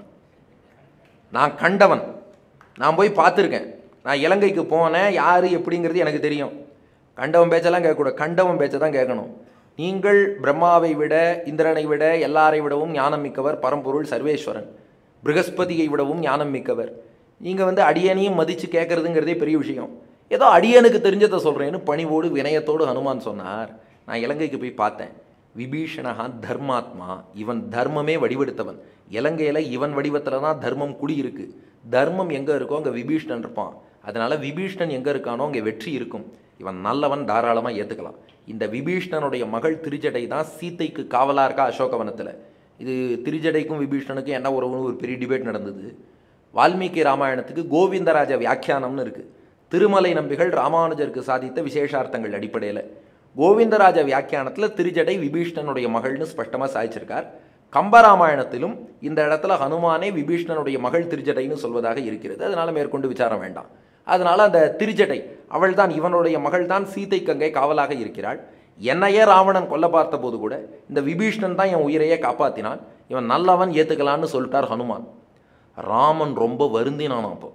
நான் கண்டவன், நான் போய் பார்த்துருக்கேன், நான் இலங்கைக்கு போனேன், யார் எப்படிங்கிறது எனக்கு தெரியும். கண்டவன் பேச்செல்லாம் கேட்கக்கூடாது, கண்டவன் பேச்சை தான் கேட்கணும். நீங்கள் பிரம்மாவை விட, இந்திரனை விட, எல்லாரை விடவும் ஞானம் மிக்கவர், பரம்பொருள் சர்வேஸ்வரன், ப்ரகஸ்பதியை விடவும் ஞானம் மிக்கவர். நீங்கள் வந்து அடியனையும் மதித்து கேட்குறதுங்கிறதே பெரிய விஷயம். ஏதோ அடியனுக்கு தெரிஞ்சதை சொல்கிறேன்னு பணிவோடு வினயத்தோடு ஹனுமான் சொன்னார். நான் இலங்கைக்கு போய் பார்த்தேன், விபீஷணஹா தர்மாத்மா, இவன் தர்மமே வடிவெடுத்தவன். இலங்கையில் இவன் வடிவத்தில் தான் தர்மம் குடியிருக்கு. தர்மம் எங்கே இருக்கோ அங்கே விபீஷணன் இருப்பான். அதனால் விபீஷணன் எங்கே இருக்கானோ அங்கே வெற்றி இருக்கும். இவன் நல்லவன், தாராளமாக ஏற்றுக்கலாம். இந்த விபீஷணனுடைய மகள் திருஜடை தான் சீத்தைக்கு காவலாக இருக்கா அசோகவனத்தில். இது திருஜடைக்கும் விபீஷணனுக்கும் என்ன உறவுன்னு ஒரு பெரிய டிபேட் நடந்தது. வால்மீகி ராமாயணத்துக்கு கோவிந்தராஜ வியாக்கியானம்னு இருக்குது. திருமலை நம்பிகள் ராமானுஜருக்கு சாதித்த விசேஷார்த்தங்கள் அடிப்படையில் கோவிந்தராஜ வியாக்கியானத்தில் திருஜடை விபீஷணனுடைய மகள்னு ஸ்பஷ்டமாக சாதிச்சிருக்கார். கம்பராமாயணத்திலும் இந்த இடத்துல ஹனுமானே விபீஷணனுடைய மகள் திருஜடைன்னு சொல்வதாக இருக்கிறது. அதனால் மேற்கொண்டு விசாரம் வேண்டாம். அதனால் அந்த திருஜடை அவள் தான், இவனுடைய மகள் தான் சீதை கங்கை காவலாக இருக்கிறாள். என்னையே ராவணன் கொல்ல பார்த்த போது கூட இந்த விபீஷணன் தான் என் உயிரையே காப்பாற்றினான், இவன் நல்லவன், ஏற்றுக்கலான்னு சொல்லிட்டார் ஹனுமான். ராமன் ரொம்ப வருந்தினான். அப்போ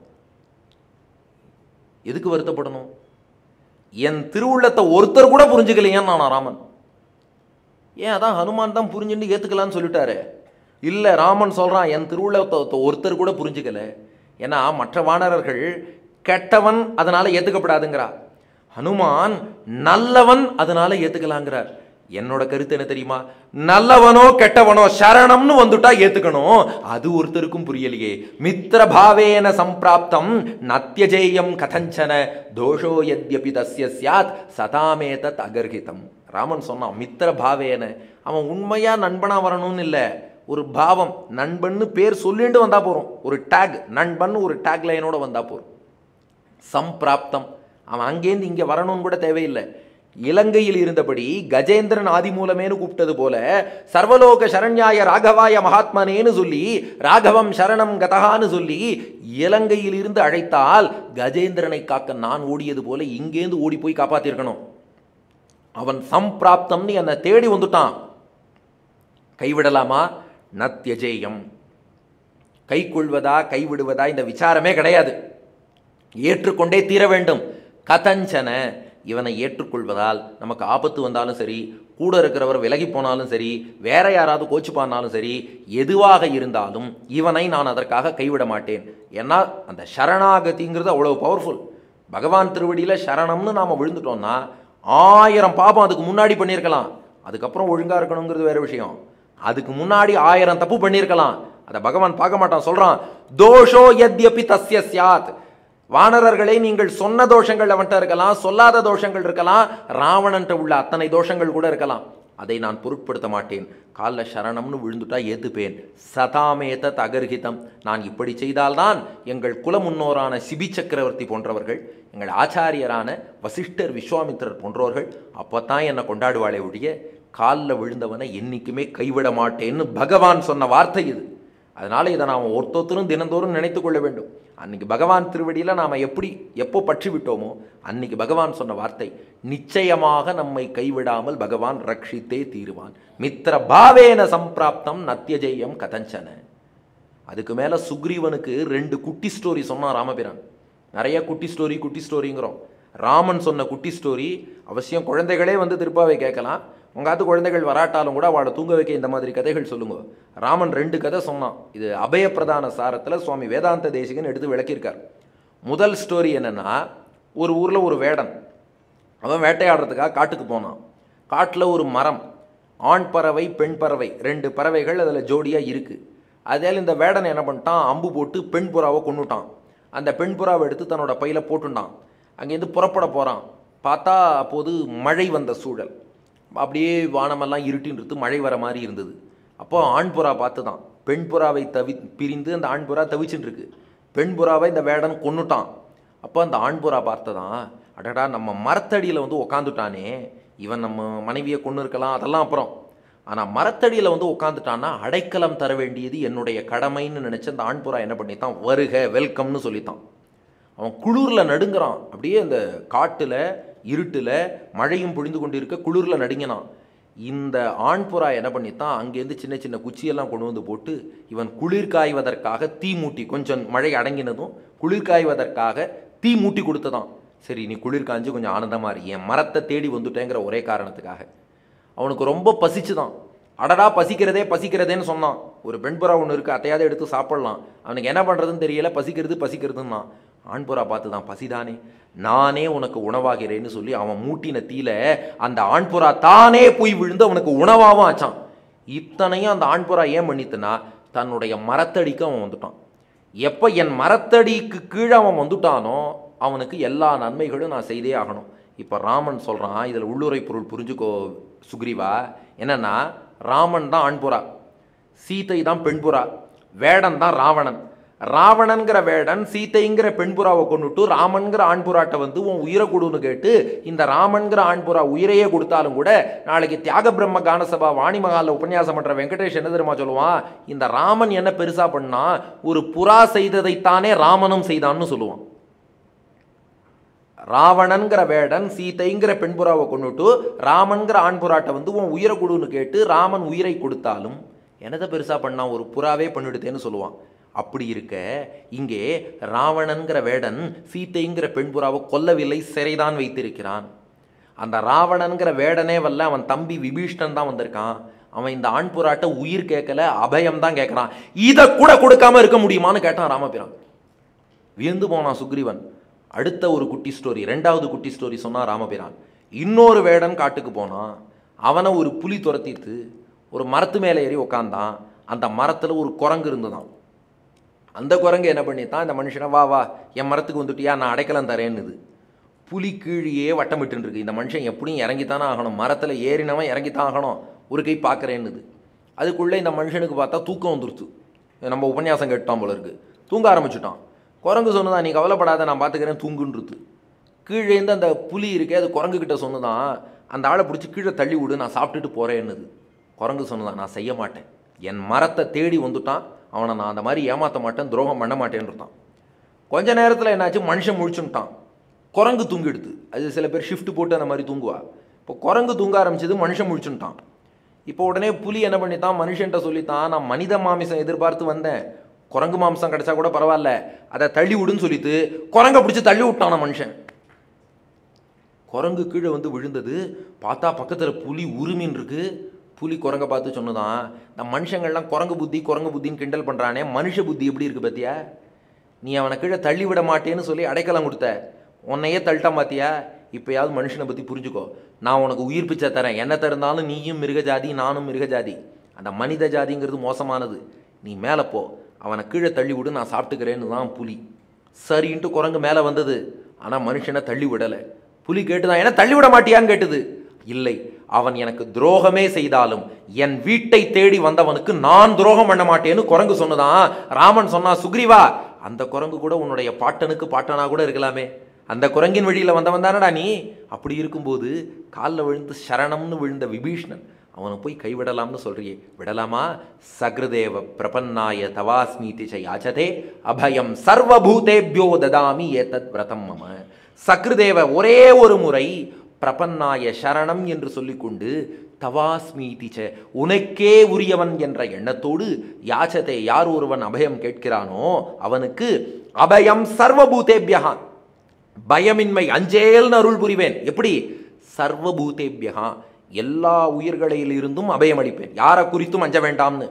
எதுக்கு வருத்தப்படணும்? என் திருவுள்ளத்தை ஒருத்தர் கூட புரிஞ்சுக்கலையான்னு நானா ராமன். ஏன் அதான் ஹனுமான் தான் புரிஞ்சுட்டு ஏற்றுக்கலான்னு சொல்லிட்டாரு. இல்லை, ராமன் சொல்கிறான் என் திருவுள்ளத்தை ஒருத்தர் கூட புரிஞ்சுக்கல. ஏன்னா மற்ற வானரர்கள் கெட்டவன் அதனால் ஏற்றுக்கப்படாதுங்கிறா, ஹனுமான் நல்லவன் அதனால ஏற்றுக்கலாங்கிறார். என்னோட கருத்து என்ன தெரியுமா? நல்லவனோ கெட்டவனோ சரணம்னு வந்துட்டா ஏத்துக்கணும். அது ஒருத்தருக்கும் புரியலையே. மித்திர பாவேன சம்பிராப்தம் நத்யஜேயம் கதஞ்சன தோஷோ யத்யபி தஸ்ய ஸ்யாத் சதாமேதத் அகர்ஹிதம். ராமன் சொன்னான் மித்திர பாவேன, அவன் உண்மையா நண்பனா வரணும்னு இல்லை, ஒரு பாவம், நண்பன்னு பேர் சொல்லிட்டு வந்தா போறோம், ஒரு டேக் நண்பன் ஒரு டேக் லைனோட வந்தா போறோம். சம்பிராப்தம், அவன் அங்கேருந்து இங்கே வரணும்னு கூட தேவையில்லை. இலங்கையில் இருந்தபடி கஜேந்திரன் ஆதி மூலமேனு கூப்பிட்டது போல சர்வலோக சரண்யாய ராகவாய மகாத்மனேன்னு சொல்லி ராகவம் சரணம் கதகான்னு சொல்லி இலங்கையில் இருந்து அழைத்தால் கஜேந்திரனை காக்க நான் ஓடியது போல இங்கேருந்து ஓடி போய் காப்பாத்திருக்கணும். அவன் சம்பிராப்தம்னு என்னை தேடி வந்துட்டான், கைவிடலாமா? நத்யஜேயம், கை கொள்வதா கைவிடுவதா இந்த விசாரமே கிடையாது, ஏற்றுக்கொண்டே தீர வேண்டும். கதஞ்சன, இவனை ஏற்றுக்கொள்வதால் நமக்கு ஆபத்து வந்தாலும் சரி, கூட இருக்கிறவர் விலகி போனாலும் சரி, வேற யாராவது கோச்சுப்பானாலும் சரி, எதுவாக இருந்தாலும் இவனை நான் அதற்காக கைவிட மாட்டேன். ஏன்னா அந்த சரணாகதிங்கிறது அவ்வளோ பவர்ஃபுல். பகவான் திருவடியில் சரணம்னு நாம் விழுந்துட்டோம்னா ஆயிரம் பாபம் அதுக்கு முன்னாடி பண்ணியிருக்கலாம், அதுக்கப்புறம் ஒழுங்காக இருக்கணுங்கிறது வேற விஷயம். அதுக்கு முன்னாடி ஆயிரம் தப்பு பண்ணியிருக்கலாம், அதை பகவான் பார்க்க மாட்டான். சொல்கிறான் தோஷோ யத்யபி தஸ்ய ஸ்யாத். வானரர்களை நீங்கள் சொன்ன தோஷங்கள் அவன்கிட்ட இருக்கலாம், சொல்லாத தோஷங்கள் இருக்கலாம், ராவணன்ட்ட உள்ள அத்தனை தோஷங்கள் கூட இருக்கலாம், அதை நான் பொருட்படுத்த மாட்டேன். காலில் சரணம்னு விழுந்துட்டா ஏத்துப்பேன். சதாமேத தகர்ஹிதம், நான் இப்படி செய்தால்தான் எங்கள் குல முன்னோரான சிபி சக்கரவர்த்தி போன்றவர்கள், எங்கள் ஆச்சாரியரான வசிஷ்டர் விஸ்வாமித்திரர் போன்றவர்கள் அப்போத்தான் என்னை கொண்டாடுவாளே ஒழிய காலில் விழுந்தவனை என்றைக்குமே கைவிட மாட்டேன்னு பகவான் சொன்ன வார்த்தை இது. அதனால் இதை நாம் ஒருத்தொத்தரும் தினந்தோறும் நினைத்து கொள்ள வேண்டும். அன்னைக்கு பகவான் திருவடியில் நாம் எப்படி எப்போ பற்றி விட்டோமோ அன்னைக்கு பகவான் சொன்ன வார்த்தை நிச்சயமாக நம்மை கைவிடாமல் பகவான் ரட்சித்தே தீருவான். மித்திர பாவேன சம்பிராப்தம் நத்யஜேயம் கதஞ்சன. அதுக்கு மேலே சுக்ரீவனுக்கு ரெண்டு குட்டி ஸ்டோரி சொன்னான் ராமபிரான். நிறைய குட்டி ஸ்டோரி குட்டி ஸ்டோரிங்கிறோம். ராமன் சொன்ன குட்டி ஸ்டோரி அவசியம் குழந்தைகளே வந்து திருப்பாவை கேட்கலாம். உங்காத்து குழந்தைகள் வராட்டாலும் கூட அவளை தூங்க வைக்க இந்த மாதிரி கதைகள் சொல்லுங்க. ராமன் ரெண்டு கதை சொன்னான். இது அபயப்பிரதான சாரத்தில் சுவாமி வேதாந்த தேசிகன் எடுத்து விளக்கியிருக்கார். முதல் ஸ்டோரி என்னென்னா, ஒரு ஊரில் ஒரு வேடன், அவன் வேட்டையாடுறதுக்காக காட்டுக்கு போனான். காட்டில் ஒரு மரம், ஆண் பறவை பெண் பறவை ரெண்டு பறவைகள் அதில் ஜோடியாக இருக்குது. அதில் இந்த வேடன் என்ன பண்ணிட்டான், அம்பு போட்டு பெண் புறாவை கொண்டுட்டான். அந்த பெண் புறாவை எடுத்து தன்னோட பையில் போட்டுட்டான். அங்கேருந்து புறப்பட போகிறான். பார்த்தா அப்போது மழை வந்த சூழல், அப்படியே வானமெல்லாம் இருட்டின்றது, மழை வர மாதிரி இருந்தது. அப்போ ஆண் புறா பார்த்து தான் பெண் புறாவை தவி பிரிந்து அந்த ஆண் புறா தவிச்சுட்டு இருக்கு. பெண் புறாவை இந்த வேடன் கொன்னுட்டான். அப்போ அந்த ஆண் புறா பார்த்ததான், அடடா நம்ம மரத்தடியில் வந்து உக்காந்துட்டானே, இவன் நம்ம மனைவியை கொன்று இருக்கலாம், அதெல்லாம் அப்புறம். ஆனால் மரத்தடியில் வந்து உட்காந்துட்டான்னா அடைக்கலம் தர வேண்டியது என்னுடைய கடமைன்னு நினச்ச அந்த ஆண் புறா என்ன பண்ணித்தான், வருக வெல்கம்னு சொல்லித்தான். அவன் குளிரில் நடுங்கிறான். அப்படியே அந்த காட்டில் இருட்டில் மழையும் பொழிந்து கொண்டு இருக்க குளிரில் நடுங்கினான். இந்த ஆண் புறா என்ன பண்ணித்தான், அங்கேருந்து சின்ன சின்ன குச்சியெல்லாம் கொண்டு வந்து போட்டு இவன் குளிர் காய்வதற்காக தீ மூட்டி, கொஞ்சம் மழை அடங்கினதும் குளிர் காய்வதற்காக தீ மூட்டி கொடுத்ததான். சரி நீ குளிர் காய்ஞ்சு கொஞ்சம் ஆனந்தமாக இரு, என் மரத்தை தேடி வந்துட்டேங்கிற ஒரே காரணத்துக்காக. அவனுக்கு ரொம்ப பசிச்சுதான். அடடா பசிக்கிறதே பசிக்கிறதேன்னு சொன்னான். ஒரு பெண் புறா ஒன்று இருக்குது, அத்தையாவது எடுத்து சாப்பிட்லாம், அவனுக்கு என்ன பண்ணுறதுன்னு தெரியல, பசிக்கிறது பசிக்கிறதுன்னா. ஆண் புறா பார்த்து தான், பசிதானே நானே உனக்கு உணவாகிறேன்னு சொல்லி அவன் மூட்டின தீல அந்த ஆண் புறா தானே போய் விழுந்து அவனுக்கு உணவாகவும் ஆச்சான். இத்தனையும் அந்த ஆண் புறா ஏன் பண்ணித்துனா, தன்னுடைய மரத்தடிக்கு அவன் வந்துட்டான். எப்போ என் மரத்தடிக்கு கீழே அவன் வந்துட்டானோ அவனுக்கு எல்லா நன்மைகளும் நான் செய்தே ஆகணும். இப்போ ராமன் சொல்கிறான், இதில் உள்ளுரை பொருள் புரிஞ்சுக்கோ சுக்ரீவா. என்னன்னா, ராமன் தான் ஆண் புறா, சீதை தான் பெண் புறா, வேடன் தான் ராவணன். ராவணன்கிற வேடன் சீதைங்கிற பெண்புறாவை கொண்டுட்டு ராமன்கிற ஆண்புறாட்டை வந்து உன் உயிரை கொடுன்னு கேட்டு, இந்த ராமன்கிற ஆண்புறா உயிரையே கொடுத்தாலும் கூட நாளைக்கு தியாக பிரம்ம கானசபா வாணி மகாலில் உபன்யாசம் பண்ணுற வெங்கடேஷ் என்ன தெரியுமா சொல்லுவான், இந்த ராமன் என்ன பெருசா பண்ணா, ஒரு புறா செய்ததைத்தானே ராமனும் செய்தான்னு சொல்லுவான். ராவணன்கிற வேடன் சீதைங்கிற பெண்புறாவை கொண்டுட்டு ராமன்கிற ஆண்புறாட்டை வந்து உன் உயிரை கொடுன்னு கேட்டு ராமன் உயிரை கொடுத்தாலும் என்னதை பெருசா பண்ணா, ஒரு புறாவே பண்ணிடுதேன்னு சொல்லுவான். அப்படி இருக்க இங்கே ராவணன்கிற வேடன் சீதைங்கிற பெண்புறாவை கொல்லவில்லை, சிறைதான் வைத்திருக்கிறான். அந்த ராவணன்கிற வேடனே வல்ல, அவன் தம்பி விபீஷ்ணன் தான் வந்திருக்கான். அவன் இந்த ஆண் புறாட்ட உயிர் கேட்கல, அபயம் தான் கேட்கறான். இதை கூட கொடுக்காம இருக்க முடியுமான்னு கேட்டான் ராமபிரான். வியந்து போனான் சுக்ரீவன். அடுத்த ஒரு குட்டி ஸ்டோரி, ரெண்டாவது குட்டி ஸ்டோரி சொன்னா ராமபிரான். இன்னொரு வேடன் காட்டுக்கு போனான். அவனை ஒரு புலி துரத்திட்டு ஒரு மரத்து மேலே ஏறி உக்காந்தான். அந்த மரத்துல ஒரு குரங்கு இருந்துதான். அந்த குரங்கு என்ன பண்ணித்தான், இந்த மனுஷனை வா வா என் மரத்துக்கு வந்துட்டியா, நான் அடைக்கலம் தரேன்னுது. புலி கீழே வட்டமிட்டு இருக்கு. இந்த மனுஷன் எப்படியும் இறங்கித்தானே ஆகணும், மரத்தில் ஏறினவன் இறங்கித்தான் ஆகணும், ஒரு கை பார்க்குறேன்னுது. அதுக்குள்ளே இந்த மனுஷனுக்கு பார்த்தா தூக்கம் வந்துருச்சு. நம்ம உபன்யாசம் கேட்டான் போல இருக்கு, தூங்க ஆரம்பிச்சுட்டான். குரங்கு சொன்னதான், நீ கவலைப்படாத நான் பார்த்துக்கிறேன் தூங்குன்றது. கீழேருந்து அந்த புலி இருக்கே, அது குரங்கு கிட்ட சொன்னதான், அந்த ஆளை பிடிச்சி கீழே தள்ளி விடு, நான் சாப்பிட்டுட்டு போகிறேன்னுது. குரங்கு சொன்னதான், நான் செய்ய மாட்டேன், என் மரத்தை தேடி வந்துட்டான், அவனை நான் அந்த மாதிரி ஏமாற்ற மாட்டேன், துரோகம் பண்ண மாட்டேன்றான். கொஞ்ச நேரத்தில் என்னாச்சு, மனுஷன் முழிச்சுட்டான், குரங்கு தூங்கிடுது. அது சில பேர் ஷிஃப்ட் போட்டு அந்த மாதிரி தூங்குவா. இப்போ குரங்கு தூங்க ஆரம்பிச்சது, மனுஷன் முழிச்சுட்டான். இப்போ உடனே புலி என்ன பண்ணித்தான், மனுஷன்ட்ட சொல்லித்தான், நான் மனித மாமிசம் எதிர்பார்த்து வந்தேன், குரங்கு மாம்சம் கிடைச்சா கூட பரவாயில்ல, அதை தள்ளி விடுன்னு சொல்லிட்டு குரங்க பிடிச்சி தள்ளி விட்டான மனுஷன். குரங்கு கீழே வந்து விழுந்தது. பார்த்தா பக்கத்தில் புலி உருமின் இருக்கு. புலி குரங்க பார்த்து சொன்னதான், இந்த மனுஷங்கள்லாம் குரங்கு புத்தி குரங்கு புத்தின்னு கிண்டல் பண்ணுறானே, மனுஷ புத்தி எப்படி இருக்கு பார்த்தியா, நீ அவனை கீழே தள்ளி விட மாட்டேன்னு சொல்லி அடைக்கலம் கொடுத்த, உன்னையே தள்ளிட்டான் பார்த்தியா, இப்போயாவது மனுஷனை பற்றி புரிஞ்சுக்கோ, நான் உனக்கு உயிர் பிச்சை தரேன், என்ன தருந்தாலும் நீயும் மிருக ஜாதி நானும் மிருக ஜாதி, அந்த மனித ஜாதிங்கிறது மோசமானது, நீ மேலே போ, அவனை கீழே தள்ளி விடு, நான் சாப்பிட்டுக்கிறேன்னு தான் புலி. சரின்ட்டு குரங்கு மேலே வந்தது. ஆனால் மனுஷனை தள்ளி விடலை. புலி கேட்டுதான், என்ன தள்ளி விட மாட்டியான்னு கேட்டுது. இல்லை, அவன் எனக்கு துரோகமே செய்தாலும் என் வீட்டை தேடி வந்தவனுக்கு நான் துரோகம் பண்ண மாட்டேன்னு குரங்கு சொன்னதான். ராமன் சொன்னா, சுக்ரீவா அந்த குரங்கு கூட உன்னுடைய பாட்டனுக்கு பாட்டனா கூட இருக்கலாமே, அந்த குரங்கின் வழியில் வந்தவன் தானடா நீ. அப்படி இருக்கும்போது காலில் விழுந்து சரணம்னு விழுந்த விபீஷ்ணன் அவனை போய் கைவிடலாம்னு சொல்றியே, விடலாமா? சக்ருதேவ பிரபன்னாய தவாஸ்மீதி ச யாச்சதே அபயம் சர்வபூதேபியோ ததாமி ஏதத் விரதம் மம. சக்ருதேவ ஒரே ஒரு முறை பிரபன்னாய சரணம் என்று சொல்லிக்கொண்டு தவாஸ்மீதிச்ச, உனக்கே உரியவன் என்ற எண்ணத்தோடு யாச்சத்தை, யார் ஒருவன் அபயம் கேட்கிறானோ அவனுக்கு அபயம் சர்வபூதேபியா, பயமின்மை அஞ்சேல்னு அருள் புரிவேன். எப்படி? சர்வபூதேபியா, எல்லா உயிர்களிலிருந்தும் அபயம் அளிப்பேன், யாரை குறித்தும் அஞ்ச வேண்டாம்னு.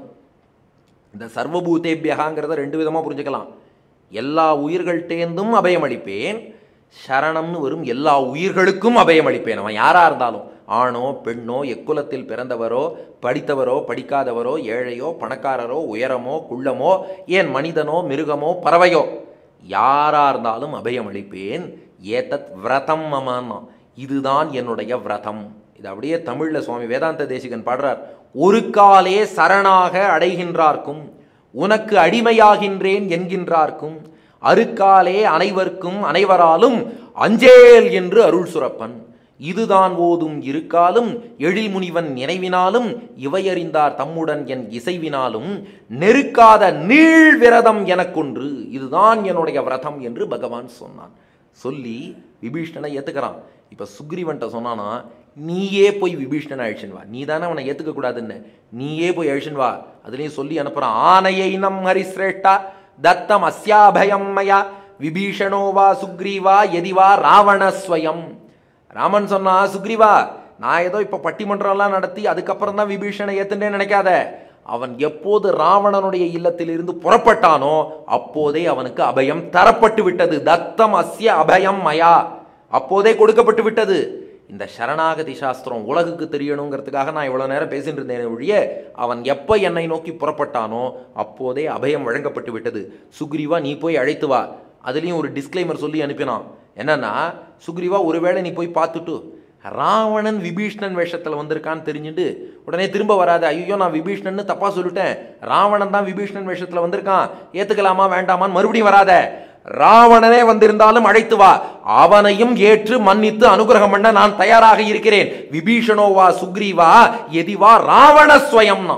இந்த சர்வபூதேபியகாங்கிறத ரெண்டு விதமாக புரிஞ்சுக்கலாம். எல்லா உயிர்கள்டேந்தும் அபயம் அளிப்பேன், சரணம்னு வரும் எல்லா உயிர்களுக்கும் அபயம் அளிப்பேன். அவன் யாரா இருந்தாலும், ஆணோ பெண்ணோ, எக்குலத்தில் பிறந்தவரோ, படித்தவரோ படிக்காதவரோ, ஏழையோ பணக்காரரோ, உயரமோ குள்ளமோ, ஏன் மனிதனோ மிருகமோ பறவையோ, யாரா இருந்தாலும் அபயம் அளிப்பேன். ஏதத் விரதம் மமான்னா, இதுதான் என்னுடைய விரதம். இது அப்படியே தமிழில் சுவாமி வேதாந்த தேசிகன் பாடுறார். ஒரு காலே சரணாக அடைகின்றார்க்கும், உனக்கு அடிமையாகின்றேன் என்கின்றார்க்கும், அருக்காலே அனைவருக்கும் அனைவராலும் அஞ்சேல் என்று அருள் சுரப்பன். இதுதான் ஓதும் இருக்காலும் எழில் முனிவன் நினைவினாலும், இவையறிந்தார் தம்முடன் என் இசைவினாலும், நெருக்காத நீள் விரதம் எனக்கொன்று, இதுதான் என்னுடைய விரதம் என்று பகவான் சொன்னான். சொல்லி விபீஷ்ணனை ஏற்றுக்கிறான். இப்போ சுக்ரீவன்ட்ட சொன்னானா, நீயே போய் விபீஷ்ணனை அழிச்சின் வா, நீ தானே அவனை ஏற்றுக்க கூடாதுன்னு, நீயே போய் அழிச்சின் வா. அதுலேயும் சொல்லி அனுப்புகிறான். ஆனையை நம் ஹரிசிரேஷ்டா தத்தம் அஸ்யாபயம் மயா விபீஷணோவா சுக்ரீவா எதிவா ராவணஸ்வயம். ராமன் சொன்னா, சுக்ரீவா நான் ஏதோ இப்போ பட்டிமன்றம்லாம் நடத்தி அதுக்கப்புறம் தான் விபீஷணை ஏத்துட்டேன்னு நினைக்காத. அவன் எப்போது ராவணனுடைய இல்லத்திலிருந்து புறப்பட்டானோ அப்போதே அவனுக்கு அபயம் தரப்பட்டு விட்டது. தத்தம் அஸ்ய அபயம் மயா, அப்போதே கொடுக்கப்பட்டு விட்டது. இந்த சரணாகதி சாஸ்திரம் உலகுக்கு தெரியணுங்கிறதுக்காக நான் இவ்வளோ நேரம் பேசிட்டு இருந்தேன் ஒழிய, அவன் எப்போ என்னை நோக்கி புறப்பட்டானோ அப்போதே அபயம் வழங்கப்பட்டு விட்டது. சுக்ரீவா நீ போய் அழைத்து வா. அதுலேயும் ஒரு டிஸ்க்ளைமர் சொல்லி அனுப்பினான். என்னன்னா, சுக்ரீவா ஒருவேளை நீ போய் பார்த்துட்டு ராவணன் விபீஷ்ணன் வேஷத்தில் வந்திருக்கான்னு தெரிஞ்சுட்டு உடனே திரும்ப வராத, ஐயோ நான் விபீஷ்ணன்னு தப்பா சொல்லிட்டேன், ராவணன் தான் விபீஷ்ணன் வேஷத்தில் வந்திருக்கான், ஏற்றுக்கலாமா வேண்டாமான்னு மறுபடியும் வராத. ராவணனே வந்திருந்தாலும் அழைத்து வா, அவனையும் ஏற்று மன்னித்து அனுகிரகம் பண்ண நான் தயாராக இருக்கிறேன். விபீஷணோவா சுக்ரீவா எதிவா ராவண ஸ்வயம்னா,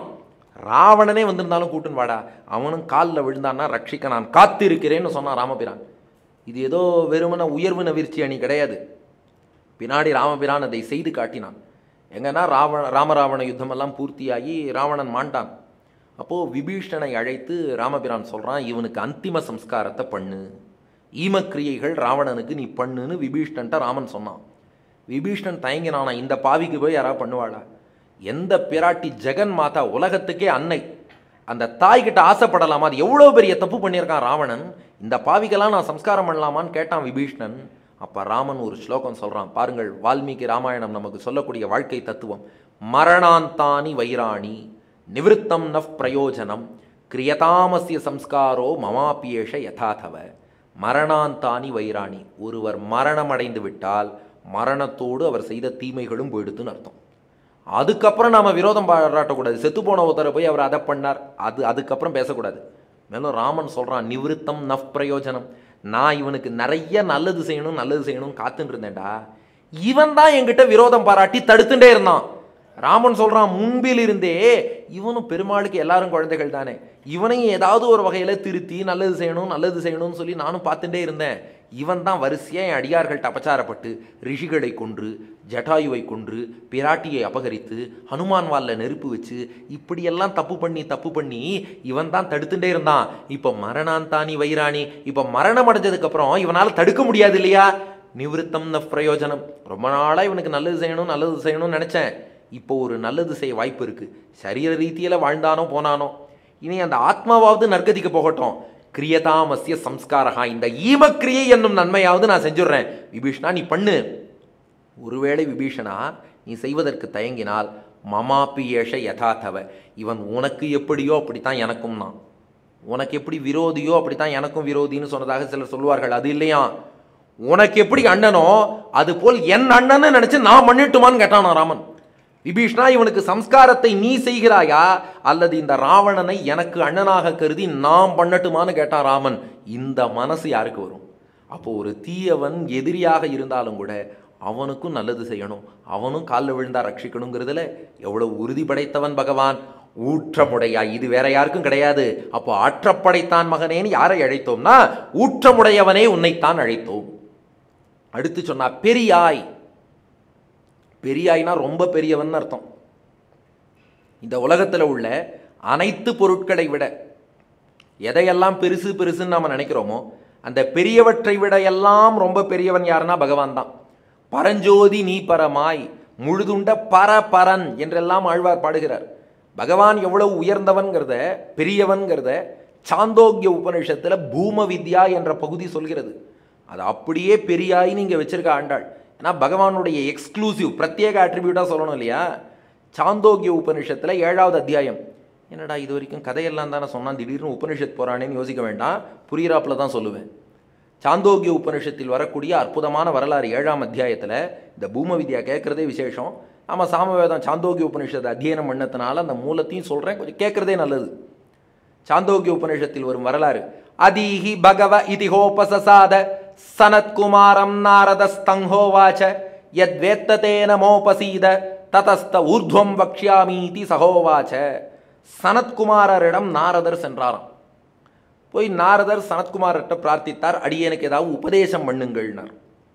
ராவணனே வந்திருந்தாலும் கூட்டுன்னு வாடா, அவனும் காலில் விழுந்தான்னா ரட்சிக்க நான் காத்திருக்கிறேன்னு சொன்னான் ராமபிரான். இது ஏதோ வெறுமன உயர்வு நவிர்ச்சி அணி கிடையாது. பின்னாடி ராமபிரான் அதை செய்து காட்டினான். எங்கன்னா ராவண ராமராவண யுத்தமெல்லாம் பூர்த்தியாகி ராவணன் மாண்டான். அப்போது விபீஷணனை அழைத்து ராமபிரான் சொல்கிறான், இவனுக்கு அந்திம சம்ஸ்காரத்தை பண்ணு, ஈமக்கிரியைகள் ராவணனுக்கு நீ பண்ணுன்னு விபீஷ்ணன்ட்ட ராமன் சொன்னான். விபீஷ்ணன் தயங்கினானா, இந்த பாவிக்கு போய் யாராவது பண்ணுவாளா? எந்த பிராட்டி ஜெகன் மாதா, உலகத்துக்கே அன்னை, அந்த தாய்கிட்ட ஆசைப்படலாமா? அது எவ்வளோ பெரிய தப்பு பண்ணியிருக்கான் ராவணன், இந்த பாவிக்கெல்லாம் நான் சம்ஸ்காரம் பண்ணலாமான்னு கேட்டான் விபீஷ்ணன். அப்போ ராமன் ஒரு ஸ்லோகம் சொல்கிறான் பாருங்கள். வால்மீகி ராமாயணம் நமக்கு சொல்லக்கூடிய வாழ்க்கை தத்துவம். மரணாந்தானி வைராணி நிவிருத்தம் நஃப் பிரயோஜனம் கிரியதாமஸ்ய சம்ஸ்காரோ மமாபியேஷ யதாதவ. மரணாந்தானி வைராணி, ஒருவர் மரணம் அடைந்து விட்டால் மரணத்தோடு அவர் செய்த தீமைகளும் போயிடுத்துன்னு அர்த்தம். அதுக்கப்புறம் நாம் விரோதம் பாராட்டக்கூடாது. செத்து போன ஒருத்தரை போய் அவர் அதை பண்ணார், அது அதுக்கப்புறம் பேசக்கூடாது. மேலும் ராமன் சொல்கிறான், நிவிருத்தம் நஃப் பிரயோஜனம், நான் இவனுக்கு நிறைய நல்லது செய்யணும் நல்லது செய்யணும் காத்துட்டு இருந்தேன்டா, இவன் தான் என்கிட்ட விரோதம் பாராட்டி தடுத்துட்டே இருந்தான். ராமன் சொல்கிறான், முன்பில் இருந்தே இவனும் பெருமாளுக்கு எல்லாரும் குழந்தைகள் தானே, இவனையும் ஏதாவது ஒரு வகையில் திருத்தி நல்லது செய்யணும் நல்லது செய்யணும்னு சொல்லி நானும் பார்த்துட்டே இருந்தேன். இவன் தான் வரிசையாக என் அடியார்கள்ட்ட அபச்சாரப்பட்டு ரிஷிகளை கொன்று, ஜட்டாயுவை கொன்று, பிராட்டியை அபகரித்து, ஹனுமான் வாலில் நெருப்பு வச்சு, இப்படியெல்லாம் தப்பு பண்ணி தப்பு பண்ணி இவன் தான் தடுத்துட்டே இருந்தான். இப்போ மரணாந்தானி வைராணி, இப்போ மரணம் அடைஞ்சதுக்கப்புறம் இவனால் தடுக்க முடியாது இல்லையா? நிவிருத்தம் ந பிரயோஜனம். ரொம்ப நாளாக இவனுக்கு நல்லது செய்யணும் நல்லது செய்யணும்னு நினச்சேன், இப்போ ஒரு நல்லது செய்ய வாய்ப்பு இருக்குது. சரீர ரீதியில் வாழ்ந்தானோ போனானோ, இனி அந்த ஆத்மாவாவது நற்கதிக்கு போகட்டும். கிரியதாமஸ்ய சம்ஸ்காரகா, இந்த ஈமக்கிரியை என்னும் நன்மையாவது நான் செஞ்சுடுறேன். விபீஷ்ணா நீ பண்ணு. ஒருவேளை விபீஷணா நீ செய்வதற்கு தயங்கினால் மமாப்பி ஏஷ யதாதவ, இவன் உனக்கு எப்படியோ அப்படித்தான் எனக்கும் நான், உனக்கு எப்படி விரோதியோ அப்படித்தான் எனக்கும் விரோதின்னு சொன்னதாக சிலர் சொல்லுவார்கள். அது இல்லையா, உனக்கு எப்படி அண்ணனோ அது போல் என் அண்ணன்னு நினைச்சு நான் பண்ணிட்டுமான்னு கேட்டானா ராமன். விபீஷ்ணா இவனுக்கு சம்ஸ்காரத்தை நீ செய்கிறாயா அல்லது இந்த ராவணனை எனக்கு அண்ணனாக கருதி நாம் பண்ணட்டுமான்னு கேட்டான் ராமன். இந்த மனசு யாருக்கு வரும்? அப்போ ஒரு தீயவன் எதிரியாக இருந்தாலும் கூட அவனுக்கும் நல்லது செய்யணும், அவனும் காலில் விழுந்தா ரட்சிக்கணுங்கிறதுல எவ்வளவு உறுதி படைத்தவன் பகவான். ஊற்றமுடையா, இது வேற யாருக்கும் கிடையாது. அப்போ ஆற்றப்படைத்தான் மகனேன்னு யாரை அழைத்தோம்னா ஊற்றமுடையவனே உன்னைத்தான் அழைத்தோம். அடுத்து சொன்னா பெரியாய். பெரியாய்னா ரொம்ப பெரியவன் அர்த்தம். இந்த உலகத்தில் உள்ள அனைத்து பொருட்களை விட எதையெல்லாம் பெருசு பெருசுன்னு நாம் நினைக்கிறோமோ அந்த பெரியவற்றை விட எல்லாம் ரொம்ப பெரியவன் யாருன்னா பகவான் தான். பரஞ்சோதி நீ பரமாய் முழுதுண்ட பர பரன் என்றெல்லாம் ஆழ்வார் பாடுகிறார். பகவான் எவ்வளவு உயர்ந்தவன்கிறத பெரியவன்கிறத சாந்தோக்கிய உபநிஷத்தில் பூம வித்யா என்ற பகுதி சொல்கிறது. அது அப்படியே பெரியாய் நீங்கள் வச்சிருக்க ஆண்டாள். ஏன்னா பகவானுடைய எக்ஸ்க்ளூசிவ் பிரத்யேக அட்ரிபியூட்டாக சொல்லணும் இல்லையா. சாந்தோக்கிய உபநிஷத்தில் ஏழாவது அத்தியாயம். என்னடா இது வரைக்கும் கதையெல்லாம் தானே சொன்னான், திடீர்னு உபனிஷத் போகிறானேன்னு யோசிக்க வேண்டாம், புரியிறாப்பில் தான் சொல்லுவேன். சாந்தோக்கிய உபனிஷத்தில் வரக்கூடிய அற்புதமான வரலாறு ஏழாம் அத்தியாயத்தில் இந்த பூம வித்யா கேட்குறதே விசேஷம். நம்ம சாமவேதம் சாந்தோக்கிய உபனிஷத்தை அத்தியனம் பண்ணதுனால அந்த மூலத்தையும் சொல்கிறேன், கொஞ்சம் கேட்குறதே நல்லது. சாந்தோக்கிய உபனிஷத்தில் வரும் வரலாறு. அதிஹி பகவ இதிஹோபசசாத சனத்குமாரம் நாரதஸ்தங்கோவாச்ச யத்வேத்ததேன மோபசீத ததஸ்த ஊர்த்வம் வக்ஷ்யாமீதி சகோவாச்ச. சனத்குமாரரிடம் நாரதர் சென்றாராம். போய் நாரதர் சனத்குமார்கிட்ட பிரார்த்தித்தார், அடியேனுக்கு ஏதாவது உபதேசம் பண்ணுங்கள்னார்.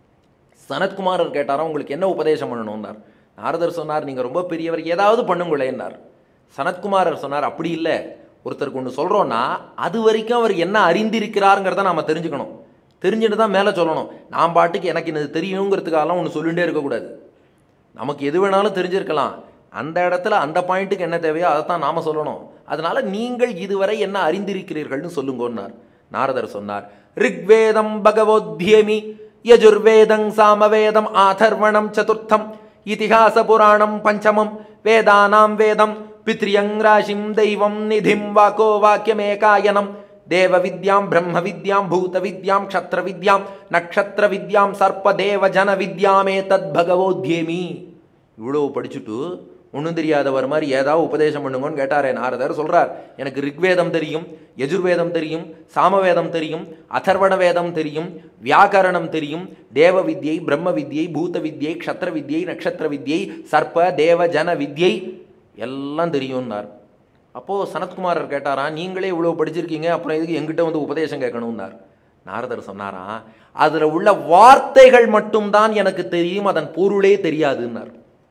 சனத்குமாரர் கேட்டாராம், உங்களுக்கு என்ன உபதேசம் பண்ணணும்னார். நாரதர் சொன்னார், நீங்கள் ரொம்ப பெரியவர், ஏதாவது பண்ணுங்களேன்னார். சனத்குமாரர் சொன்னார், அப்படி இல்லை, ஒருத்தருக்கு ஒன்று சொல்கிறோன்னா அது வரைக்கும் அவர் என்ன அறிந்திருக்கிறாருங்கிறத நாம் தெரிஞ்சுக்கணும். தெரிஞ்சுட்டு தான் மேலே சொல்லணும். நான் பாட்டுக்கு எனக்கு இது தெரியுங்கிறதுக்காகலாம் ஒன்று சொல்லிகிட்டே இருக்கக்கூடாது. நமக்கு எது வேணாலும் தெரிஞ்சிருக்கலாம், அந்த இடத்துல அந்த பாயிண்ட்டுக்கு என்ன தேவையோ அதை தான் நாம் சொல்லணும். அதனால் நீங்கள் இதுவரை என்ன அறிந்திருக்கிறீர்கள்னு சொல்லுங்கன்னார். நாரதர் சொன்னார், ரிக்வேதம் பகவோத்யமி யஜுர்வேதம் சாமவேதம் ஆதர்வணம் சதுர்த்தம் இதிஹாச புராணம் பஞ்சமம் வேதானாம் வேதம் பித்ரியங்ராசிம் தெய்வம் நிதிம் வாக்கோ வாக்கியமேகாயனம் தேவ வித்யாம் பிரம்ம வித்யாம் பூத வித்யாம் க்ஷத்ர வித்யாம் நக்ஷத்ர வித்யாம் சர்ப்ப தேவ ஜன வித்யாமே தத் பகவோத்யமி. இவ்வளோ படிச்சுட்டு ஒன்றும் தெரியாதவர் மாதிரி ஏதாவது உபதேசம் பண்ணுங்கன்னு கேட்டாரே நாரதர். சொல்கிறார், எனக்கு ரிக்வேதம் தெரியும், யஜுர்வேதம் தெரியும், சாமவேதம் தெரியும், அதர்வண வேதம் தெரியும், வியாக்கரணம் தெரியும், தேவ வித்யை பிரம்ம வித்யை பூத வித்யை க்ஷத்ர வித்யை நக்ஷத்திர வித்யை சர்ப்ப தேவ ஜன வித்யை எல்லாம் தெரியும்னார். அப்போது சனத்குமாரர் கேட்டாரா, நீங்களே இவ்வளோ படிச்சிருக்கீங்க, அப்புறம் இதுக்கு எங்கிட்ட வந்து உபதேசம் கேட்கணும்னார். நாரதர் சொன்னாரா, அதில் உள்ள வார்த்தைகள் மட்டும்தான் எனக்கு தெரியும், அதன் பொருளே தெரியாதுன்னார்.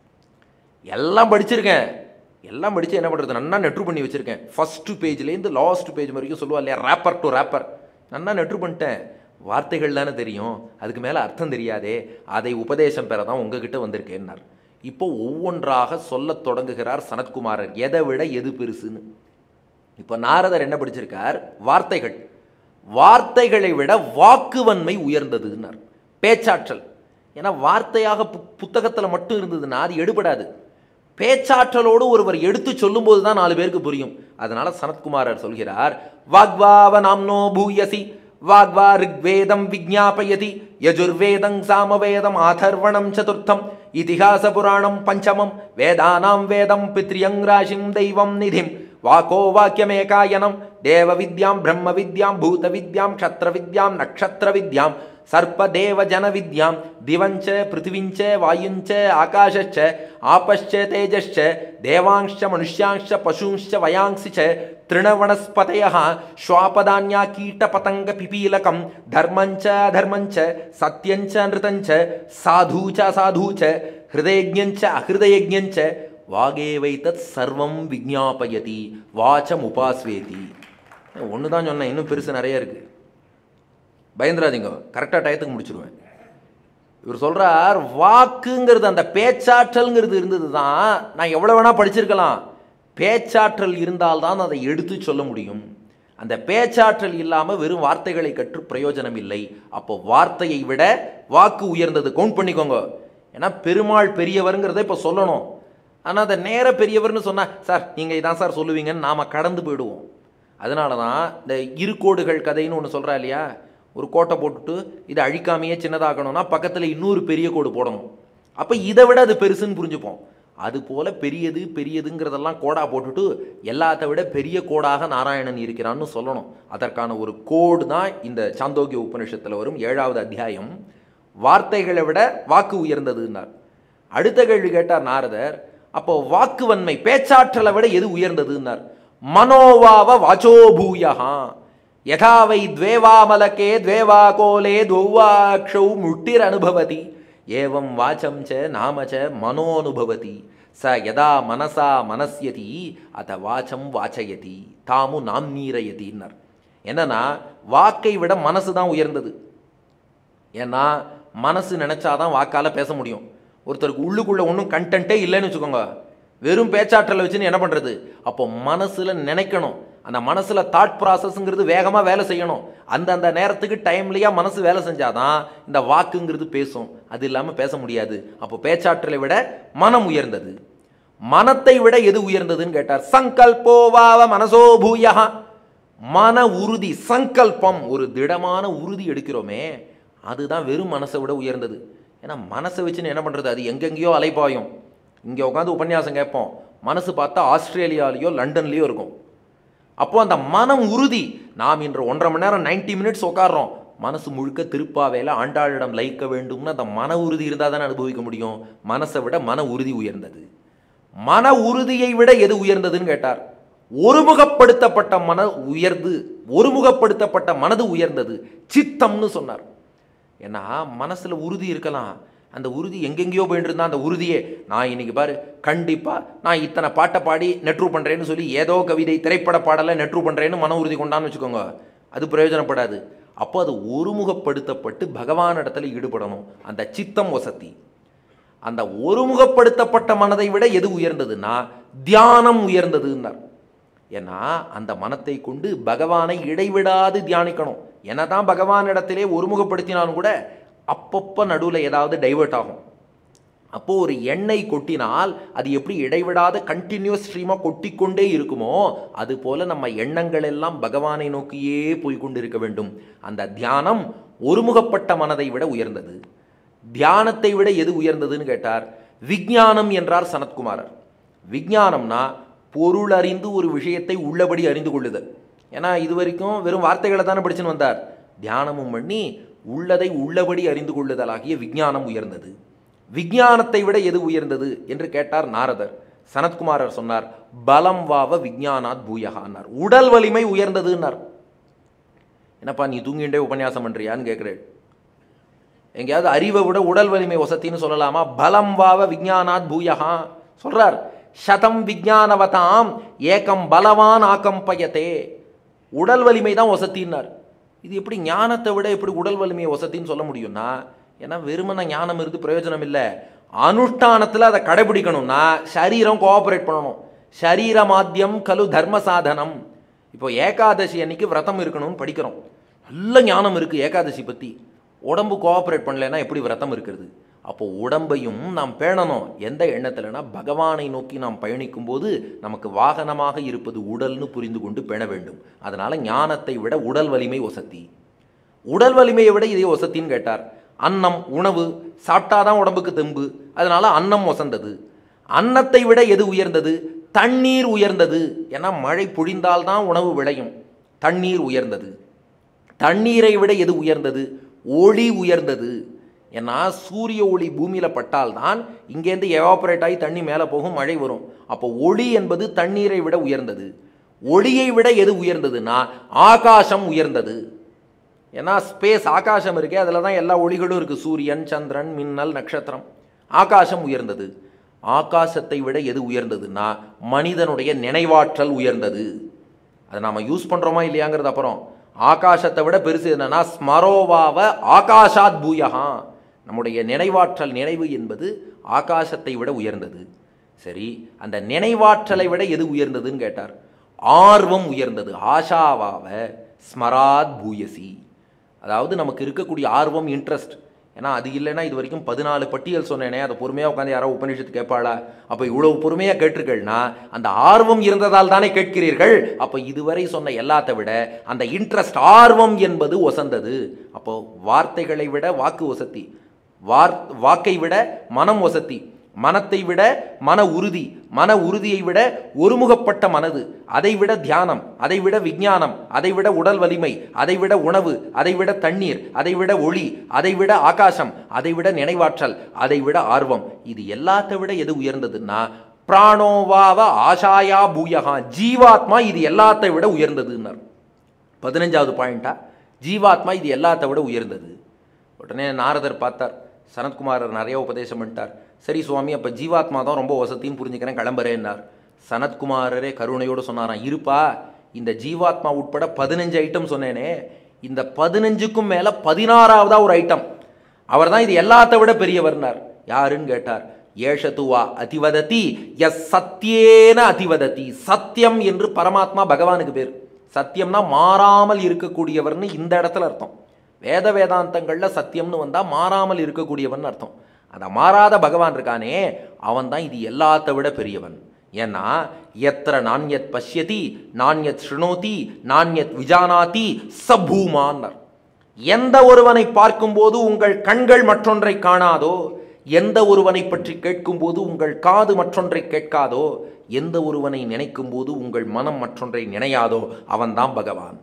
எல்லாம் படிச்சிருக்கேன், எல்லாம் படித்து என்ன பண்ணுறது, நன்னா நெட்ரு பண்ணி வச்சுருக்கேன். ஃபஸ்ட்டு பேஜ்லேருந்து லாஸ்ட் பேஜ் வரைக்கும் சொல்லுவா இல்லையா, ரேப்பர் டு ரேப்பர், நன்னா நெட்ரு பண்ணிட்டேன். வார்த்தைகள் தானே தெரியும், அதுக்கு மேலே அர்த்தம் தெரியாதே, அதை உபதேசம் பெற தான் உங்ககிட்ட வந்திருக்கேன்னார். இப்போ ஒவ்வொன்றாக சொல்ல தொடங்குகிறார் சனத்குமாரர், எதை விட எது பெருசுன்னு. இப்போ நாரதர் என்ன படிச்சிருக்கார், வார்த்தைகள். வார்த்தைகளை விட வாக்குவன்மை உயர்ந்ததுன்னார், பேச்சாற்றல். ஏன்னா வார்த்தையாக பு புத்தகத்தில் மட்டும் இருந்ததுன்னா அது எடுபடாது. பேச்சாற்றலோடு ஒருவர் எடுத்து சொல்லும்போது தான் நாலு பேருக்கு புரியும். அதனால சனத்குமாரர் சொல்கிறார், வாக்வாவ நாம்னோ பூயசி வாக்வா ரிக்வேதம் விஜ்ஞாபயதி யஜுர்வேதம் சாமவேதம் ஆதர்வணம் சதுர்த்தம் இதிஹாச புராணம் பஞ்சமம் வேதானாம் வேதம் பித்ரியங்ராசிம் தெய்வம் நிதிம் வாக்கோ வாக்கியமேகாயனம் தேவ வித்யாம் பிரம்ம வித்யாம் பூத வித்யாம் க்ஷத்ர வித்யாம் நக்ஷத்திர வித்யாம் சர்ப்ப தேவ ஜன வித்யாம் திவஞ்ச பிருத்திவிஞ்ச வாயுஞ்ச ஆகாஷச்ச ஆபश्च தேஜश्च தேவாंश्च மனுஷ்யாंश्च பசூंश्च வயாंसि च तृणवनस्पतयः श्वापदान्या कीटपतंग पिपीलकं धर्मञ्च अधर्मञ्च सत्यञ्च नृतञ्च साधूच असाधूच हृदयज्ञञ्च अहृदयज्ञञ्च वागेवैतत् सर्वं विज्ञापयति वाचम् उपास्वेति. ஒன்று தான் சொன்னேன், இன்னும் பெருசு நிறைய இருக்குது, பயந்துராதீங்க, கரெக்டாக டயத்துக்கு முடிச்சிடுவேன். இவர் சொல்கிறார், வாக்குங்கிறது அந்த பேச்சாற்றல்ங்கிறது இருந்தது தான், நான் எவ்வளோ வேணால் படிச்சிருக்கலாம், பேச்சாற்றல் இருந்தால்தான் அதை எடுத்து சொல்ல முடியும். அந்த பேச்சாற்றல் இல்லாமல் வெறும் வார்த்தைகளை கற்று பிரயோஜனம் இல்லை. அப்போ வார்த்தையை விட வாக்கு உயர்ந்தது, கவுண்ட் பண்ணிக்கோங்க. ஏன்னா பெருமாள் பெரியவருங்கிறத இப்போ சொல்லணும். ஆனால் அதை நேர பெரியவர்னு சொன்னால், சார் நீங்கள் இதான் சார் சொல்லுவீங்கன்னு நாம் கடந்து போயிடுவோம். அதனால தான் இந்த இருகோடுகள் கதைன்னு ஒன்று சொல்கிறா இல்லையா, ஒரு கோட்டை போட்டுட்டு இதை அழிக்காமையே சின்னதாகணும்னா பக்கத்தில் இன்னொரு பெரிய கோடு போடணும். அப்போ இதை விட அது பெருசுன்னு புரிஞ்சுப்போம். அதுபோல் பெரியது பெரியதுங்கிறதெல்லாம் கோடாக போட்டுட்டு எல்லாத்த விட பெரிய கோடாக நாராயணன் இருக்கிறான்னு சொல்லணும். அதற்கான ஒரு கோடு தான் இந்த சாந்தோக்கிய உபனிஷத்தில் வரும் ஏழாவது அத்தியாயம். வார்த்தைகளை விட வாக்கு உயர்ந்ததுன்னார். அடுத்த கேள்வி கேட்டார் நாரதர், அப்போ வாக்குவன்மை பேச்சாற்றலை விட எது உயர்ந்ததுன்னார். மனோவாவ வாச்சோபூயஹா யதாவை துவேவாமலகே துவேவாகோலே துவாக்ஷௌ முட்டிர் அனுபவதி ஏவம் வாச்சம் ச நாம ச மனோனுபவதி ச யதா மனசா மனஸ்யதி அத வாச்சம் வாச்சயதி தாமு நாம் நீரயதின்னார். என்னன்னா வாக்கை விட மனசு தான் உயர்ந்தது. ஏன்னா மனசு நினைச்சாதான் வாக்கால் பேச முடியும். ஒருத்தருக்கு உள்ளுக்குள்ளே ஒன்றும் கண்டென்ட்டே இல்லைன்னு வச்சுக்கோங்க, வெறும் பேச்சாற்றலை வச்சுன்னு என்ன பண்ணுறது? அப்போ மனசில் நினைக்கணும். அந்த மனசில் தாட் ப்ராசஸ்ங்கிறது வேகமாக வேலை செய்யணும். அந்தந்த நேரத்துக்கு டைம்லையாக மனசு வேலை செஞ்சாதான் இந்த வாக்குங்கிறது பேசும். அது இல்லாமல் பேச முடியாது. அப்போ பேச்சாற்றலை விட மனம் உயர்ந்தது. மனத்தை விட எது உயர்ந்ததுன்னு கேட்டார். சங்கல்போவாவ மனசோ பூயா. மன உறுதி, சங்கல்பம், ஒரு திடமான உறுதி எடுக்கிறோமே, அதுதான் வெறும் மனசை விட உயர்ந்தது. ஏன்னா மனசை வச்சுன்னு என்ன பண்ணுறது? அது எங்கெங்கேயோ அலைப்பாயும். இங்கே உட்காந்து உபன்யாசம் கேட்போம், மனசு பார்த்தா ஆஸ்திரேலியாலேயோ லண்டன்லேயோ இருக்கும். அப்போது அந்த மனம் உறுதி, நாம் இன்று ஒன்றரை மணி நேரம் நைன்டி மினிட்ஸ் உட்காடுறோம், மனசு முழுக்க திருப்பாவையில் ஆண்டாளிடம் லயிக்க வேண்டும்னு அந்த மன உறுதி இருந்தால் தானே அனுபவிக்க முடியும். மனசை விட மன உறுதி உயர்ந்தது. மன உறுதியை விட எது உயர்ந்ததுன்னு கேட்டார். ஒருமுகப்படுத்தப்பட்ட மன உயர்ந்து ஒருமுகப்படுத்தப்பட்ட மனது உயர்ந்தது, சித்தம்னு சொன்னார். ஏன்னா மனசில் உறுதி இருக்கலாம், அந்த உறுதி எங்கெங்கேயோ போயிட்டு இருந்தால் அந்த உறுதியே நான் இன்னைக்கு பாரு கண்டிப்பாக நான் இத்தனை பாட்டை பாடி நெட்ரூ பண்ணுறேன்னு சொல்லி ஏதோ கவிதை திரைப்பட பாடலை நெட்ரூ பண்ணுறேன்னு மன உறுதி கொண்டான்னு வச்சுக்கோங்க, அது பிரயோஜனப்படாது. அப்போ அது ஒருமுகப்படுத்தப்பட்டு பகவான் இடத்துல ஈடுபடணும். அந்த சித்தம் வசதி. அந்த ஒருமுகப்படுத்தப்பட்ட மனதை விட எது உயர்ந்ததுன்னா தியானம் உயர்ந்ததுன்னார். ஏன்னா அந்த மனத்தை கொண்டு பகவானை இடைவிடாது தியானிக்கணும். என்னதான் பகவான் இடத்திலே ஒருமுகப்படுத்தினாலும் கூட அப்பப்போ நடுவில் ஏதாவது டைவர்ட் ஆகும். அப்போது ஒரு எண்ணெய் கொட்டினால் அது எப்படி இடைவிடாத கண்டினியூஸ் ஸ்ட்ரீமாக கொட்டிக்கொண்டே இருக்குமோ, அது போல் நம்ம எண்ணங்கள் எல்லாம் பகவானை நோக்கியே போய்கொண்டு இருக்க வேண்டும். அந்த தியானம் ஒருமுகப்பட்ட மனதை விட உயர்ந்தது. தியானத்தை விட எது உயர்ந்ததுன்னு கேட்டார். விஞ்ஞானம் என்றார் சனத்குமாரர். விஞ்ஞானம்னா பொருள் அறிந்து ஒரு விஷயத்தை உள்ளபடி அறிந்து கொள்ளுதல். ஏன்னா இது வரைக்கும் வெறும் வார்த்தைகளை தானே படிச்சுன்னு வந்தார். தியானமும் பண்ணி உள்ளதை உள்ளபடி அறிந்து கொள்ளுதலாகிய விஞ்ஞானம் உயர்ந்தது. விஞ்ஞானத்தை விட எது உயர்ந்தது என்று கேட்டார் நாரதர். சனத்குமாரர் சொன்னார், பலம் வாவ விஞ்ஞானாத் பூயகான்னார். உடல் வலிமை உயர்ந்ததுன்னார். என்னப்பா நீ தூங்கிண்டே உபன்யாசம் பண்றியான்னு கேட்குறேன். எங்கேயாவது அறிவை விட உடல் வலிமை வசத்தின்னு சொல்லலாமா? பலம் வாவ விஞ்ஞானாத் பூயகா சொல்றார். சதம் விஞ்ஞானவதாம் ஏகம் பலவான் ஆகம்பயத்தே. உடல் வலிமை தான் வசத்தின்னார். இது எப்படி ஞானத்தை விட எப்படி உடல் வலிமையை வசத்தின்னு சொல்ல முடியும்னா, ஏன்னா வெறுமன ஞானம் இருந்து பிரயோஜனம் இல்லை. அனுஷ்டானத்தில் அதை கடைபிடிக்கணும்னா சரீரம் கோஆபரேட் பண்ணணும். சரீர மாத்தியம் கலு தர்ம சாதனம். இப்போ ஏகாதசி அன்னைக்கு விரதம் இருக்கணும்னு படிக்கிறோம். நல்ல ஞானம் இருக்குது ஏகாதசி பற்றி, உடம்பு கோஆபரேட் பண்ணலைன்னா எப்படி விரதம் இருக்கிறது? அப்போ உடம்பையும் நாம் பேணணும். எந்த எண்ணத்தில்னா பகவானை நோக்கி நாம் பயணிக்கும் போது நமக்கு வாகனமாக இருப்பது உடல்னு புரிந்து கொண்டு பேண வேண்டும். அதனால ஞானத்தை விட உடல் வலிமை வசதி. உடல் வலிமையை விட இதே வசத்தின்னு கேட்டார். அன்னம், உணவு சாப்பிட்டாதான் உடம்புக்கு தெம்பு, அதனால அன்னம் வசந்தது. அன்னத்தை விட எது உயர்ந்தது? தண்ணீர் உயர்ந்தது. ஏன்னா மழை பொழிந்தால்தான் உணவு விளையும். தண்ணீர் உயர்ந்தது. தண்ணீரை விட எது உயர்ந்தது? ஒளி உயர்ந்தது. ஏன்னா சூரிய ஒளி பூமியில் பட்டால்தான் இங்கேருந்து எவாபரேட் ஆகி தண்ணி மேலே போகும், மழை வரும். அப்போ ஒளி என்பது தண்ணீரை விட உயர்ந்தது. ஒளியை விட எது உயர்ந்ததுன்னா ஆகாசம் உயர்ந்தது. ஏன்னா ஸ்பேஸ் ஆகாசம் இருக்கே, அதில் தான் எல்லா ஒளிகளும் இருக்குது. சூரியன், சந்திரன், மின்னல், நட்சத்திரம். ஆகாசம் உயர்ந்தது. ஆகாசத்தை விட எது உயர்ந்ததுன்னா மனிதனுடைய நினைவாற்றல் உயர்ந்தது. அதை நாம் யூஸ் பண்ணுறோமா இல்லையாங்கிறது அப்புறம். ஆகாசத்தை விட பெருசு என்னன்னா ஸ்மரோவாவ ஆகாஷாத் பூயகா. நம்முடைய நினைவாற்றல், நினைவு என்பது ஆகாசத்தை விட உயர்ந்தது. சரி, அந்த நினைவாற்றலை விட எது உயர்ந்ததுன்னு கேட்டார். ஆர்வம் உயர்ந்தது. ஆஷாவாவ ஸ்மராத் பூயசி. அதாவது நமக்கு இருக்கக்கூடிய ஆர்வம், இன்ட்ரெஸ்ட். ஏன்னா அது இல்லைன்னா இது வரைக்கும் பதினாலு பட்டியல் சொன்னேனே, அதை பொறுமையாக உட்காந்து யாரோ உபநிஷத்து கேட்பாளா? அப்போ இவ்வளவு பொறுமையாக கேட்டிருக்கள்னா அந்த ஆர்வம் இருந்ததால் தானே கேட்கிறீர்கள். அப்போ இதுவரை சொன்ன எல்லாத்தை விட அந்த இன்ட்ரெஸ்ட், ஆர்வம் என்பது வசந்தது. அப்போ வார்த்தைகளை விட வாக்கு வசதி, வார் வாக்கை விட மனம் வசதி, மனத்தை விட மன உறுதி, மன உறுதியை விட ஒருமுகப்பட்ட மனது, அதைவிட தியானம், அதைவிட விஞ்ஞானம், அதைவிட உடல் வலிமை, அதைவிட உணவு, அதைவிட தண்ணீர், அதைவிட ஒளி, அதைவிட ஆகாசம், அதைவிட நினைவாற்றல், அதைவிட ஆர்வம். இது எல்லாத்தை விட எது உயர்ந்ததுன்னா பிராணோவாவ ஆஷாயா பூயகா. ஜீவாத்மா இது எல்லாத்தை விட உயர்ந்ததுன்னார். பதினஞ்சாவது பாயிண்டா, ஜீவாத்மா இது எல்லாத்தை விட உயர்ந்தது. உடனே நாரதர் பார்த்தார். சனத்குமாரர் நிறைய உபதேசம் பண்ணிட்டார். சரி சுவாமி, அப்போ ஜீவாத்மா தான் ரொம்ப வசத்தின்னு புரிஞ்சுக்கிறேன், கிளம்புறேன்னார். சனத்குமாரரே கருணையோடு சொன்னாராம், இருப்பா, இந்த ஜீவாத்மா உட்பட பதினஞ்சு ஐட்டம் சொன்னேனே, இந்த பதினஞ்சுக்கும் மேலே பதினாறாவதா ஒரு ஐட்டம், அவர் தான் இது எல்லாத்த விட பெரியவர்னார். யாருன்னு கேட்டார். ஏஷதுவா அதிவததி எஸ் சத்தியேன அதிவததி. சத்தியம் என்று பரமாத்மா பகவானுக்கு பேர். சத்தியம்னா மாறாமல் இருக்கக்கூடியவர்னு இந்த இடத்துல அர்த்தம். வேத வேதாந்தங்களில் சத்தியம்னு வந்தால் மாறாமல் இருக்கக்கூடியவன் அர்த்தம். அந்த மாறாத பகவான் இருக்கானே, அவன் தான் இது எல்லாத்த விட பெரியவன். ஏன்னா எத்திர நான்யத் பஷ்யதி நான்யத் ஸ்ருணோதி நான்யத் விஜானாதி சபூமான்னர். எந்த ஒருவனை பார்க்கும்போது உங்கள் கண்கள் மற்றொன்றை காணாதோ, எந்த ஒருவனை பற்றி கேட்கும்போது உங்கள் காது மற்றொன்றை கேட்காதோ, எந்த ஒருவனை நினைக்கும் போது உங்கள் மனம் மற்றொன்றை நினையாதோ, அவன்தான் பகவான்.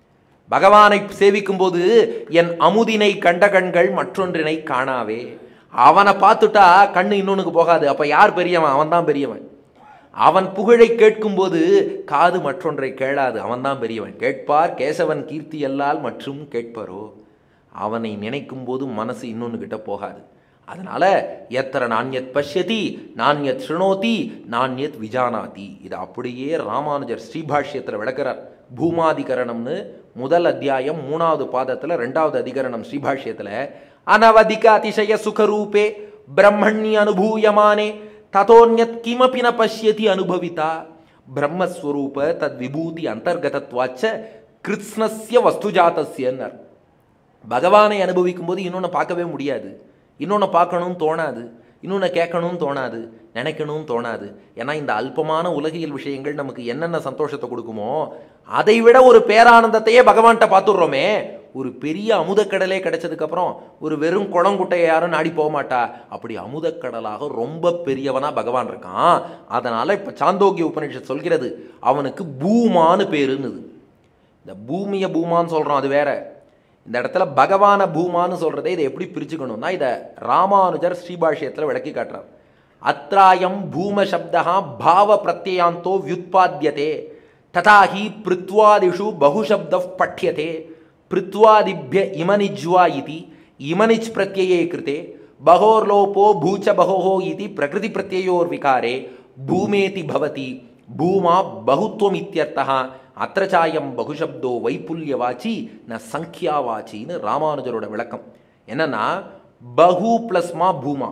பகவானை சேவிக்கும் போது என் அமுதினை கண்ட கண்கள் மற்றொன்றினை காணாவே. அவனை பார்த்துட்டா கண்ணு இன்னொன்னுக்கு போகாது. அப்ப யார் பெரியவன்? அவன் தான் பெரியவன். அவன் புகழை கேட்கும்போது காது மற்றொன்றை கேளாது. அவன்தான் பெரியவன். கேட்பார் கேசவன் கீர்த்தி எல்லால் மற்றும் கேட்பரோ. அவனை நினைக்கும் போது மனசு இன்னொன்னு கிட்ட போகாது. அதனால எத்திர நான்யத் பஷ்யதி நான்யத் ஸ்ருணோதி நான்யத் விஜானாதி. இது அப்படியே ராமானுஜர் ஸ்ரீபாஷ்யத்தில் விளக்கிறார். பூமாதிகரணம்னு முதல் அத்தியாயம் மூணாவது பாதத்தில் ரெண்டாவது அதிகரணம் ஸ்ரீபாஷ்யத்தில் அனவதிக அதிசய சுகரூபே பிரம்மண்ய அனுபூயமானே ததோன்யத் கிமபி ந பஷ்யதி அனுபவிதா பிரம்மஸ்வரூப தத் விபூதி அந்தர்கதத்வாச்ச கிருஷ்ணஸ்ய வஸ்துஜாதஸ்யன்னர். பகவானை அனுபவிக்கும் போது இன்னொன்று பார்க்கவே முடியாது, இன்னொன்று பார்க்கணும்னு தோணாது, இன்னொன்று கேட்கணும்னு தோணாது, நினைக்கணும்னு தோணாது. ஏன்னா இந்த அல்பமான உலகியல் விஷயங்கள் நமக்கு என்னென்ன சந்தோஷத்தை கொடுக்குமோ அதை விட ஒரு பேரானந்தத்தையே பகவான்கிட்ட பார்த்துடுறோமே. ஒரு பெரிய அமுதக்கடலே கிடைச்சதுக்கப்புறம் ஒரு வெறும் குளங்குட்டையை யாரும் நாடி போக மாட்டா. அப்படி அமுதக்கடலாக ரொம்ப பெரியவனா பகவான் இருக்கான். அதனால இப்போ சாந்தோக்கிய உபநிஷத் சொல்கிறது அவனுக்கு பூமான்னு பேருன்னுது. இந்த பூமியை பூமான்னு சொல்கிறோம், அது வேற. இந்த இடத்துல பகவான பூமான்னு சொல்கிறதே இதை எப்படி பிரிச்சுக்கணும்னா, இதை ராமானுஜர் ஸ்ரீபாஷ்யத்தில் விளக்கி காட்டுறார். அத்ராயம் பூம சப்தா பாவ பிரத்யாந்தோ வியுத்பாத்யதே ததாஹி பிருத்வாதிஷு பகுசப்த பட்யதே பிருத்வாதிபிய இமனிஜ்வா இதி இமனிச் பிரத்யயே கிருதே பகோர்லோபோ பூச்ச பகோஹோ இதி பிரகிருதி பிரத்யயோர் விகாரே பூமேதி பவதி பூமா பகுத்வம் இத்யர்த்தः அத்திரச்சாயம் பகுசப்தோ வைப்புல்யவாச்சி ந சங்கியாவாச்சின்னு ராமானுஜரோட விளக்கம். என்னன்னா பகு பிளஸ்மா பூமா.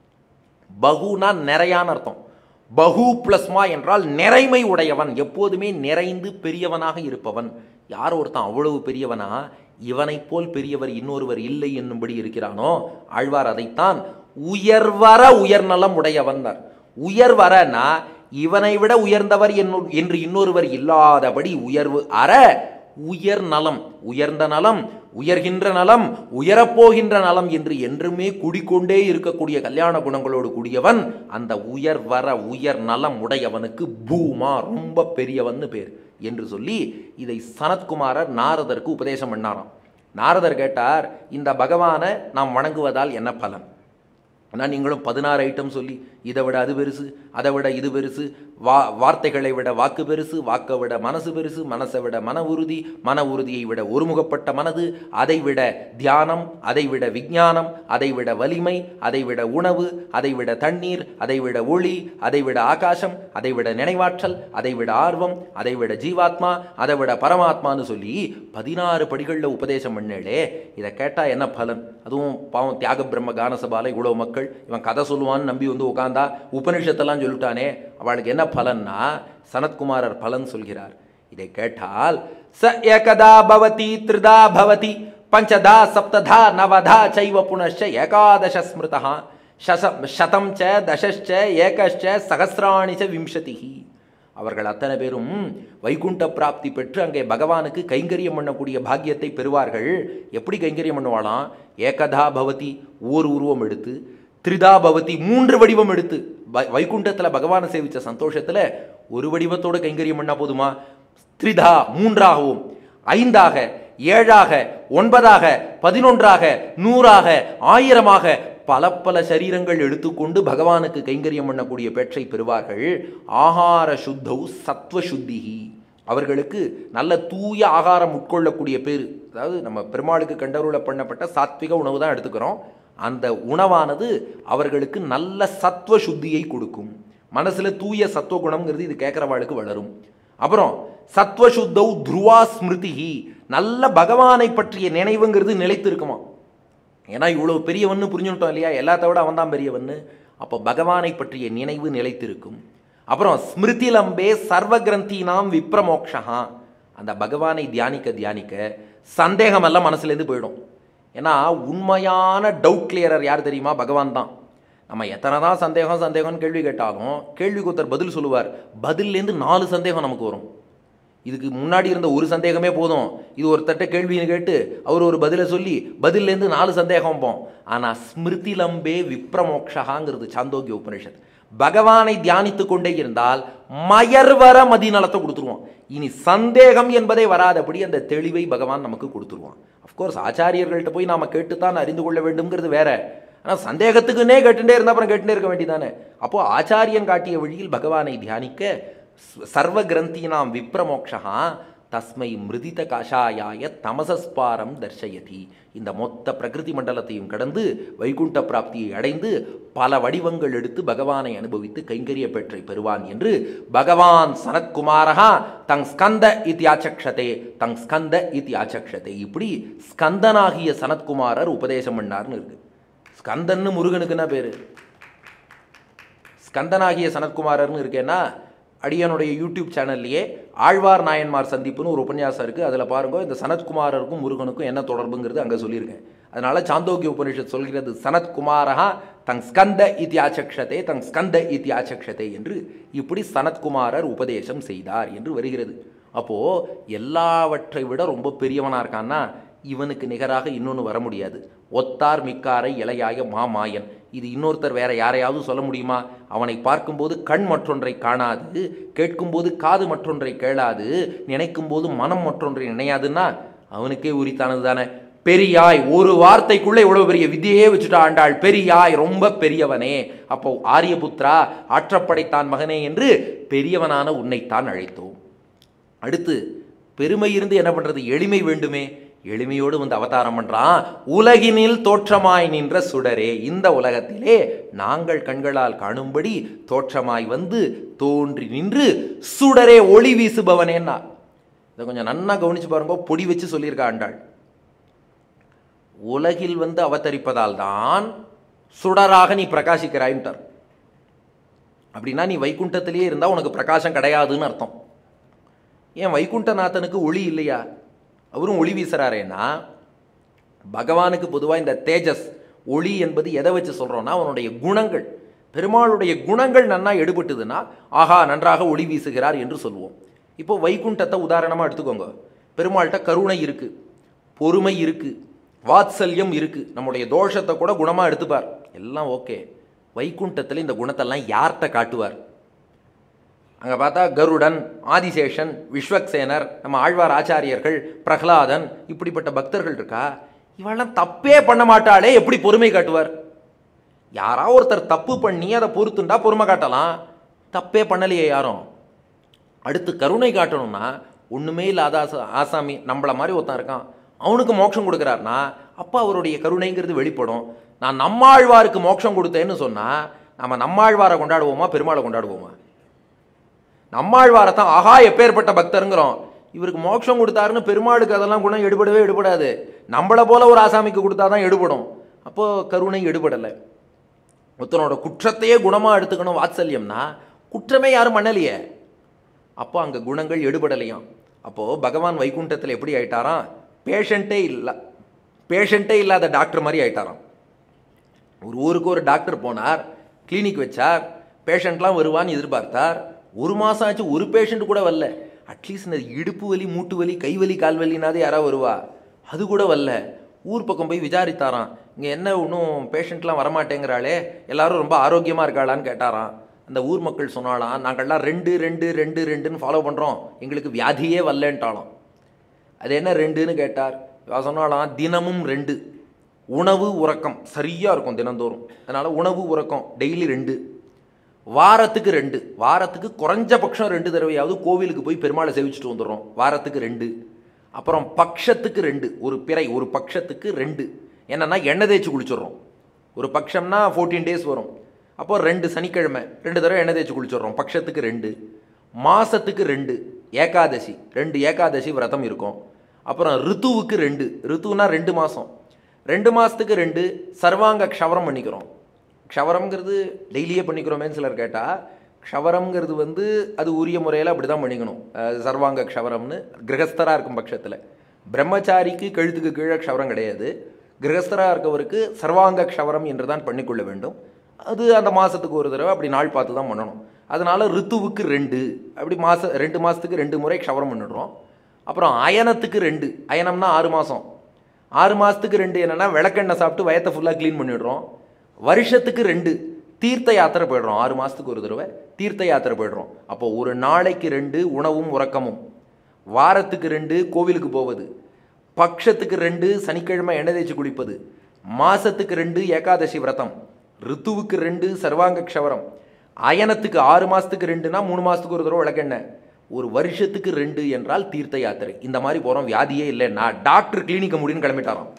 பகுனா நிறையான்னு அர்த்தம். பகு பிளஸ்மா என்றால் நிறைமை உடையவன், எப்போதுமே நிறைந்து பெரியவனாக இருப்பவன். யார் ஒருத்தன் அவ்வளவு பெரியவனா, இவனை போல் பெரியவர் இன்னொருவர் இல்லை என்னும்படி இருக்கிறானோ, ஆழ்வார் அதைத்தான் உயர்வர உயர்நலம் உடையவன்னர். உயர்வரனா இவனை விட உயர்ந்தவர் என்று இன்னொருவர் இல்லாதபடி உயர்வு அற உயர் நலம், உயர்ந்த நலம், உயர்கின்ற நலம், உயரப்போகின்ற நலம் என்று என்றுமே குடிக்கொண்டே இருக்கக்கூடிய கல்யாண குணங்களோடு கூடியவன். அந்த உயர் வர உயர் நலம் உடையவனுக்கு பூமா ரொம்ப பெரியவன் பேர் என்று சொல்லி இதை சனத்குமாரர் நாரதருக்கு உபதேசம் பண்ணாராம். நாரதர் கேட்டார், இந்த பகவானை நாம் வணங்குவதால் என்ன பலன்? ஆனால் நீங்களும் பதினாறு ஐட்டம் சொல்லி இதை விட அது பெருசு, அதை விட இது பெருசு, வா வார்த்தைகளை விட வாக்கு பெருசு, வாக்கை விட மனசு பெருசு, மனசை விட மன உறுதி, மன உறுதியை விட ஒருமுகப்பட்ட மனது, அதை விட தியானம், அதை விட விஞ்ஞானம், அதை விட வலிமை, அதை விட உணவு, அதை விட தண்ணீர், அதை விட ஒளி, அதை விட ஆகாசம், அதை விட நினைவாற்றல், அதை விட ஆர்வம், அதை விட ஜீவாத்மா, அதை விட பரமாத்மான்னு சொல்லி பதினாறு படிகளில் உபதேசம் பண்ணேளே. இதை கேட்டால் என்ன பலன்? அதுவும் பாவம் தியாக பிரம்ம கானசபாலை இவ்வளோ மக்கள், இவன் கதை சொல்லுவான்னு நம்பி வந்து உட்காந்தா உபனிஷத்தெல்லாம் சொல்லிட்டானே, அவளுக்கு என்ன பலன்னா சனத்குமாரர் பலன் சொல்கிறார். இதை கேட்டால் ச ஏகதா பவதி த்ரிதா பவதி பஞ்சதா சப்ததா நவதா சைவ புனश्च ஏகாதச ஸ்மிருதா சதம் ச தசश्च ஏகश्च சகஸ்ராணி ச விம்சதிஹி. அவர்கள் அத்தனை பேரும் வைகுண்ட பிராப்தி பெற்று அங்கே பகவானுக்கு கைங்கரியம் பண்ணக்கூடிய பாக்கியத்தை பெறுவார்கள். எப்படி கைங்கரியம் பண்ணுவாளாம்? ஏகதா பவதி ஓர் உருவம் எடுத்து, த்ரிதா பவதி மூன்று வடிவம் எடுத்து. வைகுண்டத்தில் பகவானை சேவித்த சந்தோஷத்தில் ஒரு வடிவத்தோடு கைங்கரியம் பண்ணால் போதுமா? த்ரிதா மூன்றாகவும், ஐந்தாக, ஏழாக, ஒன்பதாக, பதினொன்றாக, நூறாக, ஆயிரமாக பல பல சரீரங்கள் எடுத்துக்கொண்டு பகவானுக்கு கைங்கரியம் பண்ணக்கூடிய பேற்றை பெறுவார்கள். ஆகார சுத்தௌ சத்வ சுத்திகி. அவர்களுக்கு நல்ல தூய ஆகாரம் உட்கொள்ளக்கூடிய பேர். அதாவது நம்ம பெருமாளுக்கு கண்டருள பண்ணப்பட்ட சாத்விக உணவு தான் எடுத்துக்கிறோம். அந்த உணவானது அவர்களுக்கு நல்ல சத்துவ சுத்தியை கொடுக்கும். மனசில் தூய சத்துவ குணம்ங்கிறது இது கேட்குறவாளுக்கு வளரும். அப்புறம் சத்வசுத்தௌ துருவா ஸ்மிருதி, நல்ல பகவானை பற்றிய நினைவுங்கிறது நிலைத்து இருக்குமா. ஏன்னா இவ்வளோ பெரியவன்னு புரிஞ்சுட்டோம் இல்லையா, எல்லாத்த விட அவன் தான் பெரியவன்னு. அப்போ பகவானை பற்றிய நினைவு நிலைத்திருக்கும். அப்புறம் ஸ்மிருதிலம்பே சர்வ கிரந்தீனாம் விப்ரமோக்ஷா, அந்த பகவானை தியானிக்க தியானிக்க சந்தேகமெல்லாம் மனசுலேருந்து போயிடும். ஏன்னா உண்மையான டவுட் கிளியரர் யார் தெரியுமா? பகவான் தான். நம்ம எத்தனை தான் சந்தேகம் சந்தேகம்னு கேள்வி கேட்டாலும் கேள்விக்கு ஒருத்தர் பதில் சொல்லுவார். பதில்லேருந்து நாலு சந்தேகம் நமக்கு வரும். இதுக்கு முன்னாடி இருந்த ஒரு சந்தேகமே போதும், இது ஒருத்தட்ட கேள்வின்னு கேட்டு அவர் ஒரு பதிலை சொல்லி பதில்லேருந்து நாலு சந்தேகம் போம். ஆனால் ஸ்மிருதிலம்பே விப்ரமோக்ஷாங்கிறது சாந்தோக்கிய உபனிஷத். பகவானை தியானித்து கொண்டே இருந்தால் மயர்வர மதிநலத்தை கொடுத்துருவான். இனி சந்தேகம் என்பதே வராதபடி அந்த தெளிவை பகவான் நமக்கு கொடுத்துருவான். அஃப்கோர்ஸ் ஆச்சாரியர்கள்ட்ட போய் நாம் கேட்டுத்தான் அறிந்து கொள்ள வேண்டும்ங்கிறது வேற. ஆனால் சந்தேகத்துக்குன்னே கேட்டுட்டே இருந்தால் அப்புறம் கேட்டுட்டே இருக்க வேண்டியதானே. அப்போது ஆச்சாரியன் காட்டிய வழியில் பகவானை தியானிக்க சர்வ கிரந்தீனாம் விப்ரமோக்ஷா தஸ்மை மிருதித காஷாயாய தமசஸ்பாரம் தர்ஷயதி. இந்த மொத்த பிரகிருதி மண்டலத்தையும் கடந்து வைகுண்ட பிராப்தியை அடைந்து பல வடிவங்கள் எடுத்து பகவானை அனுபவித்து கைங்கரிய பெற்றை பெறுவான் என்று பகவான் சனத்குமாரஹா தங் ஸ்கந்த இத்தியாச்சக்ஷதே தங் ஸ்கந்த இத்தியாச்சக்ஷதே. இப்படி ஸ்கந்தனாகிய சனத்குமாரர் உபதேசம் பண்ணார்னு இருக்கு. ஸ்கந்தன்னு முருகனுக்குன்னா பேரு, ஸ்கந்தனாகிய சனத்குமாரர்னு இருக்கேன்னா அடியனுடைய யூடியூப் சேனல்லையே ஆழ்வார் நாயன்மார் சந்திப்புன்னு ஒரு உபன்யாசம் இருக்குது. அதில் பாருங்கள் இந்த சனத்குமாரருக்கும் முருகனுக்கும் என்ன தொடர்புங்கிறது அங்கே சொல்லியிருக்கேன். அதனால் சாந்தோக்கிய உபனிஷத் சொல்கிறது சனத்குமாரஹா தங் ஸ்கந்த இத்தியாச்சக்ஷதே தங் ஸ்கந்த இத்தியாச்சக்ஷதே என்று இப்படி சனத்குமாரர் உபதேசம் செய்தார் என்று வருகிறது. அப்போது எல்லாவற்றை விட ரொம்ப பெரியவனாக இருக்கான்னா இவனுக்கு நிகராக இன்னொன்று வர முடியாது. ஒத்தார் மிக்காரை இளையாய மாமாயன், இது இன்னொருத்தர் வேற யாரையாவது சொல்ல முடியுமா? அவனை பார்க்கும்போது கண் மற்றொன்றை காணாது, கேட்கும்போது காது மற்றொன்றை கேளாது, நினைக்கும் போது மனம் மற்றொன்றை நினையாதுன்னா அவனுக்கே உரித்தானது தானே. பெரியாய், ஒரு வார்த்தைக்குள்ளே இவ்வளவு பெரிய விதியே வச்சுட்டா ஆண்டாள். பெரியாய், ரொம்ப பெரியவனே. அப்போ ஆரியபுத்ரா, ஆற்றப்படைத்தான் மகனே என்று பெரியவனான உன்னைத்தான் அழைத்தோம். அடுத்து பெருமை இருந்து என்ன பண்றது? எளிமை வேண்டுமே. எளிமையோடு வந்து அவதாரம் பண்றான். உலகினில் தோற்றமாய் நின்ற சுடரே, இந்த உலகத்திலே நாங்கள் கண்களால் காணும்படி தோற்றமாய் வந்து தோன்றி நின்று சுடரே ஒளி வீசுபவனேன்னா. இதை கொஞ்சம் நன்னா கவனிச்சு பாருங்க, பொடி வச்சு சொல்லியிருக்கா ஆண்டாள். உலகில் வந்து அவதரிப்பதால் தான் சுடராக நீ பிரகாசிக்கிறாய்ன்ட்டார். அப்படின்னா நீ வைகுண்டத்திலேயே இருந்தால் உனக்கு பிரகாசம் கிடையாதுன்னு அர்த்தம். ஏன் வைகுண்டநாதனுக்கு ஒளி இல்லையா? அவரும் ஒளி வீசுறாரேன்னா பகவானுக்கு பொதுவாக இந்த தேஜஸ் ஒளி என்பது எதை வச்சு சொல்கிறோன்னா அவனுடைய குணங்கள். பெருமாளுடைய குணங்கள் நன்னா எடுபட்டுதுன்னா ஆஹா நன்றாக ஒளி வீசுகிறார் என்று சொல்லுவோம். இப்போ வைகுண்டத்தை உதாரணமாக எடுத்துக்கோங்க. பெருமாள்கிட்ட கருணை இருக்குது, பொறுமை இருக்குது, வாத்சல்யம் இருக்குது, நம்முடைய தோஷத்தை கூட குணமாக எடுத்துப்பார், எல்லாம் ஓகே. வைகுண்டத்தில் இந்த குணத்தெல்லாம் யார்கிட்ட காட்டுவார்? அங்கே பார்த்தா கருடன், ஆதிசேஷன், விஸ்வக்சேனர், நம்ம ஆழ்வார் ஆச்சாரியர்கள், பிரகலாதன், இப்படிப்பட்ட பக்தர்கள் இருக்கா. இவெல்லாம் தப்பே பண்ண மாட்டாளே, எப்படி பொறுமை காட்டுவார்? யாராவது ஒருத்தர் தப்பு பண்ணி அதை பொறுத்துண்டா பொறுமை காட்டலாம், தப்பே பண்ணலையே யாரும். அடுத்து கருணை காட்டணும்னா ஒன்றுமே இல்லாத ஆசா ஆசாமி நம்மளை மாதிரி ஒருத்தன் இருக்கான், அவனுக்கு மோட்சம் கொடுக்குறாருனா அப்போ அவருடைய கருணைங்கிறது வெளிப்படும். நான் நம்மாழ்வாருக்கு மோட்சம் கொடுத்தேன்னு சொன்னால் நம்ம நம்மாழ்வாரை கொண்டாடுவோமா பெருமாளை கொண்டாடுவோமா? நம்மாழ்வாரை தான் ஆஹா எப்பேற்பட்ட பக்தருங்கிறோம். இவருக்கு மோட்சம் கொடுத்தாருன்னு பெருமாளுக்கு அதெல்லாம் குணம் எடுபடவே எடுபடாது. நம்மளை போல ஒரு ஆசாமிக்கு கொடுத்தா தான் எடுபடும். அப்போது கருணை எடுபடலை. ஒருத்தனோட குற்றத்தையே குணமாக எடுத்துக்கணும் வாத்சல்யம்னா குற்றமே யாரும் பண்ணலையே, அப்போ அங்கே குணங்கள் எடுபடலையாம். அப்போது பகவான் வைகுண்டத்தில் எப்படி ஆயிட்டாராம்? பேஷண்ட்டே இல்லை, பேஷண்ட்டே இல்லாத டாக்டர் மாதிரி ஆயிட்டாராம். ஒரு ஊருக்கு ஒரு டாக்டர் போனார், கிளினிக் வச்சார், பேஷண்ட்லாம் வருவான்னு எதிர்பார்த்தார். ஒரு மாதம் ஆச்சு, ஒரு பேஷண்ட் கூட வரல. அட்லீஸ்ட் இந்த இடுப்பு வலி, மூட்டு வலி, கை வலி, கால் வலினாதே யாராவது வருவா, அது கூட வரல. ஊர் பக்கம் போய் விசாரித்தாராம், இங்கே என்ன ஒன்றும் பேஷண்ட்லாம் வரமாட்டேங்கிறாளே, எல்லாரும் ரொம்ப ஆரோக்கியமாக இருக்காளான்னு கேட்டாராம். அந்த ஊர் மக்கள் சொன்னாலாம், நாங்கள்லாம் ரெண்டு ரெண்டு ரெண்டு ரெண்டுன்னு ஃபாலோ பண்ணுறோம், எங்களுக்கு வியாதியே வரலன்ட்டாலும். அது என்ன ரெண்டுன்னு கேட்டார். சொன்னாலாம், தினமும் ரெண்டு, உணவு உறக்கம் சரியாக இருக்கும் தினந்தோறும், அதனால் உணவு உறக்கம் டெய்லி ரெண்டு, வாரத்துக்கு ரெண்டு, வாரத்துக்கு குறைஞ்சபட்சம் ரெண்டு தடவையாவது கோவிலுக்கு போய் பெருமாளை சேவிச்சுட்டு வந்துடுறோம், வாரத்துக்கு ரெண்டு. அப்புறம் பட்சத்துக்கு ரெண்டு, ஒரு பிறை ஒரு பட்சத்துக்கு ரெண்டு, என்னன்னா எண்ணெய் தேய்ச்சி குளிச்சிடுறோம், ஒரு பட்சம்னா ஃபோர்டீன் டேஸ் வரும். அப்போது ரெண்டு சனிக்கிழமை ரெண்டு தடவை எண்ணெய் தேய்ச்சி குளிச்சிடுறோம். பட்சத்துக்கு ரெண்டு, மாதத்துக்கு ரெண்டு, ஏகாதசி ரெண்டு ஏகாதசி விரதம் இருக்கும். அப்புறம் ரித்துவுக்கு ரெண்டு, ரித்துனா ரெண்டு மாதம், ரெண்டு மாதத்துக்கு ரெண்டு சர்வாங்க க்ஷவரம் பண்ணிக்கிறோம். க்ஷவரம்ங்கிறது டெய்லியே பண்ணிக்கிறோமேன்னு சிலர் கேட்டால், க்ஷவரம்ங்கிறது வந்து அது உரிய முறையில் அப்படி தான் பண்ணிக்கணும். சர்வாங்க க்ஷவரம்னு கிரகஸ்தராக இருக்கும் பட்சத்தில். பிரம்மச்சாரிக்கு கழுத்துக்கு கீழே க்ஷவரம் கிடையாது. கிரகஸ்தராக இருக்கவருக்கு சர்வாங்க க்ஷவரம் என்று தான் பண்ணிக்கொள்ள வேண்டும். அது அந்த மாதத்துக்கு ஒரு தடவை அப்படி நாள் பார்த்து தான் பண்ணணும். அதனால் ரித்துவுக்கு ரெண்டு, அப்படி மாத ரெண்டு மாதத்துக்கு ரெண்டு முறை க்ஷவரம் பண்ணிடுறோம். அப்புறம் அயனத்துக்கு ரெண்டு, அயனம்னா ஆறு மாதம், ஆறு மாதத்துக்கு ரெண்டு என்னென்னா விளக்கெண்ணெய் சாப்பிட்டு வயத்தை ஃபுல்லாக க்ளீன் பண்ணிடுறோம். வருஷத்துக்கு ரெண்டு தீர்த்த யாத்திரை போய்டுறோம். ஆறு மாதத்துக்கு ஒரு தடவை தீர்த்த யாத்திரை போய்டுறோம். அப்போது ஒரு நாளைக்கு ரெண்டு உணவும் உறக்கமும், வாரத்துக்கு ரெண்டு கோவிலுக்கு போவது, பட்சத்துக்கு ரெண்டு சனிக்கிழமை எண்ணெய் தேய்ச்சி குளிப்பது, மாதத்துக்கு ரெண்டு ஏகாதசி விரதம், ரித்துவுக்கு ரெண்டு சர்வாங்க க்ஷவரம், அயனத்துக்கு ஆறு மாதத்துக்கு ரெண்டுனா மூணு மாதத்துக்கு ஒரு தடவை விளக்கெண்ணெய், ஒரு வருஷத்துக்கு ரெண்டு என்றால் தீர்த்த யாத்திரை. இந்த மாதிரி போகிறோம். வியாதியே இல்லைன்னா டாக்டர் கிளினிக்க முடியும்னு கிளம்பிட்டாராம்.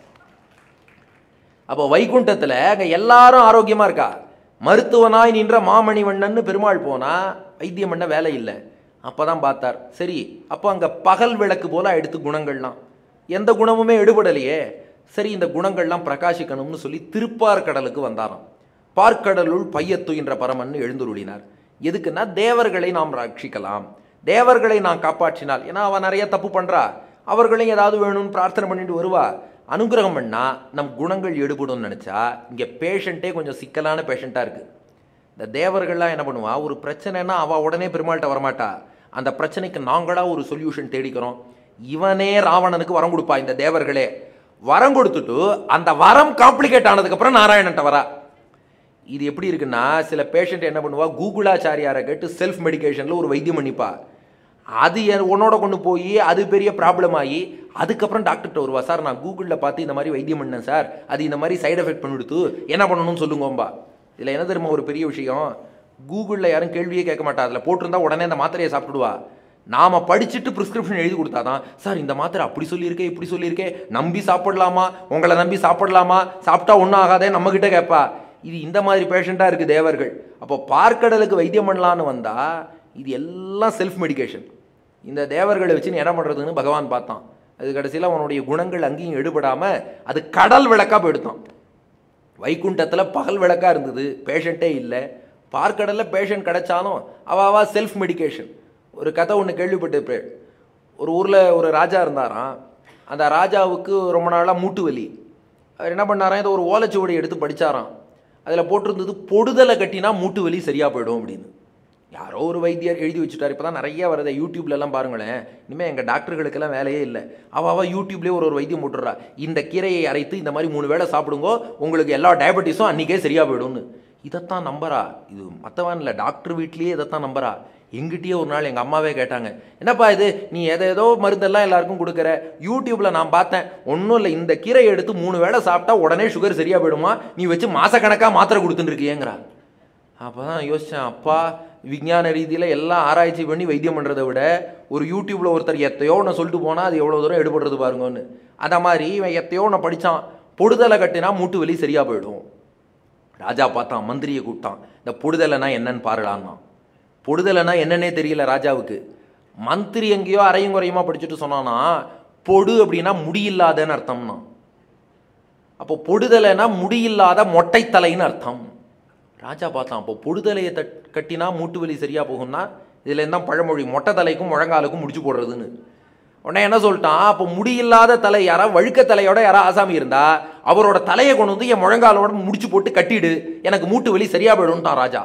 அப்போ வைகுண்டத்தில் அங்கே எல்லாரும் ஆரோக்கியமாக இருக்கா. மருத்துவனாய் நின்ற மாமணிவண்ணன்னு பெருமாள் போனால் வைத்தியம் பண்ண வேலை இல்லை. அப்போ தான் பார்த்தார், சரி அப்போ அங்கே பகல் விளக்கு போல் எடுத்து குணங்கள்லாம் எந்த குணமுமே எடுபடலையே, சரி இந்த குணங்கள்லாம் பிரகாசிக்கணும்னு சொல்லி திருப்பார்கடலுக்கு வந்தாராம். பார்க்கடலுள் பையத்துயின்ற பரமன் எழுந்துருளினார். எதுக்குன்னா தேவர்களை நாம் ரட்சிக்கலாம், தேவர்களை நான் காப்பாற்றினால், ஏன்னா அவன் நிறைய தப்பு பண்ணுறா, அவர்களையும் ஏதாவது வேணும்னு பிரார்த்தனை பண்ணிட்டு வருவா, அனுகிரகம் பண்ணால் நம் குணங்கள் எடுபடும்னு நினச்சா. இங்கே பேஷண்ட்டே கொஞ்சம் சிக்கலான பேஷண்ட்டாக இருக்குது. இந்த தேவர்கள்லாம் என்ன பண்ணுவா, ஒரு பிரச்சனைனா அவள் உடனே பெருமாள்கிட்ட வரமாட்டா, அந்த பிரச்சனைக்கு நாங்களாக ஒரு சொல்யூஷன் தேடிக்கிறோம். இவனே ராவணனுக்கு வரம் கொடுப்பா. இந்த தேவர்களே வரம் கொடுத்துட்டு அந்த வரம் காம்ப்ளிகேட் ஆனதுக்கப்புறம் நாராயணன்ட்ட வரா. இது எப்படி இருக்குன்னா, சில பேஷண்ட் என்ன பண்ணுவா, கூகுளாச்சாரியாரை கேட்டு செல்ஃப் மெடிக்கேஷனில் ஒரு வைத்தியம் பண்ணிப்பா. அது உன்னோட கொண்டு போய் அது பெரிய ப்ராப்ளம் ஆகி அதுக்கப்புறம் டாக்டர்கிட்ட வருவா, சார் நான் கூகுளில் பார்த்து இந்த மாதிரி வைத்தியம் பண்ணேன் சார், அது இந்த மாதிரி சைடு எஃபெக்ட் பண்ணிவிடுத்து, என்ன பண்ணணும்னு சொல்லுங்கோம்பா. இதில் என்ன தெரியுமா ஒரு பெரிய விஷயம், கூகுளில் யாரும் கேள்வியே கேட்க மாட்டா, அதில் போட்டிருந்தா உடனே அந்த மாத்திரையை சாப்பிட்டுடுவா. நாம் படிச்சுட்டு ப்ரிஸ்கிரிப்ஷன் எழுதி கொடுத்தா தான், சார் இந்த மாத்திரை அப்படி சொல்லியிருக்கே இப்படி சொல்லியிருக்கே, நம்பி சாப்பிடலாமா, உங்களை நம்பி சாப்பிடலாமா, சாப்பிட்டா ஒன்றும் ஆகாதே நம்மக்கிட்ட கேட்பா. இது இந்த மாதிரி பேஷண்ட்டாக இருக்குது தேவர்கள். அப்போ பார்க்கடலுக்கு வைத்தியம் பண்ணலான்னு வந்தால் இது எல்லாம் செல்ஃப் மெடிக்கேஷன். இந்த தேவர்களை வச்சு என்ன பண்ணுறதுன்னு பகவான் பார்த்தான். அது கடைசியில் அவனுடைய குணங்கள் அங்கேயும் எடுபடாமல் அது கடல் விளக்காக போயிடுத்தான். வைகுண்டத்தில் பகல் விளக்காக இருந்தது, பேஷண்ட்டே இல்லை. பார்க்கடலில் பேஷண்ட் கிடைச்சாலும் அவாவா செல்ஃப் மெடிக்கேஷன். ஒரு கதை ஒன்று கேள்விப்பட்டு, ஒரு ஊரில் ஒரு ராஜா இருந்தாராம். அந்த ராஜாவுக்கு ரொம்ப நாளாக மூட்டு வலி. அவர் என்ன பண்ணாராம், இதை ஒரு ஓலைச்சுவடி எடுத்து படித்தாராம். அதில் போட்டிருந்தது பொடுதலை கட்டினா மூட்டு வலி சரியாக போயிடும் அப்படின்னு. யாரோ ஒரு வைத்தியர் எழுதி வச்சுட்டார். இப்போ தான் நிறைய வருது யூடியூப்லலாம் பாருங்களேன். இனிமேல் எங்கள் டாக்டர்களுக்கெல்லாம் வேலையே இல்லை. அவள் அவள் யூடியூப்லேயே ஒரு ஒரு வைத்தியம் போட்டுடுறா, இந்த கீரையை அரைத்து இந்த மாதிரி மூணு வேளை சாப்பிடுங்கோ, உங்களுக்கு எல்லா டயபெட்டிஸும் அன்றைக்கே சரியாக போயிடும்னு. இதைத்தான் நம்புறா. இது மற்றவன் இல்லை, டாக்டர் வீட்லேயே இதைத்தான் நம்புறா. எங்கிட்டயே ஒரு நாள் எங்கள் அம்மாவே கேட்டாங்க, என்னப்பா இது நீ எதை ஏதோ மருந்தெல்லாம் எல்லாருக்கும் கொடுக்குற, யூடியூப்பில் நான் பார்த்தேன், ஒன்றும் இல்லை, இந்த கீரையை எடுத்து மூணு வேளை சாப்பிட்டா உடனே சுகர் சரியாக போயிடுமா, நீ வச்சு மாதக்கணக்காக மாத்திரை கொடுத்துட்டு இருக்கியேங்கிறா. அப்போ தான் யோசித்தேன், அப்பா விஞ்ஞான ரீதியில் எல்லாம் ஆராய்ச்சி பண்ணி வைத்தியம் பண்ணுறதை விட ஒரு யூடியூப்பில் ஒருத்தர் எத்தையோ ஒன்று சொல்லிட்டு போனால் அது எவ்வளோ தூரம் எடுபடுறது பாருங்கன்னு. அந்த மாதிரி இவன் எத்தையோ ஒன்று படித்தான், பொடுதலை கட்டினா மூட்டு வலி சரியாக போயிடும். ராஜா பார்த்தான், மந்திரியை கூப்பிட்டான், இந்த பொடுதலைனா என்னன்னு பாருடான்னா. பொடுதலைனா என்னன்னே தெரியல ராஜாவுக்கு. மந்திரி எங்கேயோ அரையும் குறையுமா படிச்சுட்டு சொன்னான்னா, பொடு அப்படின்னா முடியில்லாதன்னு அர்த்தம்னா. அப்போ பொடுதலைனா முடியில்லாத மொட்டைத்தலைன்னு அர்த்தம். ராஜா பார்த்தான், அப்போ பொடுதலையை தட் கட்டினா மூட்டு வலி சரியாக போகும்னா இதில் இருந்தால் பழமொழி, மொட்டை தலைக்கும் முழங்காலுக்கும் முடிச்சு போடுறதுன்னு. உடனே என்ன சொல்லிட்டான், அப்போ முடியில்லாத தலை யாரா வழுக்க தலையோட யாரா ஆசாமி இருந்தா அவரோட தலையை கொண்டு வந்து என் முழங்காலோட முடிச்சு போட்டு கட்டிடு, எனக்கு மூட்டு வலி சரியாக போயிடும்ட்டான் ராஜா.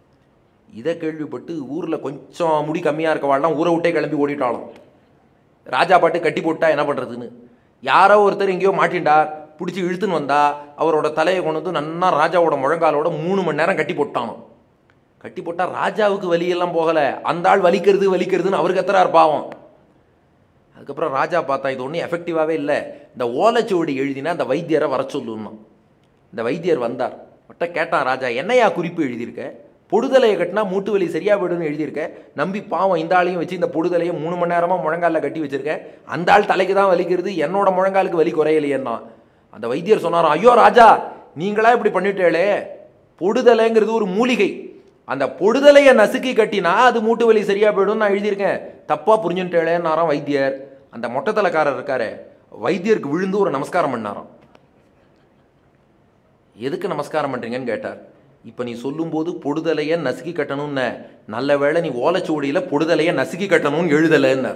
இதை கேள்விப்பட்டு ஊரில் கொஞ்சம் முடி கம்மியாக இருக்கவாள்லாம் ஊரை விட்டே கிளம்பி ஓடிட்டாலும். ராஜா பாட்டு கட்டி போட்டா என்ன பண்ணுறதுன்னு. யாரோ ஒருத்தர் எங்கேயோ மாட்டின்டார், பிடிச்சி இழுத்துன்னு வந்தா அவரோட தலையை கொண்டு வந்து நன்னா ராஜாவோட முழங்காலோட மூணு மணி நேரம் கட்டி போட்டானோ. கட்டி போட்டால் ராஜாவுக்கு வலியெல்லாம் போகலை, அந்த ஆள் வலிக்கிறது வலிக்கிறதுன்னு அவருக்கு கத்துறாரு பாவம். அதுக்கப்புறம் ராஜா பார்த்தா இது ஒன்றும் எஃபெக்டிவாகவே இல்லை, இந்த ஓலைச்சுவடி எழுதினா அந்த வைத்தியரை வர சொல்லுன்னா. இந்த வைத்தியர் வந்தார். மட்ட கேட்டான் ராஜா, என்னையா குறிப்பு எழுதியிருக்க, பொடுதலையை கட்டினா மூட்டு வலி சரியாக போய்டுன்னு எழுதியிருக்க, நம்பி பாவம் இந்த ஆளையும் வச்சு இந்த பொடுதலையை மூணு மணி நேரமாக முழங்காலில் கட்டி வச்சுருக்கேன், அந்த ஆள் தலைக்கு தான் வலிக்கிறது, என்னோட முழங்காலுக்கு வலி குறையலையேன்னா. அந்த வைத்தியர் சொன்னாராம், ஐயோ ராஜா நீங்களா இப்படி பண்ணிட்டேளே. பொடுதலைங்கிறது ஒரு மூலிகை, அந்த பொடுதலையை நசுக்கி கட்டினா அது மூட்டு வலி சரியா போயிடும் நான் எழுதியிருக்கேன். தப்பா புரிஞ்சுட்டேளேன்னாராம் வைத்தியர். அந்த மொட்டத்தலைக்காரர் இருக்காரு, வைத்தியருக்கு விழுந்து ஒரு நமஸ்காரம் பண்ணாராம். எதுக்கு நமஸ்காரம் பண்றீங்கன்னு கேட்டார். இப்ப நீ சொல்லும்போது பொடுதலையை நசுக்கி கட்டணும்னு, நல்ல வேளை நீ ஓலைச்சுவடியில பொடுதலையை நசுக்கி கட்டணும்னு எழுதலைன்னார்.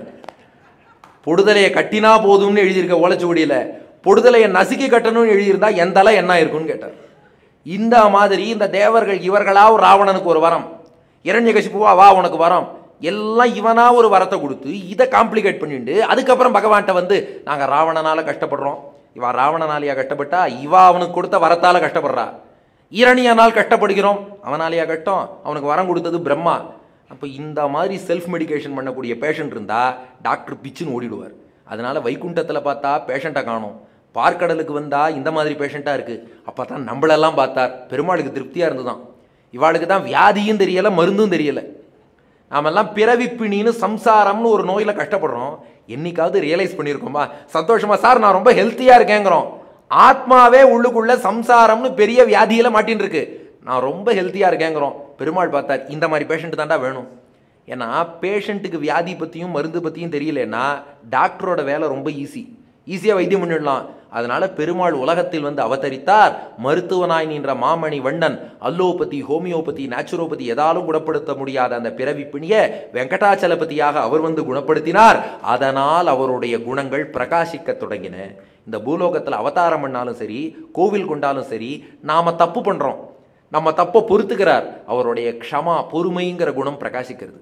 பொடுதலையை கட்டினா போதும்னு எழுதியிருக்க ஓலைச்சுவடியில, பொடுதலையை நசுக்கி கட்டணும்னு எழுதியிருந்தா எந்தலை என்ன இருக்குன்னு கேட்டார். இந்த மாதிரி இந்த தேவர்கள் இவர்களா ஒரு ராவணனுக்கு ஒரு வரம், இரண்யகசிப்புவா வா உனக்கு வரம், எல்லாம் இவனா ஒரு வரத்தை கொடுத்து இதை காம்ப்ளிகேட் பண்ணிட்டு அதுக்கப்புறம் பகவான்கிட்ட வந்து நாங்கள் ராவணனால கஷ்டப்படுறோம், இவா ராவணனாலியா கஷ்டப்பட்டா, இவா அவனுக்கு கொடுத்த வரத்தால கஷ்டப்படுறா, இரணியனால் கஷ்டப்படுகிறோம், அவனாலியா கஷ்டம், அவனுக்கு வரம் கொடுத்தது பிரம்மா. அப்போ இந்த மாதிரி செல்ஃப் மெடிகேஷன் பண்ணக்கூடிய பேஷண்ட் இருந்தால் டாக்டர் பிச்சுன்னு ஓடிடுவார். அதனால வைகுண்டத்தில் பார்த்தா பேஷண்ட்டை காணும், பார்க்கடலுக்கு வந்தால் இந்த மாதிரி பேஷண்ட்டாக இருக்குது. அப்போ தான் நம்மளெல்லாம் பார்த்தார். பெருமாளுக்கு திருப்தியாக இருந்துதான். இவாளுக்கு தான் வியாதியும் தெரியலை, மருந்தும் தெரியலை. நாமெல்லாம் பிறவிப்பிணின்னு சம்சாரம்னு ஒரு நோயில் கஷ்டப்படுறோம். என்னைக்காவது ரியலைஸ் பண்ணியிருக்கோமா? சந்தோஷமா சார் நான் ரொம்ப ஹெல்த்தியாக இருக்கேங்கிறோம், ஆத்மாவே உள்ளுக்குள்ள சம்சாரம்னு பெரிய வியாதியில் மாட்டின்னு இருக்கு. நான் ரொம்ப ஹெல்த்தியாக இருக்கேங்கிறோம். பெருமாள் பார்த்தார், இந்த மாதிரி பேஷண்ட் தாண்டா வேணும். ஏன்னா பேஷண்ட்டுக்கு வியாதி பற்றியும் மருந்து பற்றியும் தெரியலன்னா டாக்டரோட வேலை ரொம்ப ஈஸி, ஈஸியாக வைத்தியம் பண்ணிடலாம். அதனால பெருமாள் உலகத்தில் வந்து அவதரித்தார். மருத்துவனாய் நின்ற மாமணி வண்ணன் அல்லோபதி, ஹோமியோபதி, நேச்சுரோபதி எதாலும் குணப்படுத்த முடியாத அந்த பிறவி பிணியை வெங்கடாச்சலபதியாக அவர் வந்து குணப்படுத்தினார். அதனால் அவருடைய குணங்கள் பிரகாசிக்க தொடங்கின. இந்த பூலோகத்தில் அவதாரம் பண்ணாலும் சரி, கோவில் கொண்டாலும் சரி, நாம் தப்பு பண்ணுறோம், நம்ம தப்பை பொறுத்துக்கிறார். அவருடைய க்ஷமா, பொறுமைங்கிற குணம் பிரகாசிக்கிறது.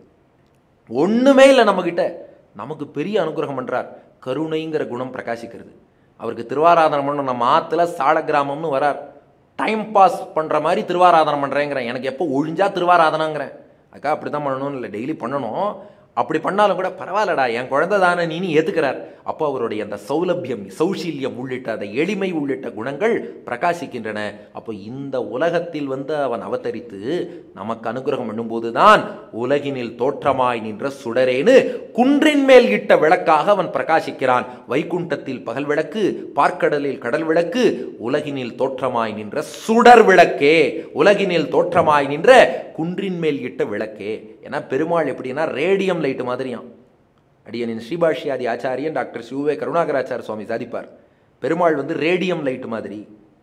ஒன்றுமே இல்லை நம்மக்கிட்ட, நமக்கு பெரிய அனுகிரகம் பண்ணுறார். கருணைங்கிற குணம் பிரகாசிக்கிறது. அவருக்கு திருவாராதனம் பண்ணணும். நம்ம ஆற்றுல சால கிராமம்னு வரார், டைம் பாஸ் பண்ணுற மாதிரி திருவாராதனம் பண்ணுறேங்கிறேன். எனக்கு எப்போ ஒழிஞ்சா திருவாராதனங்கிறேன். அக்கா அப்படி தான் பண்ணணும்னு இல்லை, டெய்லி பண்ணணும். அப்படி பண்ணாலும் கூட பரவாயில்லடா என் குழந்தை தானே நீனு ஏற்றுக்கிறார். அப்போ அவருடைய அந்த சௌலபியம், சௌஷீல்யம் உள்ளிட்ட அந்த எளிமை உள்ளிட்ட குணங்கள் பிரகாசிக்கின்றன. அப்போ இந்த உலகத்தில் வந்து அவன் அவதரித்து நமக்கு அனுகிரகம் பண்ணும்போது தான் உலகினில் தோற்றமாய் நின்ற சுடரேனு குன்றின் மேல் இட்ட விளக்காக அவன் பிரகாசிக்கிறான். வைகுண்டத்தில் பகல் விளக்கு, பார்க்கடலில் கடல் விளக்கு, உலகினில் தோற்றமாய் நின்ற சுடர் விளக்கே, உலகினில் தோற்றமாய் நின்ற குன்றின் மேல் இட்ட விளக்கே. ஏன்னா பெருமாள் எப்படின்னா ரேடியம் லைட்டு மாதிரியாம். அடியனின் ஸ்ரீபாஷ்யாதி ஆச்சாரியன் டாக்டர் சிவே கருணாகராச்சார சுவாமி சாதிப்பார், பெருமாள் வந்து ரேடியம் லைட்டு மாதிரி.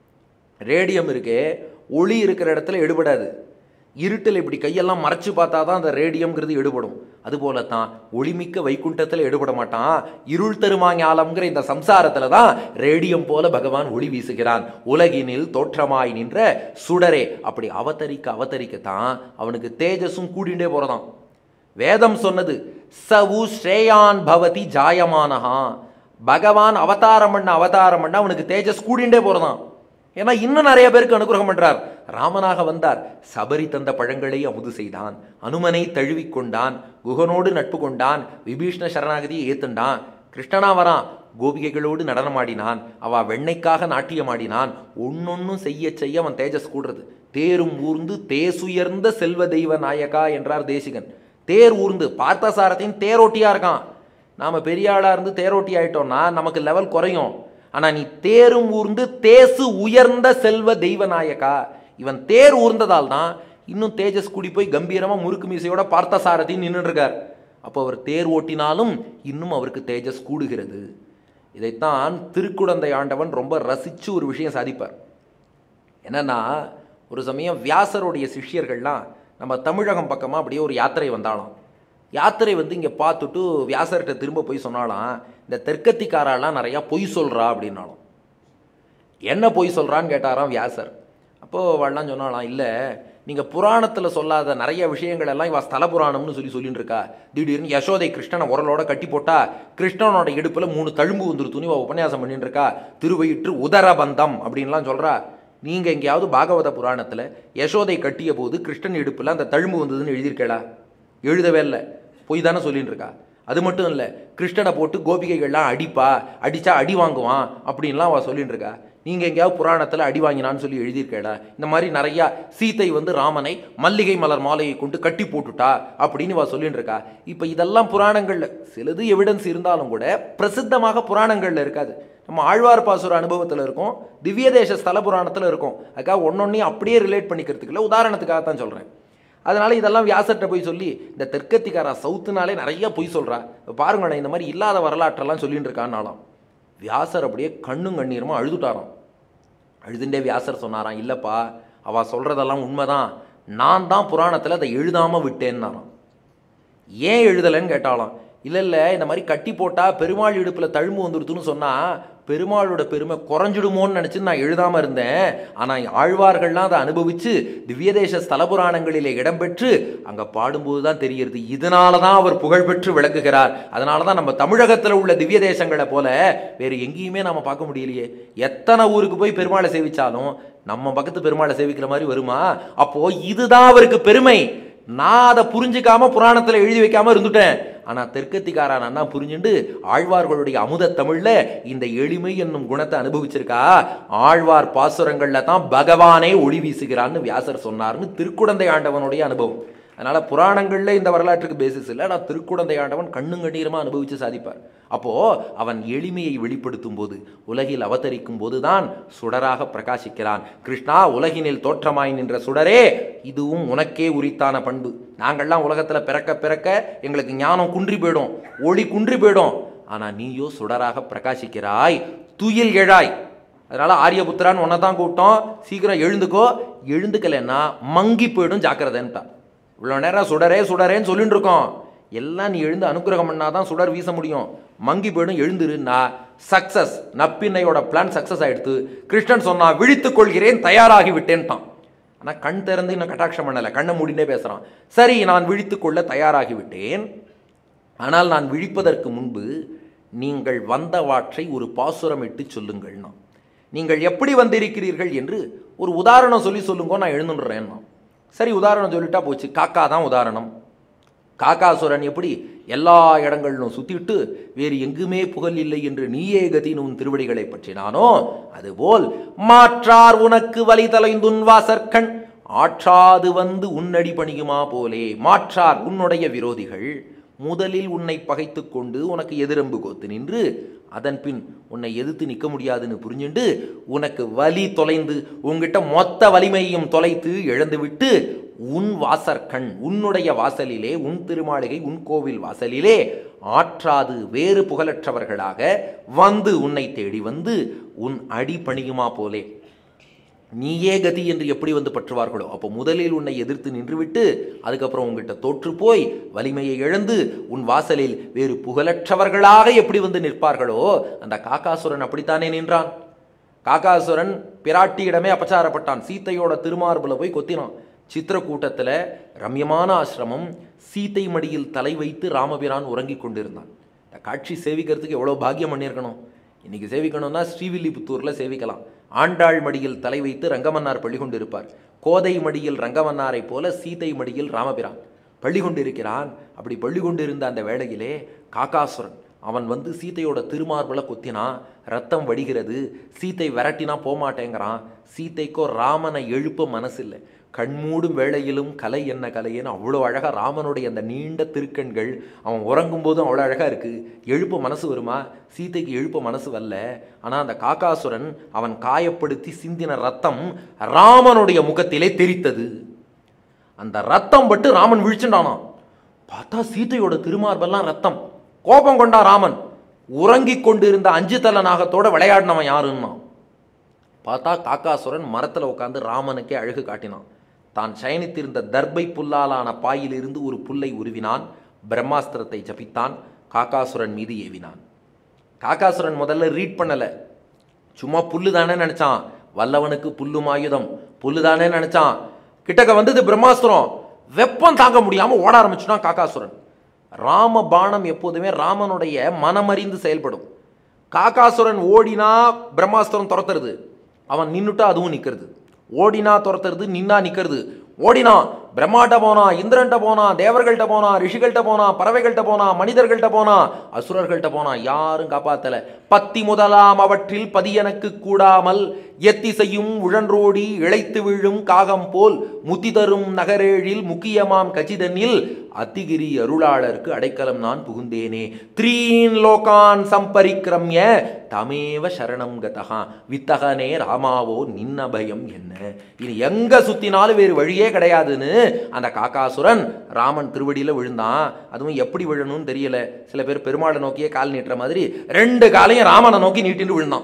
ரேடியம் இருக்கே, ஒளி இருக்கிற இடத்துல எடுபடாது. இருட்டில் இப்படி கையெல்லாம் மறைச்சு பார்த்தா தான் அந்த ரேடியம்ங்கிறது எடுபடும். அதுபோலத்தான் ஒளிமிக்க வைகுண்டத்தில் எடுபட மாட்டான். இருள் தருமா ஞாலம்ங்கிற இந்த சம்சாரத்தில் தான் ரேடியம் போல பகவான் ஒளி வீசுகிறான். உலகினில் தோற்றமாய் நின்ற சுடரே. அப்படி அவதரிக்க அவதரிக்கத்தான் அவனுக்கு தேஜஸும் கூடிண்டே போறதாம். வேதம் சொன்னது சவு ஸ்ரேயான் பவதி ஜாயமானஹா. பகவான் அவதாரம் பண்ண அவதாரம் பண்ண அவனுக்கு தேஜஸ் கூடிண்டே போறதாம். ஏன்னா இன்னும் நிறைய பேருக்கு அனுகிரகம் பண்றார். ராமனாக வந்தார், சபரி தந்த பழங்களை அமுது செய்தான், அனுமனை தழுவிக்கொண்டான், குகனோடு நட்பு கொண்டான், விபீஷ்ண சரணாகதியை ஏத்துண்டான். கிருஷ்ணனா வரான், கோபிகைகளோடு நடனமாடினான், அவ வெண்ணைக்காக நாட்டியமாடினான். ஒன்னொன்னும் செய்ய செய்ய அவன் தேஜஸ் கூடுறது. தேரும் ஊர்ந்து தேசுயர்ந்த செல்வ தெய்வ நாயகா என்றார் தேசிகன். தேர் ஊர்ந்து பார்த்தசாரத்தின் தேரோட்டியா இருக்கான். நாம பெரிய ஆளா இருந்து தேரோட்டி ஆயிட்டோம்னா நமக்கு லெவல் குறையும். ஆனா நீ தேரும் ஊர்ந்து தேசு உயர்ந்த செல்வ தெய்வ நாயகா. இவன் தேர் ஊர்ந்ததால் தான் இன்னும் தேஜஸ் கூடி போய் கம்பீரமா முறுக்கு மீசையோட பார்த்தசாரதி நின்று இருக்கார். அப்போ அவர் தேர் ஓட்டினாலும் இன்னும் அவருக்கு தேஜஸ் கூடுகிறது. இதைத்தான் திருக்குடந்தை ஆண்டவன் ரொம்ப ரசிச்சு ஒரு விஷயம் சாதிப்பார். என்னன்னா, ஒரு சமயம் வியாசருடைய சிஷ்யர்கள்லாம் நம்ம தமிழகம் பக்கமாக அப்படியே ஒரு யாத்திரை வந்தாலும், யாத்திரை வந்து இங்கே பார்த்துட்டு வியாசர்கிட்ட திரும்ப போய் சொன்னாலாம், இந்த தெற்கத்திக்காரெல்லாம் நிறையா பொய் சொல்கிறா அப்படின்னாலும். என்ன பொய் சொல்கிறான்னு கேட்டாராம் வியாசர். அப்போது வாழலாம் சொன்னாலாம், இல்லை நீங்கள் புராணத்தில் சொல்லாத நிறைய விஷயங்கள் எல்லாம் இவா ஸ்தல புராணம்னு சொல்லி சொல்லிட்டு இருக்கா. திடீர்னு யசோதை கிருஷ்ணனை உரலோட கட்டி போட்டா கிருஷ்ணனோட இடுப்பில் மூணு தழும்பு வந்துரு துணி உபன்யாசம் பண்ணிட்டு இருக்கா. திருவயிற்று உதரபந்தம் அப்படின்லாம் சொல்கிறா. நீங்கள் எங்கேயாவது பாகவத புராணத்தில் யசோதை கட்டிய போது கிருஷ்ணன் இடுப்பில் அந்த தழும்பு வந்ததுன்னு எழுதியிருக்கேளா? எழுதவே இல்லை, பொய் தானே சொல்லிட்டு இருக்கா. அது மட்டும் இல்லை, கிருஷ்ணனை போட்டு கோபிகைகள்லாம் அடிப்பா, அடித்தா அடி வாங்குவான் அப்படின்லாம் அவள் சொல்லிட்டு இருக்கா. நீங்கள் எங்கேயாவது புராணத்தில் அடி வாங்கினான்னு சொல்லி எழுதியிருக்கேடா. இந்த மாதிரி நிறையா சீத்தை வந்து ராமனை மல்லிகை மலர் மாலையை கொண்டு கட்டி போட்டுட்டா அப்படின்னு அவள் சொல்லிட்டு இருக்கா. இப்போ இதெல்லாம் புராணங்களில் சிலது எவிடன்ஸ் இருந்தாலும் கூட பிரசித்தமாக புராணங்களில் இருக்காது. நம்ம ஆழ்வார் பாசுர அனுபவத்தில் இருக்கும், திவ்ய தேச ஸ்தல புராணத்தில் இருக்கும். அதுக்காக ஒன்னொன்னையும் அப்படியே ரிலேட் பண்ணிக்கிறதுக்கு இல்லை, உதாரணத்துக்காக தான் சொல்கிறேன். அதனால் இதெல்லாம் வியாசர்கிட்ட போய் சொல்லி, இந்த தெற்கத்திக்காரா சவுத்துனாலே நிறைய பொய் சொல்கிறா, பாருங்களேன் இந்த மாதிரி இல்லாத வரலாற்றெல்லாம் சொல்லிட்டு இருக்கான்னாலாம். வியாசர் அப்படியே கண்ணும் கண்ணீருமா அழுதுட்டாராம். அழுதுண்டே வியாசர் சொன்னாராம், இல்லைப்பா அவள் சொல்கிறதெல்லாம் உண்மைதான், நான் தான் புராணத்தில் அதை எழுதாமல் விட்டேன்னாராம். ஏன் எழுதலைன்னு கேட்டாலாம். இல்லை இல்லை இந்த மாதிரி கட்டி போட்டால் பெருமாள் இடுப்பில் தழும்பு வந்துடுதுன்னு சொன்னால் பெருமாளோட பெருமை குறைஞ்சிடுமோன்னு நினச்சி நான் எழுதாமல் இருந்தேன். ஆனால் ஆழ்வார்கள்லாம் அதை அனுபவித்து திவ்யதேச ஸ்தல புராணங்களிலே இடம்பெற்று அங்கே பாடும்போது தான் தெரிகிறது, இதனால தான் அவர் புகழ்பெற்று விளங்குகிறார். அதனால தான் நம்ம தமிழகத்தில் உள்ள திவ்ய தேசங்களை போல வேறு எங்கேயுமே நம்ம பார்க்க முடியலையே. எத்தனை ஊருக்கு போய் பெருமாளை சேவிச்சாலும் நம்ம பக்கத்து பெருமாளை சேவிக்கிற மாதிரி வருமா? அப்போது இதுதான் அவருக்கு பெருமை. நான் அதை புரிஞ்சிக்காம புராணத்தில் எழுதி வைக்காம இருந்துட்டேன். ஆனால் தெற்கத்திக்காரன் அண்ணா புரிஞ்சுண்டு ஆழ்வார்களுடைய அமுத தமிழில் இந்த எளிமை என்னும் குணத்தை அனுபவிச்சிருக்கா. ஆழ்வார் பாசுரங்களில் தான் பகவானே ஒளி வீசுகிறான்னு வியாசர் சொன்னார்னு திருக்குடந்தை ஆண்டவனுடைய அனுபவம். அதனால் புராணங்களில் இந்த வரலாற்றுக்கு பேசிஸ் இல்லை, ஆனால் திருக்குடந்தை ஆண்டவன் கண்ணும் கண்ணீரமாக அனுபவித்து சாதிப்பார். அப்போது அவன் எளிமையை வெளிப்படுத்தும் போது, உலகில் அவதரிக்கும் போது தான் சுடராக பிரகாசிக்கிறான். கிருஷ்ணா, உலகினில் தோற்றமாய் நின்ற சுடரே, இதுவும் உனக்கே உரித்தான பண்பு. நாங்கள்லாம் உலகத்தில் பிறக்க பிறக்க எங்களுக்கு ஞானம் குன்றி போயிடும், ஒளி குன்றி போயிடும். ஆனால் நீயோ சுடராக பிரகாசிக்கிறாய், துயில் எழாய். அதனால் ஆரியபுத்திரான்னு ஒன்றை தான் கூப்பிட்டோம், சீக்கிரம் எழுந்துக்கோ, எழுந்துக்கலைன்னா மங்கி போயிடும், ஜாக்கிரதைன்ட்டான். இவ்வளோ நேரம் சுடரே சுடரேன்னு சொல்லிட்டு இருக்கோம், எல்லாம் நீ எழுந்து அனுக்கிரகம் பண்ணாதான் சுடர் வீச முடியும். மங்கி போயிடும், எழுந்துருன்னா சக்சஸ். நப்பின்னையோட பிளான் சக்சஸ் ஆகிடுத்து. கிருஷ்ணன் சொன்னா விழித்துக் கொள்கிறேன், தயாராகி விட்டேன்ட்டான். ஆனால் கண் திறந்து இன்னும் கட்டாட்சம் பண்ணலை, கண்ணை மூடினே பேசுகிறான். சரி, நான் விழித்துக் கொள்ள தயாராகி விட்டேன், ஆனால் நான் விழிப்பதற்கு முன்பு நீங்கள் வந்த வாற்றை ஒரு பாசுரம் இட்டு சொல்லுங்கள்னா, நீங்கள் எப்படி வந்திருக்கிறீர்கள் என்று ஒரு உதாரணம் சொல்லி சொல்லுங்க, நான் எழுந்துடுறேன்னா. சரி, உதாரணம் சொல்லிட்டா போச்சு. காக்கா தான் உதாரணம். காக்காசுரன் எப்படி எல்லா இடங்களிலும் சுத்திட்டு வேறு எங்குமே புகழ் இல்லை என்று நீயே கதின்னு உன் திருவடிகளை பற்றினானோ, அதுபோல் மாற்றார் உனக்கு வலி தலைந்துன் வாசற்கண் ஆற்றாது வந்து உன்னடி பணியுமா போலே. மாற்றார் உன்னுடைய விரோதிகள் முதலில் உன்னை பகைத்து கொண்டு உனக்கு எதிரம்பு கோத்து நின்று அதன் பின் உன்னை எதிர்த்து நிற்க முடியாதுன்னு புரிஞ்சுண்டு உனக்கு வலி தொலைந்து உங்ககிட்ட மொத்த வலிமையும் தொலைத்து இழந்துவிட்டு உன் வாசற்கண், உன்னுடைய வாசலிலே, உன் திருமாளிகை உன் கோவில் வாசலிலே ஆற்றாது வேறு புகழற்றவர்களாக வந்து உன்னை தேடி வந்து உன் அடி பணியுமா போலே. நீயே கதி என்று எப்படி வந்து பற்றுவார்களோ, அப்போ முதலில் உன்னை எதிர்த்து நின்றுவிட்டு அதுக்கப்புறம் உங்ககிட்ட தோற்று போய் வலிமையை இழந்து உன் வாசலில் வேறு புகழற்றவர்களாக எப்படி வந்து நிற்பார்களோ, அந்த காக்காசுரன் அப்படித்தானே நின்றான். காக்காசுரன் பிராட்டியிடமே அபச்சாரப்பட்டான். சீத்தையோட திருமார்புல போய் கொத்தினான். சித்திரக்கூட்டத்தில் ரம்யமான ஆசிரமம், சீத்தை மடியில் தலை வைத்து ராமபிரான் உறங்கி கொண்டிருந்தான். இந்த காட்சி சேவிக்கிறதுக்கு எவ்வளோ பாக்கியம் பண்ணியிருக்கணும். இன்றைக்கி சேவிக்கணும்னா ஸ்ரீவில்லிபுத்தூரில் சேவிக்கலாம். ஆண்டாள் மடியில் தலை வைத்து ரங்கமன்னார் பள்ளி கொண்டு இருப்பார். கோதை மடியில் ரங்கமன்னாரை போல சீதை மடியில் ராமபிரான் பள்ளி கொண்டிருக்கிறான். அப்படி பள்ளி கொண்டு இருந்த அந்த வேளையிலே காக்காசுரன் அவன் வந்து சீத்தையோட திருமார்புல கொத்தினான். ரத்தம் வடிகிறது. சீத்தை விரட்டினா போகமாட்டேங்கிறான். சீத்தைக்கோ ராமனை எழுப்ப மனசு இல்லை. கண்மூடும் வேளையிலும் கலை என்ன கலைன்னு அவ்வளோ அழகாக ராமனுடைய அந்த நீண்ட திருக்கண்கள், அவன் உறங்கும் போதும் அவ்வளோ அழகாக இருக்குது. எழுப்ப மனசு வருமா? சீத்தைக்கு எழுப்ப மனசு வரல. ஆனால் அந்த காக்காசுரன் அவன் காயப்படுத்தி சிந்தின ரத்தம் ராமனுடைய முகத்திலே தெரித்தது. அந்த ரத்தம் பட்டு ராமன் விழிச்சுட்டானான். பார்த்தா சீத்தையோட திருமார்பெல்லாம் ரத்தம். கோபம் கொண்டா ராமன். உறங்கி கொண்டு இருந்த அஞ்சு தல நாகத்தோட விளையாடினவன் யாருன்னா பார்த்தா காக்காசுரன் மரத்தில் உட்காந்து ராமனுக்கே அழகு காட்டினான். தான் சயனித்திருந்த தர்பை புல்லாலான பாயிலிருந்து ஒரு புல்லை உருவினான். பிரம்மாஸ்திரத்தை ஜபித்தான். காக்காசுரன் மீது ஏவினான். காக்காசுரன் முதல்ல ரீட் பண்ணலை. சும்மா புல்லு தானே நினச்சான். வல்லவனுக்கு புல்லும் ஆயுதம், புல்லு தானே நினச்சான். கிட்டக்க வந்தது பிரம்மாஸ்திரம். வெப்பம் தாங்க முடியாமல் ஓட ஆரம்பிச்சுட்டான் காக்காசுரன். ராம பாணம் எப்போதுமே ராமனுடைய மனமறிந்து செயல்படும். காக்காசுரன் ஓடினா பிரம்மாஸ்திரம் துரத்துறது, அவன் நின்றுட்டா அதுவும் நிற்கிறது. ஓடினா துரத்துறது, நின்னா நிற்கிறது. ஓடினான். பிரம்மாட்ட போனா, இந்திரன்ட்ட போனா, தேவர்கள்ட்ட போனா, ரிஷிகள்கிட்ட போனா, பறவைகள்கிட்ட போனா, மனிதர்கள்ட்ட போனா, அசுரர்கள்ட்ட போனா, யாரும் காப்பாத்தல. பத்தி முதலாம் அவற்றில் பதியனக்கு கூடாமல் எத்திசையும் உழன்றோடி இழைத்து விழும் காகம் போல் முத்தி தரும் நகரேழில் முக்கியமாம் கச்சிதனில் அத்திகிரி அருளாளருக்கு அடைக்கலம் நான் புகுந்தேனே. த்ரீன் லோகான் சம்பரிக்கிரம்ய தமேவ சரணம் கதகா வித்தகனே ராமாவோ நின்ன பயம் என்ன. இனி எங்க சுத்தினாலும் வேறு வழியே கிடையாதுன்னு அந்த காக்காசுரன் ராமன் திருவடியில விழுந்தான். அதுவும் எப்படி விழணும்னு தெரியல. சில பேர் பெருமாளை நோக்கியே கால் நீட்டுற மாதிரி ரெண்டு காலையும் ராமனை நோக்கி நீட்டின்னு விழுந்தான்.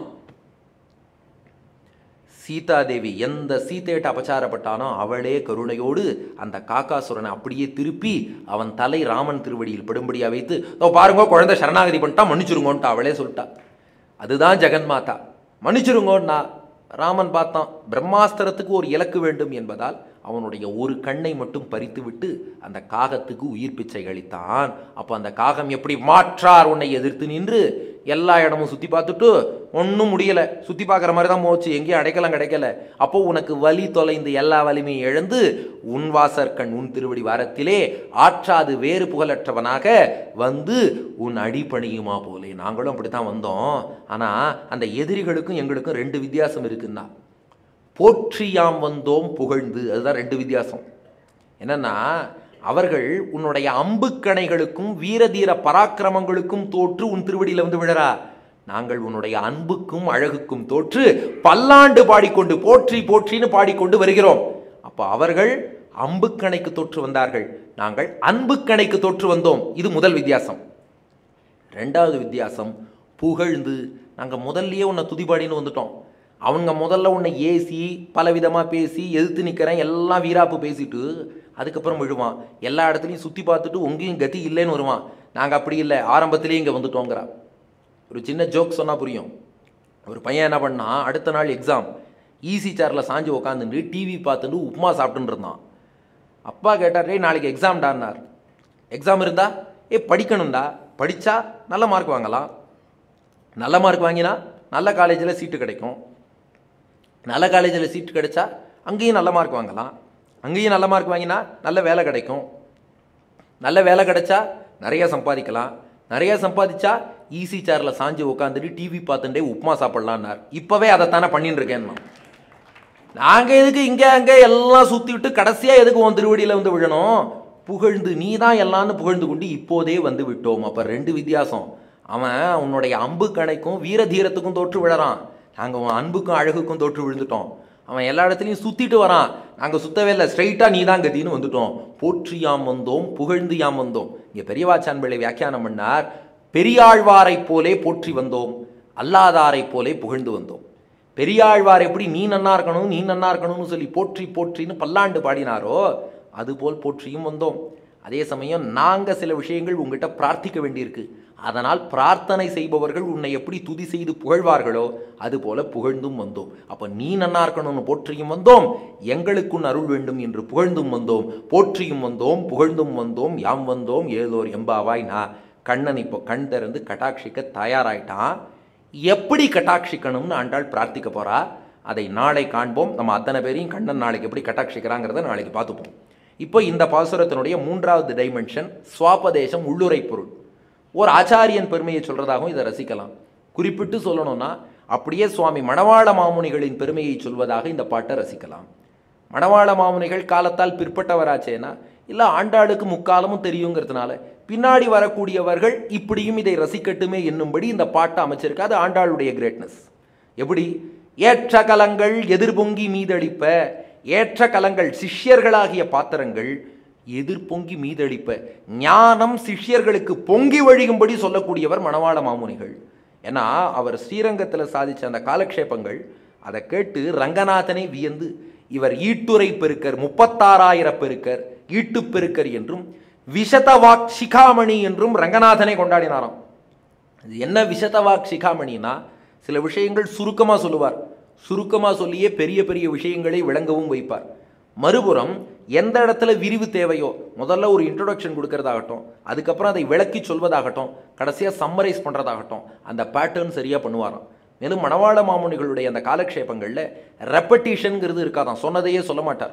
சீதாதேவி எந்த சீதையிட்ட அபச்சாரப்பட்டானோ அவளே கருணையோடு அந்த காக்காசுரனை அப்படியே திருப்பி அவன் தலை ராமன் திருவடியில் படும்படியா வைத்து, பாருங்க குழந்தை சரணாகதி பண்ணிட்டா, மன்னிச்சிருங்கோன்ட்டா அவளே சொல்லிட்டா. அதுதான் ஜெகன்மாதா. மன்னிச்சிருங்கோன்னா ராமன் பார்த்தான். பிரம்மாஸ்திரத்துக்கு ஒரு இலக்கு வேண்டும் என்பதால் அவனுடைய ஒரு கண்ணை மட்டும் பறித்து விட்டு அந்த காகத்துக்கு உயிர் பிச்சை அளித்தான். அப்போ அந்த காகம் எப்படி மாற்றார் உன்னை எதிர்த்து நின்று எல்லா இடமும் சுற்றி பார்த்துட்டு ஒன்றும் முடியலை, சுற்றி பார்க்குற மாதிரி தான் போச்சு, எங்கேயும் அடைக்கலாம் கிடைக்கல. அப்போ உனக்கு வலி தொலைந்து எல்லா வலிமையும் இழந்து உன் வாசற்கண் உன் திருவடி வாரத்திலே ஆற்றாது வேறு புகழற்றவனாக வந்து உன் அடிப்பணியுமா போலே. நாங்களும் அப்படித்தான் வந்தோம். ஆனால் அந்த எதிரிகளுக்கும் எங்களுக்கும் ரெண்டு வித்தியாசம் இருக்குன்னா, போற்றியாம் வந்தோம் புகழ்ந்து, அதுதான் ரெண்டு வித்தியாசம். என்னன்னா, அவர்கள் உன்னுடைய அம்புக்கணைகளுக்கும் வீரதீர பராக்கிரமங்களுக்கும் தோற்று உன் திருவடியில் வந்து விழறா. நாங்கள் உன்னுடைய அன்புக்கும் அழகுக்கும் தோற்று பல்லாண்டு பாடிக்கொண்டு போற்றி போற்றின்னு பாடிக்கொண்டு வருகிறோம். அப்போ அவர்கள் அம்புக்கணைக்கு தோற்று வந்தார்கள், நாங்கள் அன்புக்கணைக்கு தோற்று வந்தோம். இது முதல் வித்தியாசம். ரெண்டாவது வித்தியாசம், புகழ்ந்து. நாங்கள் முதல்லையே உன்னை துதிபாடின்னு வந்துட்டோம். அவங்க முதல்ல உன்னை ஏசி பலவிதமாக பேசி எதிர்த்து நிற்கிறேன் எல்லாம் வீராப்பு பேசிட்டு அதுக்கப்புறம் விழுவான். எல்லா இடத்துலையும் சுற்றி பார்த்துட்டு உங்கேயும் கதி இல்லைன்னு வருவான். நாங்கள் அப்படி இல்லை, ஆரம்பத்திலேயே இங்கே வந்துட்டோங்கிறா. ஒரு சின்ன ஜோக் சொன்னால் புரியும். ஒரு பையன் என்ன பண்ணா, அடுத்த நாள் எக்ஸாம், ஈஸி சேரில் சாஞ்சு உக்காந்துட்டு டிவி பார்த்துட்டு உப்புமா சாப்பிட்டுன்னு இருந்தான். அப்பா கேட்டார், ஏய் நாளைக்கு எக்ஸாம் டான்னார். எக்ஸாம் இருந்தா ஏ படிக்கணும்டா, படித்தா நல்ல மார்க் வாங்கலாம், நல்ல மார்க் வாங்கினா நல்ல காலேஜில் சீட்டு கிடைக்கும், நல்ல காலேஜில் சீட்டு கிடைச்சா அங்கேயும் நல்ல மார்க் வாங்கலாம், அங்கேயும் நல்ல மார்க் வாங்கினா நல்ல வேலை கிடைக்கும், நல்ல வேலை கிடைச்சா நிறைய சம்பாதிக்கலாம், நிறைய சம்பாதிச்சா ஈஸி சேரில் சாஞ்சு உட்காந்துட்டு டிவி பார்த்துட்டே உப்புமா சாப்பிட்லான்னார். இப்போவே அதைத்தானே பண்ணிட்டு இருக்கேன்னா. நாங்கள் எதுக்கு இங்கே அங்கே எல்லாம் சுற்றி விட்டு கடைசியாக எதுக்கு உன் திருவடியில் வந்து விழணும்? புகழ்ந்து நீ தான் எல்லான்னு புகழ்ந்து கொண்டு இப்போதே வந்து விட்டோம். அப்போ ரெண்டு வித்தியாசம். அவன் உன்னுடைய அம்பு கணைக்கும் வீர தீரத்துக்கும் தோற்று விழறான், நாங்கள் உன் அன்புக்கும் அழகுக்கும் தோற்று விழுந்துட்டோம். அவன் எல்லா இடத்துலையும் சுற்றிட்டு வரான், நாங்கள் சுற்றவே இல்லை, ஸ்ட்ரைட்டாக நீ தான் கத்தின்னு வந்துட்டோம். போற்றியாம் வந்தோம் புகழ்ந்து யாம் வந்தோம். இங்கே பெரியவாச்சான் பிள்ளை வியாக்கியானம் பண்ணார், பெரியாழ்வாரை போலே போற்றி வந்தோம், அல்லாதாரை போலே புகழ்ந்து வந்தோம். பெரியாழ்வார் எப்படி நீ நன்னா இருக்கணும் நீ நன்னா இருக்கணும்னு சொல்லி போற்றி போற்றின்னு பல்லாண்டு பாடினாரோ அதுபோல் போற்றியும் வந்தோம். அதே சமயம் நாங்கள் சில விஷயங்கள் உங்ககிட்ட பிரார்த்திக்க வேண்டியிருக்கு, அதனால் பிரார்த்தனை செய்பவர்கள் உன்னை எப்படி துதி செய்து புகழ்வார்களோ அதுபோல புகழ்ந்தும் வந்தோம். அப்போ நீ நன்னா இருக்கணும்னு போற்றியும் வந்தோம், எங்களுக்குன் அருள் வேண்டும் என்று புகழ்ந்தும் வந்தோம். போற்றியும் வந்தோம் புகழ்ந்தும் வந்தோம் யாம் வந்தோம் ஏதோர் எம்பாவாய். நான் கண்ணன் இப்போ கண் திறந்து கட்டாட்சிக்க தயாராயிட்டான். எப்படி கட்டாட்சிக்கணும்னு ஆண்டாள் பிரார்த்திக்க போறா, அதை நாளை காண்போம். நம்ம அத்தனை பேரையும் கண்ணன் நாளைக்கு எப்படி கட்டாட்சிக்கிறாங்கிறத நாளைக்கு பார்த்துப்போம். இப்போ இந்த பாசுரத்தினுடைய மூன்றாவது டைமென்ஷன் சுவாபதேசம், உள்ளுரை பொருள். ஒரு ஆச்சாரியன் பெருமையை சொல்றதாகவும் இதை ரசிக்கலாம். குறிப்பிட்டு சொல்லணும்னா அப்படியே சுவாமி மணவாள மாமுனிகளின் பெருமையை சொல்வதாக இந்த பாட்டை ரசிக்கலாம். மணவாள மாமுனிகள் காலத்தால் பிற்பட்டவராச்சேனா இல்லை ஆண்டாளுக்கு முக்காலமும் தெரியுங்கிறதுனால பின்னாடி வரக்கூடியவர்கள் இப்படியும் இதை ரசிக்கட்டுமே என்னும்படி இந்த பாட்டை அமைச்சிருக்கு. அது ஆண்டாளுடைய கிரேட்னஸ். எப்படி ஏற்ற கலங்கள் எதிர்பொங்கி மீதளிப்ப, ஏற்ற கலங்கள் சிஷ்யர்களாகிய பாத்திரங்கள் எதிர்பொங்கி மீதளிப்ப, ஞானம் சிஷ்யர்களுக்கு பொங்கி வழியும்படி சொல்லக்கூடியவர் மணவாள மாமுனிகள். ஏன்னா அவர் ஸ்ரீரங்கத்தில் சாதித்த அந்த காலக்ஷேபங்கள் அதை கேட்டு ரங்கநாதனை வியந்து இவர் ஈட்டுரை பெருக்கர், முப்பத்தாறாயிரம் பெருக்கர், ஈட்டு பெருக்கர் என்றும் விஷதவாக் சிகாமணி என்றும் ரங்கநாதனை கொண்டாடினாராம். இது என்ன விஷதவாக் சிகாமணினா, சில விஷயங்கள் சுருக்கமாக சொல்லுவார், சுருக்கமாக சொல்லியே பெரிய பெரிய விஷயங்களை விளங்கவும் வைப்பார். மறுபுறம் எந்த இடத்துல விரிவு தேவையோ முதல்ல ஒரு இன்ட்ரோடக்ஷன் கொடுக்கறதாகட்டும், அதுக்கப்புறம் அதை விளக்கி சொல்வதாகட்டும், கடைசியாக சம்மரைஸ் பண்ணுறதாகட்டும், அந்த பேட்டர்ன் சரியாக பண்ணுவாராம். மேலும் மணவாள மாமுனிகளுடைய அந்த காலக்ஷேபங்களில் ரெப்படிஷனுங்கிறது இருக்காதான், சொன்னதையே சொல்ல மாட்டார்.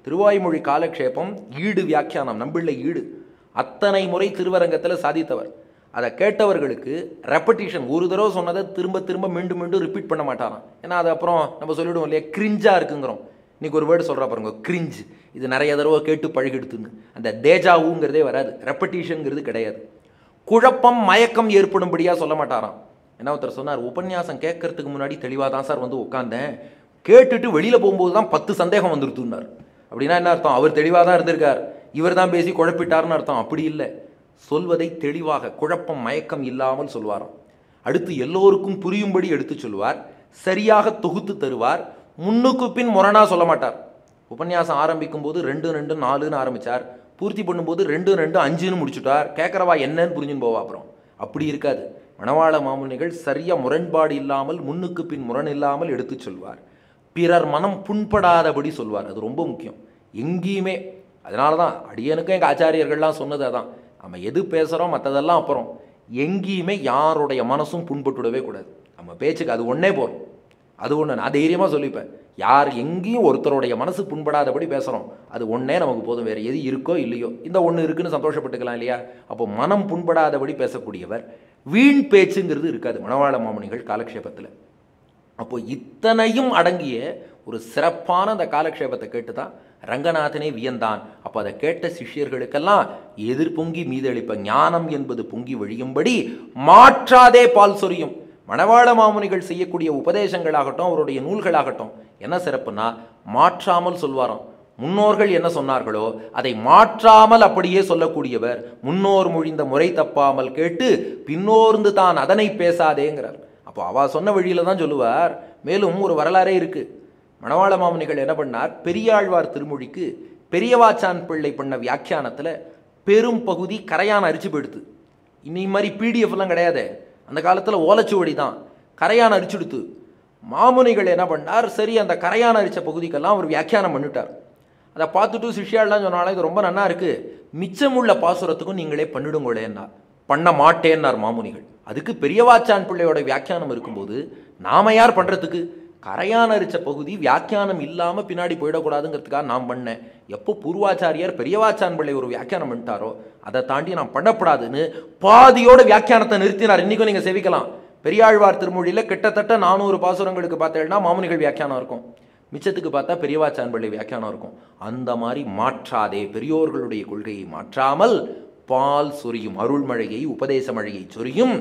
திருவாய்மொழி காலக்ஷேபம் ஈடு வியாக்கியானம், நம்பிள்ளை ஈடு அத்தனை முறை திருவரங்கத்தில் சாதித்தவர். அதை கேட்டவர்களுக்கு ரெப்படிஷன், ஒரு தடவை சொன்னதை திரும்ப திரும்ப மீண்டும் மீண்டும் ரிப்பீட் பண்ண மாட்டாராம். ஏன்னா அது அப்புறம் நம்ம சொல்லிவிடுவோம் இல்லையா, கிரிஞ்சாக இருக்குங்கிறோம். இன்றைக்கி ஒரு வேர்டு சொல்கிறா பாருங்க, கிரிஞ்ச். இது நிறைய தடவை கேட்டு பழகிடுத்துங்க. அந்த தேஜாவுங்கிறதே வராது, ரெப்படிஷனுங்கிறது கிடையாது. குழப்பம் மயக்கம் ஏற்படும்படியாக சொல்ல மாட்டாராம். என்ன ஒருத்தர் சொன்னார், உபன்யாசம் கேட்கறதுக்கு முன்னாடி தெளிவாக தான் சார் வந்து உட்காந்தேன், கேட்டுட்டு வெளியில் போகும்போது தான் பத்து சந்தேகம் வந்துருத்துனார். அப்படின்னா என்ன அர்த்தம்? அவர் தெளிவாக தான் இருந்திருக்கார், இவர் தான் பேசி குழப்பிட்டார்னு அர்த்தம். அப்படி இல்லை, சொல்வதை தெளிவாக குழப்பம் மயக்கம் இல்லாமல் சொல்வாராம். அடுத்து எல்லோருக்கும் புரியும்படி எடுத்து சொல்வார், சரியாக தொகுத்து தருவார், முன்னுக்கு பின் முரணா சொல்ல மாட்டார். உபன்யாசம் ஆரம்பிக்கும் போது ரெண்டு ரெண்டு நாலுன்னு ஆரம்பித்தார், பூர்த்தி பண்ணும்போது ரெண்டு ரெண்டு அஞ்சுன்னு முடிச்சுட்டார். கேட்குறவா என்னன்னு புரிஞ்சுன்னு போவா. அப்புறம் அப்படி இருக்காது. மணவாள மாமுனிகள் சரியாக முரண்பாடு இல்லாமல், முன்னுக்கு பின் முரண் இல்லாமல் எடுத்து சொல்வார். பிறர் மனம் புண்படாதபடி சொல்வார். அது ரொம்ப முக்கியம் எங்கேயுமே. அதனால தான் அடியனுக்கும் எங்கள் ஆச்சாரியர்கள்லாம் சொன்னது அதான், நம்ம எது பேசுகிறோம் மற்றதெல்லாம் அப்புறம், எங்கேயுமே யாருடைய மனசும் புண்பட்டுவிடவே கூடாது. நம்ம பேச்சுக்கு அது ஒன்றே போகிறோம். அது ஒன்று நான் தைரியமாக சொல்லிப்பேன். யார் எங்கேயும் ஒருத்தருடைய மனசு புண்படாதபடி பேசுகிறோம், அது ஒன்றே நமக்கு போதும். வேறு எது இருக்கோ இல்லையோ, இந்த ஒன்று இருக்குன்னு சந்தோஷப்பட்டுக்கலாம் இல்லையா. அப்போ மனம் புண்படாதபடி பேசக்கூடியவர். வீண் பேச்சுங்கிறது இருக்காது மணவாள மாமுனிகள் காலக்ஷேபத்தில். அப்போ இத்தனையும் அடங்கிய ஒரு சிறப்பான அந்த காலக்ஷேபத்தை கேட்டு தான் ரங்கநாதனே வியந்தான். அப்போ அதை கேட்ட சிஷ்யர்களுக்கெல்லாம் எதிர் பொங்கி மீதளிப்ப ஞானம் என்பது பொங்கி வழியும்படி மாற்றாதே பால் சொரியும். மணவாள மாமுனிகள் செய்யக்கூடிய உபதேசங்களாகட்டும், அவருடைய நூல்களாகட்டும் என்ன சிறப்புனா, மாற்றாமல் சொல்வாராம். முன்னோர்கள் என்ன சொன்னார்களோ அதை மாற்றாமல் அப்படியே சொல்லக்கூடியவர். முன்னோர் மொழிந்த முறை தப்பாமல் கேட்டு பின்னோர்ந்து தான் அதனை பேசாதேங்கிறார். அப்போ அவ சொன்ன வழியில தான் சொல்லுவார். மேலும் ஒரு வரலாறே இருக்கு. மணவாள மாமுனிகள் என்ன பண்ணார், பெரியாழ்வார் திருமொழிக்கு பெரியவாச்சான் பிள்ளை பண்ண வியாக்கியானத்தில் பெரும் பகுதி கரையான் அரிச்சு போயிடுத்து. இன்னி மாதிரி பிடிஎஃப் எல்லாம் கிடையாது, அந்த காலத்தில் ஓலைச்சுவடி தான். கரையான் அரிச்சுடுத்து. மாமுனிகள் என்ன பண்ணார், சரி அந்த கரையான் அரிச்ச பகுதிக்கெல்லாம் ஒரு வியாக்கியானம் பண்ணிட்டார். அதை பார்த்துட்டு சிஷ்யாலாம் சொன்னாலும் இது ரொம்ப நல்லா இருக்குது, மிச்சமுள்ள பாசுரத்துக்கும் நீங்களே பண்ணிடுங்களேன்னா. பண்ண மாட்டேன்னார் மாமுனிகள். அதுக்கு பெரியவாச்சான் பிள்ளையோட வியாக்கியானம் இருக்கும்போது நாம யார் பண்ணுறதுக்கு? கரையான் அரிச்ச பகுதி வியாக்கியானம் இல்லாமல் பின்னாடி போயிடக்கூடாதுங்கிறதுக்காக நான் பண்ணேன். எப்போ பூர்வாச்சாரியார் பெரியவாச்சான் பிள்ளை ஒரு வியாக்கியானம் பண்ணிட்டாரோ அதை தாண்டி நான் பண்ணப்படாதுன்னு பாதியோட வியாக்கியானத்தை நிறுத்தினார். இன்றைக்கும் நீங்கள் சேவிக்கலாம். பெரியாழ்வார் திருமொழியில் கிட்டத்தட்ட நானூறு பாசுரங்களுக்கு பார்த்தேன்னா மாமுனிகள் வியாக்கியானம் இருக்கும், மிச்சத்துக்கு பார்த்தா பெரியவாச்சான் பிள்ளை வியாக்கியானம் இருக்கும். அந்த மாதிரி மாற்றாதே, பெரியோர்களுடைய கொள்கையை மாற்றாமல் பால் சொரியும், அருள்மழையை உபதேச மழையை சொரியும்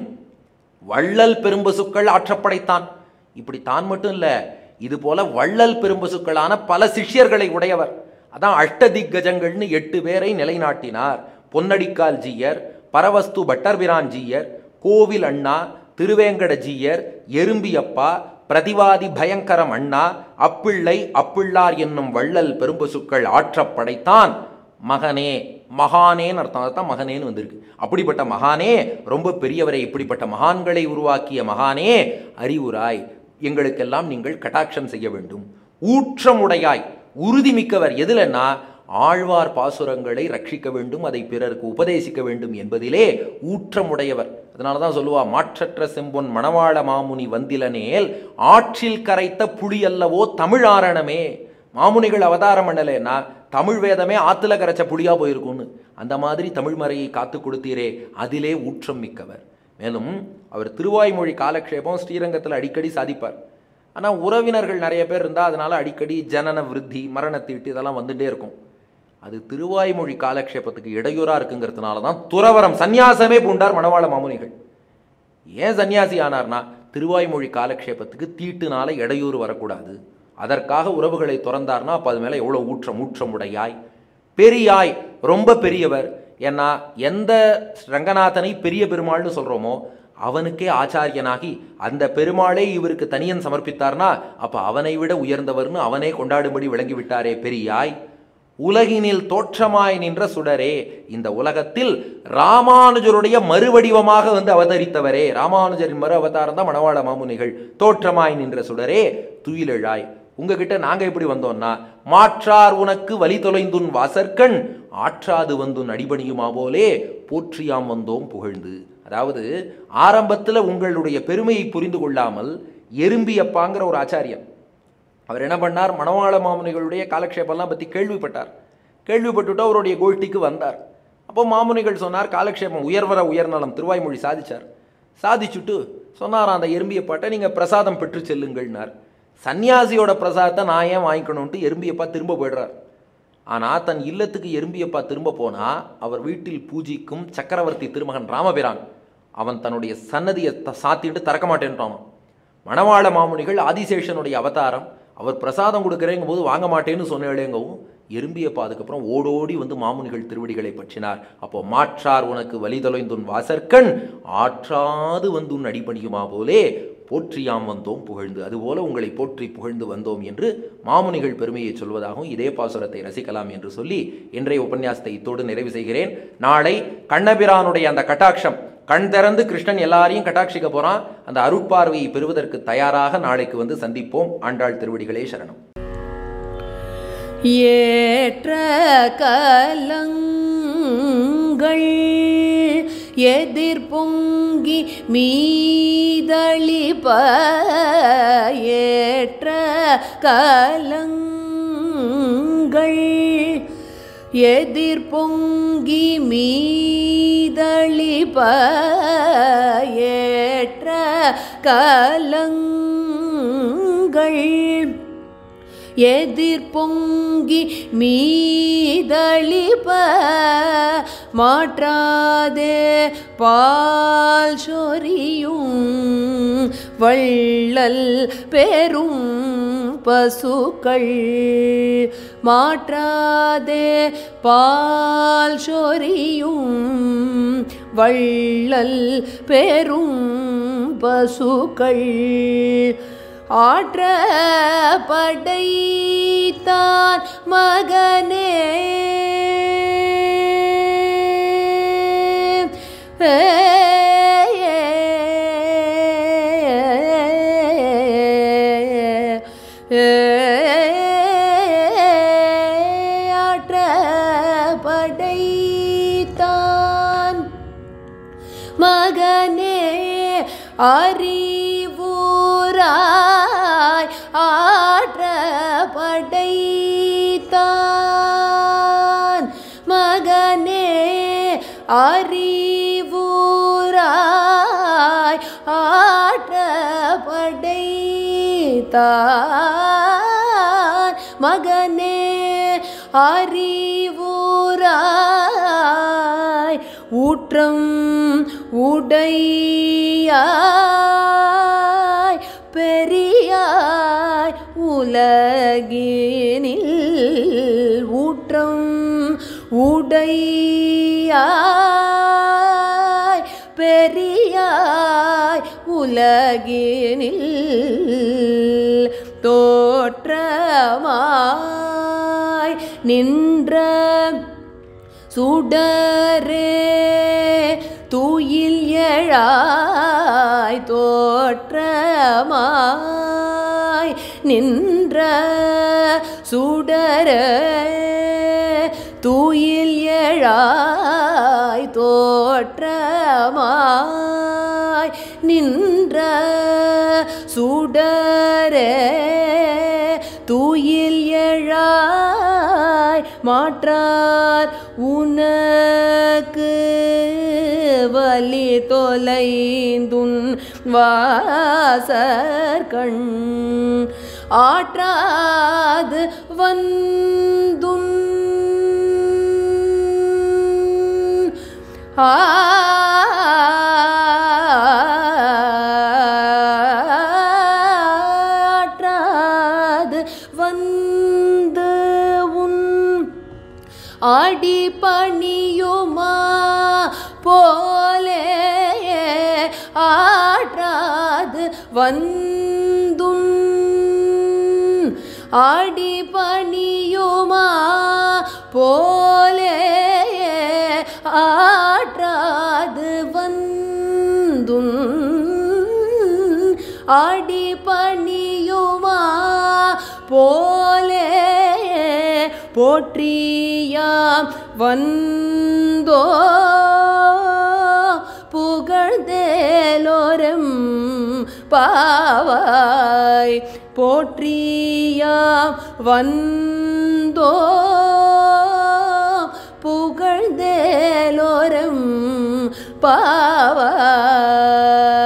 வள்ளல் பெரும்பசுக்கள் ஆற்றப்படைத்தான். இப்படி தான் மட்டும் இல்லை, இது போல வள்ளல் பெரும்பசுக்களான பல சிஷ்யர்களை உடையவர். அதான் அஷ்டதிக்கஜங்கள்னு எட்டு பேரை நிலைநாட்டினார். பொன்னடிக்கால் ஜீயர், பரவஸ்து பட்டர்பிரான் ஜீயர், கோவில் அண்ணா, திருவேங்கட ஜீயர், எறும்பியப்பா, பிரதிவாதி பயங்கரம் அண்ணா, அப்பிள்ளை அப்பிள்ளார் என்னும் வள்ளல் பெரும்பசுக்கள் ஆற்றப்படைத்தான். மகனே, மகானேன்னு அர்த்தம், அதான் மகனேன்னு வந்திருக்கு. அப்படிப்பட்ட மகானே, ரொம்ப பெரியவரை, இப்படிப்பட்ட மகான்களை உருவாக்கிய மகானே, அறிவுராய் எங்களுக்கெல்லாம் நீங்கள் கட்டாட்சம் செய்ய வேண்டும். ஊற்றமுடையாய், உறுதிமிக்கவர் எதுலன்னா ஆழ்வார் பாசுரங்களை ரட்சிக்க வேண்டும், அதை பிறருக்கு உபதேசிக்க வேண்டும் என்பதிலே ஊற்றமுடையவர். அதனால தான் சொல்லுவா, மாற்றற்ற செம்பொன் மணவாள மாமுனி வந்திலனேல் ஆற்றில் கரைத்த புளி அல்லவோ தமிழாரணமே. மாமுனிகள் அவதாரம் பண்ணலைன்னா தமிழ் வேதமே ஆற்றுல கரைச்ச புளியா போயிருக்கும்னு. அந்த மாதிரி தமிழ் மறையை காத்து கொடுத்தீரே, அதிலே ஊற்றம் மிக்கவர். மேலும் அவர் திருவாய்மொழி காலக்ஷேபம் ஸ்ரீரங்கத்தில் அடிக்கடி சாதிப்பார். ஆனால் உறவினர்கள் நிறைய பேர் இருந்தால் அதனால் அடிக்கடி ஜனன விருத்தி மரணத்தீட்டு இதெல்லாம் வந்துட்டே இருக்கும். அது திருவாய்மொழி காலக்ஷேபத்துக்கு இடையூறாக இருக்குங்கிறதுனால தான் துறவரம் சன்னியாசமே பூண்டார் மணவாள மாமுனிகள். ஏன் சன்னியாசி ஆனார்னா, திருவாய்மொழி காலக்ஷேபத்துக்கு தீட்டுனால இடையூறு வரக்கூடாது, அதற்காக உறவுகளை துறந்தார்னா அப்போ அது மேலே எவ்வளோ ஊற்றம், ஊற்றமுடையாய், பெரியாய், ரொம்ப பெரியவர். ஏன்னா எந்த ரங்கநாதனை பெரிய பெருமாள்னு சொல்கிறோமோ அவனுக்கே ஆச்சாரியனாகி அந்த பெருமாளே இவருக்கு தனியன் சமர்ப்பித்தார்னா அப்போ அவனை விட உயர்ந்தவர்னு அவனே கொண்டாடும்படி விளங்கிவிட்டாரே பெரியாய். உலகினில் தோற்றமாய் நின்ற சுடரே, இந்த உலகத்தில் ராமானுஜருடைய மறுவடிவமாக வந்து அவதரித்தவரே, ராமானுஜரின் மறு அவதாரம் தான் மணவாள மாமுனிகள். தோற்றமாய் நின்ற சுடரே துயிலெழாய், உங்ககிட்ட நாங்கள் எப்படி வந்தோம்னா, மாற்றார் உனக்கு வழி தொலைந்துன் வாசற்கண் ஆற்றாது வந்துன் அடிபணியுமா போலே போற்றியாம் வந்தோம் புகழ்ந்து. அதாவது ஆரம்பத்தில் உங்களுடைய பெருமையை புரிந்து கொள்ளாமல் எறும்பியப்பாங்கிற ஒரு ஆச்சாரியன், அவர் என்ன பண்ணார், மணவாள மாமுனிகளுடைய காலக்ஷேபம்லாம் பற்றி கேள்விப்பட்டார். கேள்விப்பட்டுவிட்டு அவருடைய கோஷ்டிக்கு வந்தார். அப்போ மாமுனிகள் சொன்னார், காலக்ஷேபம் உயர்வர உயர்நலம் திருவாய்மொழி சாதிச்சார். சாதிச்சுட்டு சொன்னார், அந்த எறும்பியப்பாட்டை நீங்கள் பிரசாதம் பெற்று செல்லுங்கள்னார். சன்னியாசியோட பிரசாதத்தை நான் ஏன் வாங்கிக்கணும்ட்டு எறும்பியப்பா திரும்ப போய்டுறார். ஆனால் தன் இல்லத்துக்கு எறும்பியப்பா திரும்ப போனால் அவர் வீட்டில் பூஜிக்கும் சக்கரவர்த்தி திருமகன் ராமபிரான் அவன் தன்னுடைய சன்னதியை த சாத்திட்டு திறக்க மாட்டேன்றான். மணவாள மாமுனிகள் ஆதிசேஷனுடைய அவதாரம், அவர் பிரசாதம் கொடுக்குறேங்கும் போது வாங்க மாட்டேன்னு சொன்னேங்கவும் எறும்பியப்பா அதுக்கப்புறம் ஓடோடி வந்து மாமுனிகள் திருவடிகளை பற்றினார். அப்போ மாற்றார் உனக்கு வலிதொலைந்துன் வாசற்கண் ஆற்றாது வந்து உன் அடிபணியுமா போலே போற்றியாம் வந்தோம் புகழ்ந்து, அதுபோல உங்களை போற்றி புகழ்ந்து வந்தோம் என்று மாமுனிகள் பெருமையை சொல்வதாகவும் இதே பாசுரத்தை ரசிக்கலாம் என்று சொல்லி இன்றைய உபன்யாசத்தை இத்தோடு நிறைவு செய்கிறேன். நாளை கண்ணபிரானுடைய அந்த கட்டாட்சம், கண் திறந்து கிருஷ்ணன் எல்லாரையும் கட்டாட்சிக்க போகிறான், அந்த அருட்பார்வையை பெறுவதற்கு தயாராக நாளைக்கு வந்து சந்திப்போம். ஆண்டாள் திருவடிகளே சரணம். ஏற்ற கலங்கள் எதிர் பொங்கி மீதளிப்ப, ஏற்ற கலங்கள் எதிர் பொங்கி மீதளிப்ப, ஏற்ற கலங்கள் எதிர் பொங்கி மீதளிப்ப, மாற்றாதே பால் சொரியும் வள்ளல் பெரும் பசுக்கள், மாற்றாதே பால் சொரியும் வள்ளல் பெரும் பசுக்கள், ஆற்ற படைத்தான் மகனே ஆற்ற படைத்தான் மகனே அறிவுராய், ஆற்ற படைத்தான் மகனே அறிவுராய், ஆற்ற படைத்தான் மகனே அறிவுராய், ஊற்றம் உடையாய் பெரியாய் உலகினில், ஊற்றம் உடையாய் பெரியாய் உலகினில், தோற்றமாய் நின்ற சுடரே தூயில் எழாய், தோற்றமாய் நின்ற சுடரே தூயில் எழாய், தோற்றமாய் நின்ற சுடரே தூயில் எழாய், மாற்றார் உனக்கு வலி தொலைந்துன் வாசற்கண், ஆற்றாது வந்துன் ஆற்றாது வந்து உன் ஆடி பணியுமா போலே, ஆற்றாது வந்துன் ஆடி பணியுமா போலே, ஆற்றாது வந்துன் ஆடி பணியுமா போலே, போற்றியாம் வந்தோ புகழ்ந்தேலோரம் பாவாய் போற்றியாம் வந்தோ புகழ்ந்தேலோரம் பாவாய்.